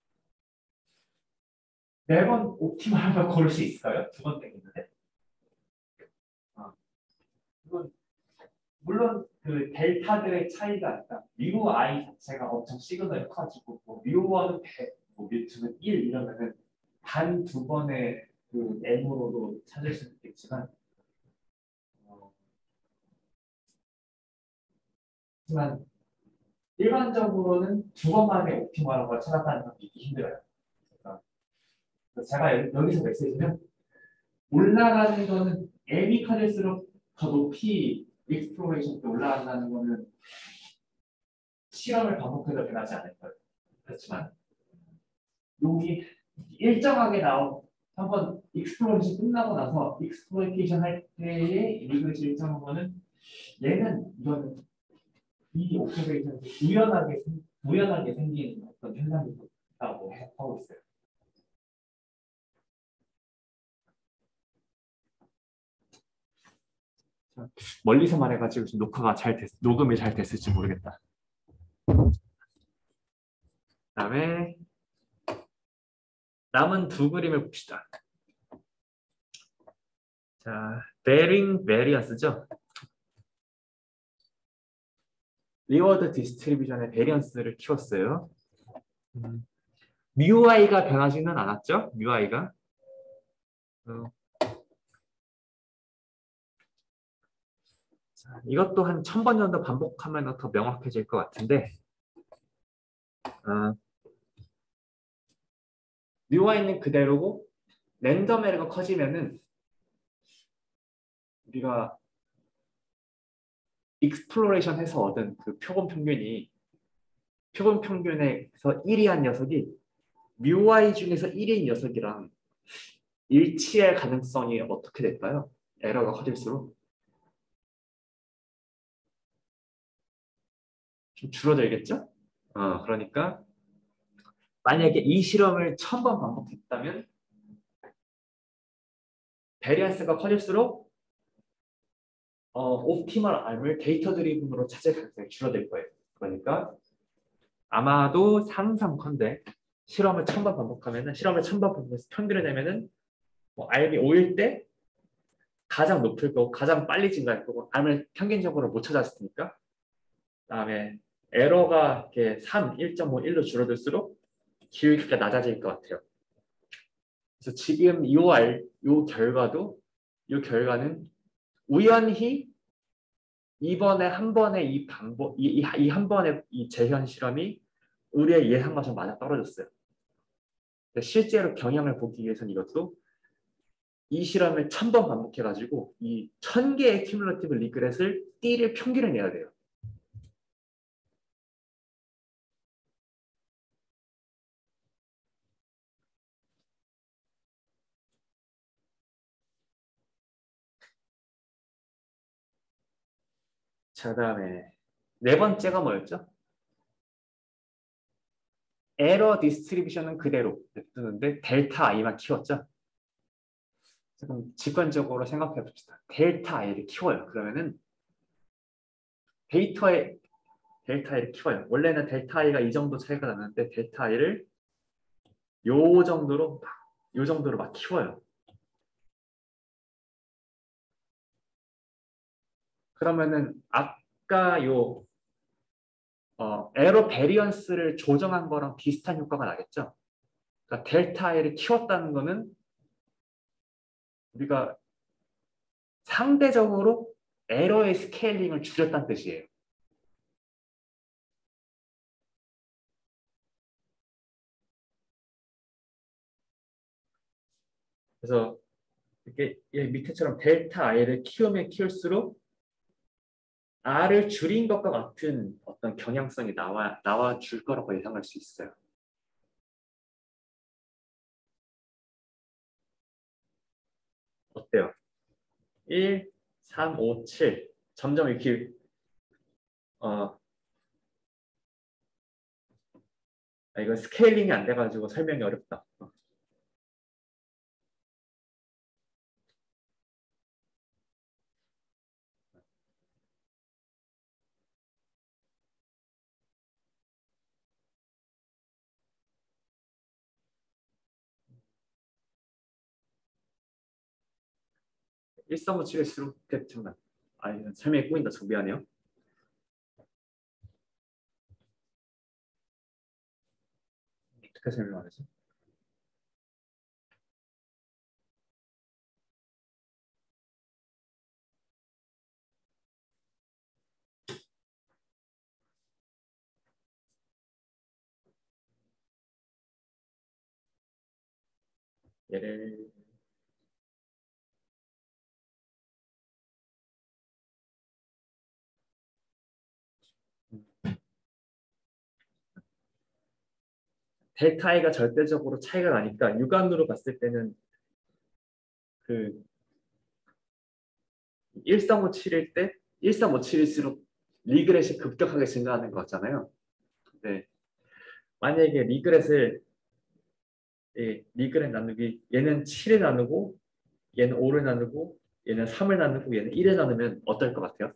매번 옵티멀한 고를 수 있을까요? 두 번 땡기는데. 아, 이건 물론 그 델타들의 차이가 있다. 뮤 i 자체가 엄청 시그널이 커지고 뭐 뮤1은 백, 뭐 뮤투는 일 이러면은 단 두 번의 그 m으로도 찾을 수 있겠지만 어, 하지만 일반적으로는 두 번만에 옵티멀한 걸 찾았다는 건 믿기 힘들어요. 그래서 제가 여기서 메시지는 올라가는 거는 m이 커질수록 더 높이 익스플로레이션 때 올라간다는 거는 실험을 반복해도 변하지 않을 거예요. 그렇지만 여기 일정하게 나온 한번 익스플로레이션 끝나고 나서 익스플로이테이션 할 때의 리그레이션 일정한 거는 얘는 이거는 이 옵티메이션이 우연하게 우연하게 생긴 어떤 현상이라고 하고 있어요. 멀리서 말해가지고 지금 녹화가 잘 됐, 녹음이 잘 됐을지 모르겠다. 그다음에 남은 두 그림을 봅시다. 자, 베링 베리언스죠. 리워드 디스트리뷰션의 베리언스를 키웠어요. 음, 뮤아이가 변하지는 않았죠. 뮤아이가. 어. 자, 이것도 한 천 번 정도 반복하면 더 명확해질 것 같은데 어, 뮤아이는 그대로고 랜덤 에러가 커지면은 우리가 익스플로레이션 해서 얻은 그 표본 평균이 표본 평균에서 일 위한 녀석이 뮤아이 중에서 일 위인 녀석이랑 일치할 가능성이 어떻게 될까요? 에러가 커질수록 좀 줄어들겠죠? 어, 그러니까 만약에 이 실험을 천 번 반복했다면 베리언스가 커질수록 어, 옵티멀 암을 데이터 드리븐으로 찾을 가능성이 줄어들 거예요. 그러니까 아마도 상상컨대 실험을 천 번 반복하면은 실험을 천 번 반복해서 평균을 내면은 뭐 암이 오일 때 가장 높을 거고 가장 빨리 증가할 거고 암을 평균적으로 못 찾았으니까 그다음에 에러가 이렇게 삼, 일 점 오, 일로 줄어들수록 기울기가 낮아질 것 같아요. 그래서 지금 이 알, 요 결과도 이 결과는 우연히 이번에 한 번의 이 방법, 이 한 번의 이 재현 실험이 우리의 예상과 좀 맞아 떨어졌어요. 실제로 경향을 보기 위해서는 이것도 이 실험을 천 번 반복해가지고 이 천 개의 큐뮬러티브 리그렛을 띠를 평균을 내야 돼요. 자, 그다음에 네 번째가 뭐였죠? 에러 디스트리뷰션은 그대로 냅두는데 델타 i만 키웠죠. 그럼 직관적으로 생각해 봅시다. 델타 i를 키워요. 그러면은 데이터에 델타 i를 키워요. 원래는 델타 i가 이 정도 차이가 나는데 델타 i를 요 정도로 요 정도로 막 키워요. 그러면은 아까 요 어, 에러 베리언스를 조정한 거랑 비슷한 효과가 나겠죠. 그러니까 델타 i를 키웠다는 거는 우리가 상대적으로 에러의 스케일링을 줄였다는 뜻이에요. 그래서 이렇게 밑에처럼 델타 i를 키우면 키울수록 r을 줄인 것과 같은 어떤 경향성이 나와 나와 줄 거라고 예상할 수 있어요. 어때요? 일, 삼, 오, 칠 점점 이렇게 어 아, 이거 스케일링이 안 돼가지고 설명이 어렵다. 어. 일, 삼, 오, 칠일수록 잠깐 아 설명이 꼬인다. 저 미안해요. 어떻게 설명하지? 얘를 델타 i가 절대적으로 차이가 나니까 육안으로 봤을 때는 그 일삼오칠일 때 일삼오칠일수록 리그렛이 급격하게 증가하는 것 같잖아요. 근데 만약에 리그렛을 예, 리그렛 나누기 얘는 칠을 나누고 얘는 오를 나누고 얘는 삼을 나누고 얘는 일을 나누면 어떨 것 같아요?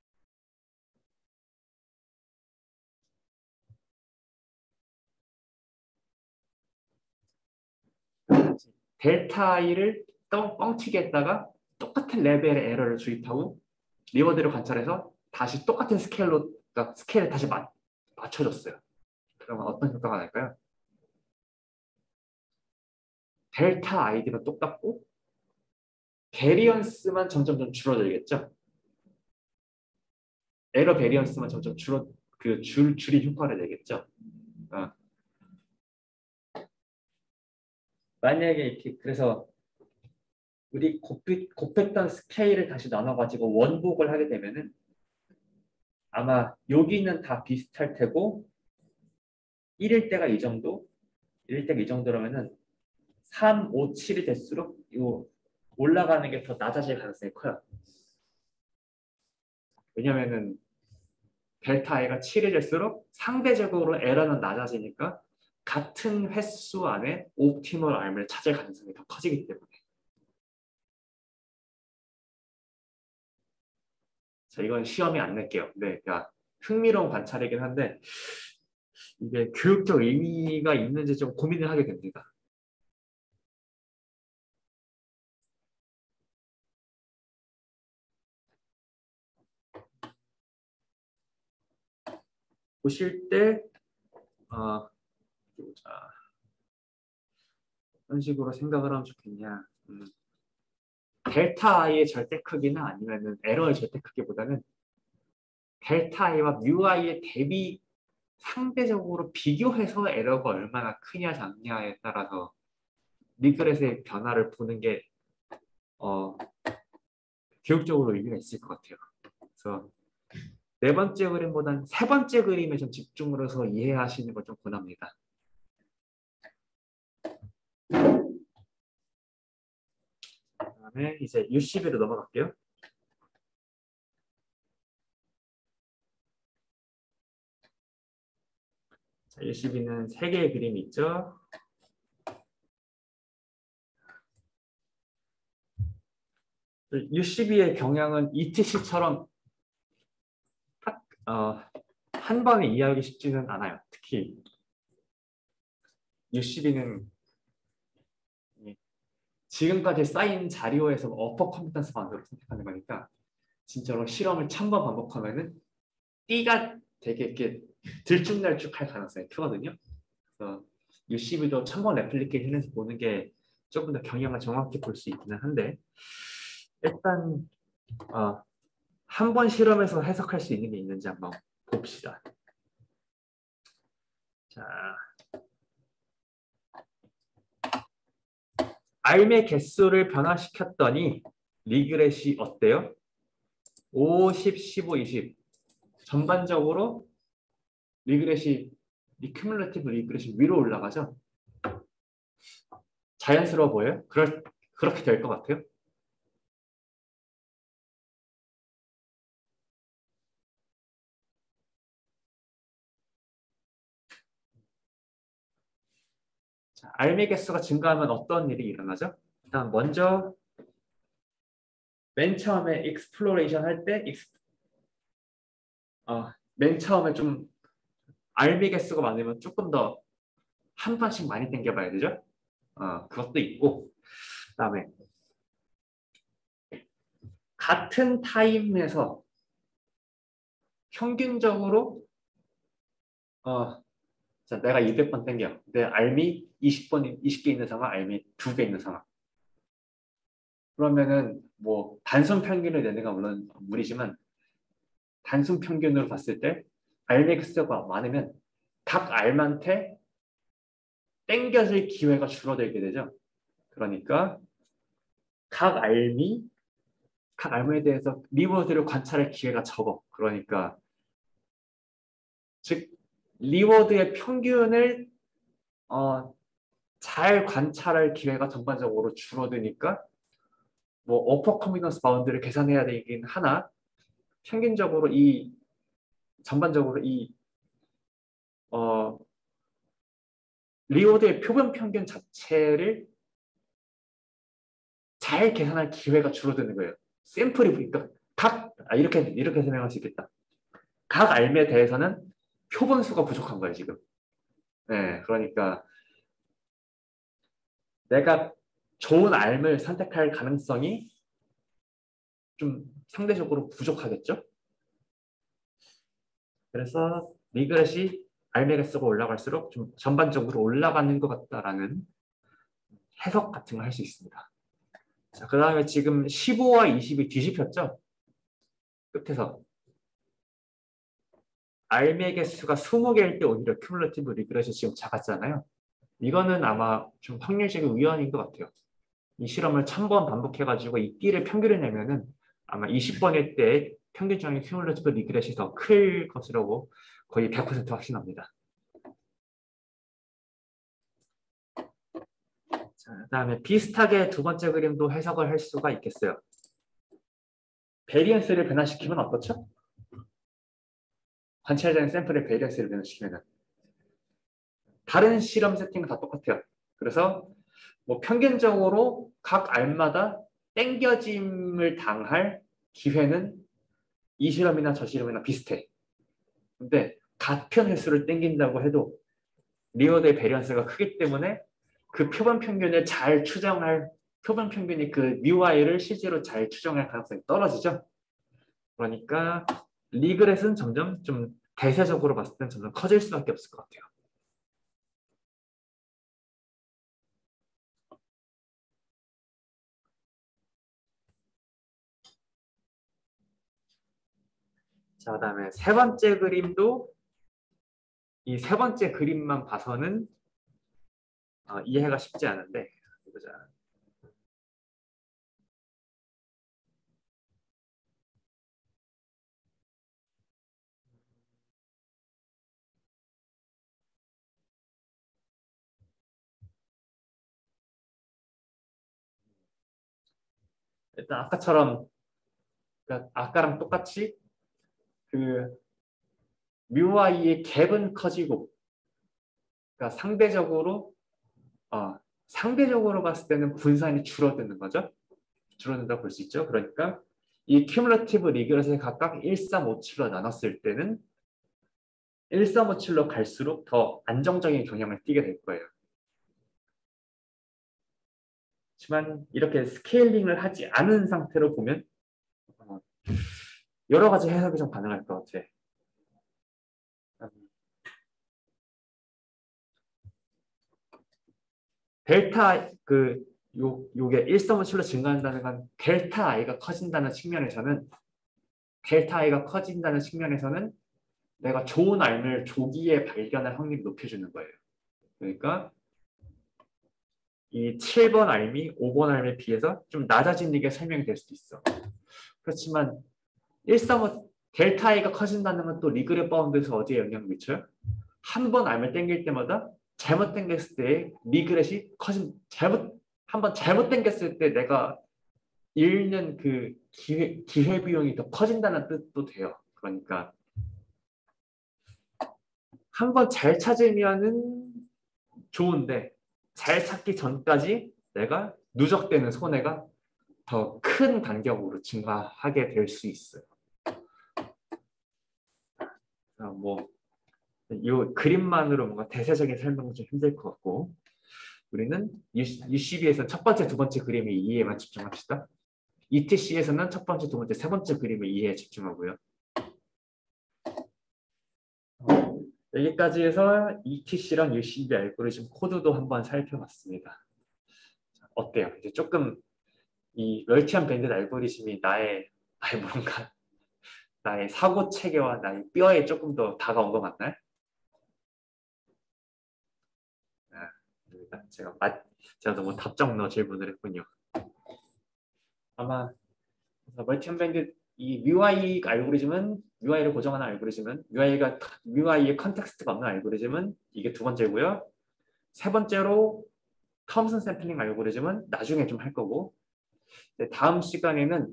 델타 i를 뻥튀기 했다가 똑같은 레벨의 에러를 주입하고 리워드를 관찰해서 다시 똑같은 스케일로 그러니까 스케일을 다시 맞, 맞춰줬어요. 그러면 어떤 효과가 날까요? 델타 아이디가 똑같고 베리언스만 점점 좀 줄어들겠죠. 에러 베리언스만 점점 줄어 그 줄 줄이 효과를 내겠죠. 어. 만약에 이렇게 그래서 우리 곱했, 곱했던 스케일을 다시 나눠가지고 원복을 하게 되면은 아마 여기는 다 비슷할 테고 일일 때가 이 정도, 일일 때가 이 정도라면은 삼, 오, 칠이 될수록 요 올라가는 게 더 낮아질 가능성이 커요. 왜냐면은 델타 i가 칠이 될수록 상대적으로 에러는 낮아지니까 같은 횟수 안에 옵티멀 알을 찾을 가능성이 더 커지기 때문에 자, 이건 시험에 안 낼게요. 네, 그러니까 흥미로운 관찰이긴 한데 이게 교육적 의미가 있는지 좀 고민을 하게 됩니다. 보실 때 어, 보자. 어떤 식으로 생각을 하면 좋겠냐. 음, 델타 i의 절대 크기는 아니면은 에러의 절대 크기보다는 델타 i와 뮤 i의 대비 상대적으로 비교해서 에러가 얼마나 크냐 작냐에 따라서 리그렛의 변화를 보는 게 어, 교육적으로 의미가 있을 것 같아요. 그래서 네 번째 그림보다는 세 번째 그림에 좀 집중을 해서 이해하시는 걸 좀 권합니다. 그다음에 이제 유십으로 넘어갈게요. 자, 유십이는 세 개의 그림이 있죠. 유십이의 경향은 이티씨처럼 딱, 어, 한 번에 이해하기 쉽지는 않아요. 특히 유십이는 지금까지 쌓인 자료에서 어퍼 컴퓨턴스 방식으로 선택하는 거니까 진짜로 실험을 천 번 반복하면은 띠가 되게 이렇게 들쭉날쭉할 가능성이 크거든요. 그래서 유십이도 천 번 애플리케이션에서 보는 게 조금 더 경향을 정확히 볼 수 있기는 한데 일단 어, 한 번 실험에서 해석할 수 있는 게 있는지 한번 봅시다. 자, 알의 개수를 변화시켰더니 리그렛이 어때요? 오, 십, 십오, 이십 전반적으로 리그렛이 이 큐뮬러티브 리그렛이 위로 올라가죠? 자연스러워 보여요? 그럴, 그렇게 될 것 같아요? 자, 알의 개수가 증가하면 어떤 일이 일어나죠? 일단 먼저 맨 처음에 익스플로레이션 할 때 어, 맨 처음에 좀 알의 개수가 많으면 조금 더 한 번씩 많이 당겨봐야 되죠? 어, 그것도 있고 그다음에 같은 타임에서 평균적으로 어, 자, 내가 이백 번 당겨. 내 알미 이십 번, 이십 개 있는 상황, 알미 두 개 있는 상황. 그러면은 뭐 단순 평균을 내는 건 물론 무리지만 단순 평균으로 봤을 때 알미 개수가 많으면 각 알한테 땡겨질 기회가 줄어들게 되죠. 그러니까 각 알미, 각 알무에 대해서 리워드를 관찰할 기회가 적어. 그러니까 즉 리워드의 평균을 어, 잘 관찰할 기회가 전반적으로 줄어드니까 뭐 어퍼 컨비넌스 바운드를 계산해야 되긴 하나 평균적으로 이 전반적으로 이 어, 리워드의 표본 평균 자체를 잘 계산할 기회가 줄어드는 거예요. 샘플이 그러니까 각 아, 이렇게 이렇게 설명할 수 있겠다. 각 알에 대해서는 표본 수가 부족한 거예요 지금. 네, 그러니까 내가 좋은 알을 선택할 가능성이 좀 상대적으로 부족하겠죠. 그래서 리그렛이 알맥의 수가 올라갈수록 좀 전반적으로 올라가는 것 같다라는 해석 같은 걸 할 수 있습니다. 자, 그 다음에 지금 십오와 이십이 뒤집혔죠? 끝에서. 알맥의 수가 이십 개일 때 오히려 큐뮬러티브 리그렛이 지금 작았잖아요. 이거는 아마 좀 확률적인 우연인 것 같아요. 이 실험을 천 번 반복해가지고 이 띠를 평균을 내면은 아마 이십 번일 때 평균적인 큐뮬러티브 리그렛이 더 클 것이라고 거의 백 퍼센트 확신합니다. 자, 그다음에 비슷하게 두 번째 그림도 해석을 할 수가 있겠어요. 베리언스를 변화시키면 어떻죠? 관찰되는 샘플의 베리언스를 변화시키면 다른 실험 세팅은 다 똑같아요. 그래서 뭐 평균적으로 각 알마다 땡겨짐을 당할 기회는 이 실험이나 저 실험이나 비슷해. 근데 같은 횟수를 땡긴다고 해도 리어드의 베리언스가 크기 때문에 그 표본 평균을 잘 추정할 표본 평균이 그 뮤아이를 실제로 잘 추정할 가능성이 떨어지죠. 그러니까 리그렛은 점점 좀 대세적으로 봤을 땐 점점 커질 수밖에 없을 것 같아요. 자, 그다음에 세 번째 그림도 이 세 번째 그림만 봐서는 어, 이해가 쉽지 않은데 보자. 일단 아까처럼 그러니까 아까랑 똑같이 그 뮤아이의 갭은 커지고 그러니까 상대적으로 어, 상대적으로 봤을 때는 분산이 줄어드는 거죠. 줄어든다고 볼 수 있죠. 그러니까 이 큐뮬러티브 리그렛을 각각 일삼오칠로 나눴을 때는 일삼오칠로 갈수록 더 안정적인 경향을 띠게 될 거예요. 하지만 이렇게 스케일링을 하지 않은 상태로 보면 어, 여러 가지 해석이 좀 가능할 것 같아. 델타 그 요, 요게 일삼오칠로 증가한다는 건 델타 i가 커진다는 측면에서는 델타 i가 커진다는 측면에서는 내가 좋은 알을 조기에 발견할 확률이 높여주는 거예요. 그러니까 이 칠 번 알미, 오 번 알미에 비해서 좀 낮아진 게 설명이 될 수도 있어. 그렇지만 일삼오 델타 i가 커진다는 건 또 리그렛 바운드에서 어디에 영향을 미쳐요? 한 번 알을 땡길 때마다 잘못 땡겼을 때 리그렛이 커진 잘못 한 번 잘못 땡겼을 때 내가 잃는 그 기회, 기회 비용이 더 커진다는 뜻도 돼요. 그러니까 한 번 잘 찾으면은 좋은데 잘 찾기 전까지 내가 누적되는 손해가 더 큰 간격으로 증가하게 될 수 있어요. 뭐 이 그림만으로 뭔가 대세적인 설명은 좀 힘들 것 같고 우리는 유씨비에서 첫 번째, 두 번째 그림의 이해에만 집중합시다. 이티씨에서는 첫 번째, 두 번째, 세 번째 그림의 이해에 집중하고요. 여기까지 해서 이티씨랑 유씨비 알고리즘 코드도 한번 살펴봤습니다. 어때요? 이제 조금 이 멀티한 밴드 알고리즘이 나의 나의 뭔가 나의 사고 체계와 나의 뼈에 조금 더 다가온 것 같나요? 아, 제가 맞, 제가 너무 답정너 질문을 했군요. 아마 멀티한 밴드 이 뮤아이 알고리즘은 뮤아이를 고정하는 알고리즘은 뮤아이가 뮤아이의 컨텍스트가 없는 알고리즘은 이게 두 번째고요. 세 번째로 톰슨 샘플링 알고리즘은 나중에 좀 할 거고 다음 시간에는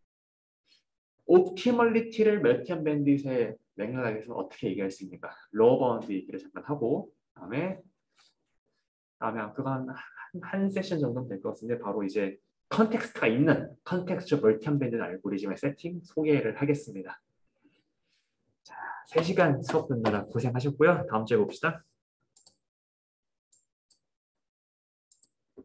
옵티멀리티를 멀티한 밴딧의 맥락에서 어떻게 얘기할 수 있는가 로어 바운드 얘기를 잠깐 하고 다음에 다음에 그거 한, 한, 한 세션 정도는 될 것 같은데 바로 이제 컨텍스트가 있는 컨텍스트 멀티한 밴딧 알고리즘의 세팅 소개를 하겠습니다. 자, 세 시간 수업 듣느라 고생하셨고요. 다음 주에 봅시다.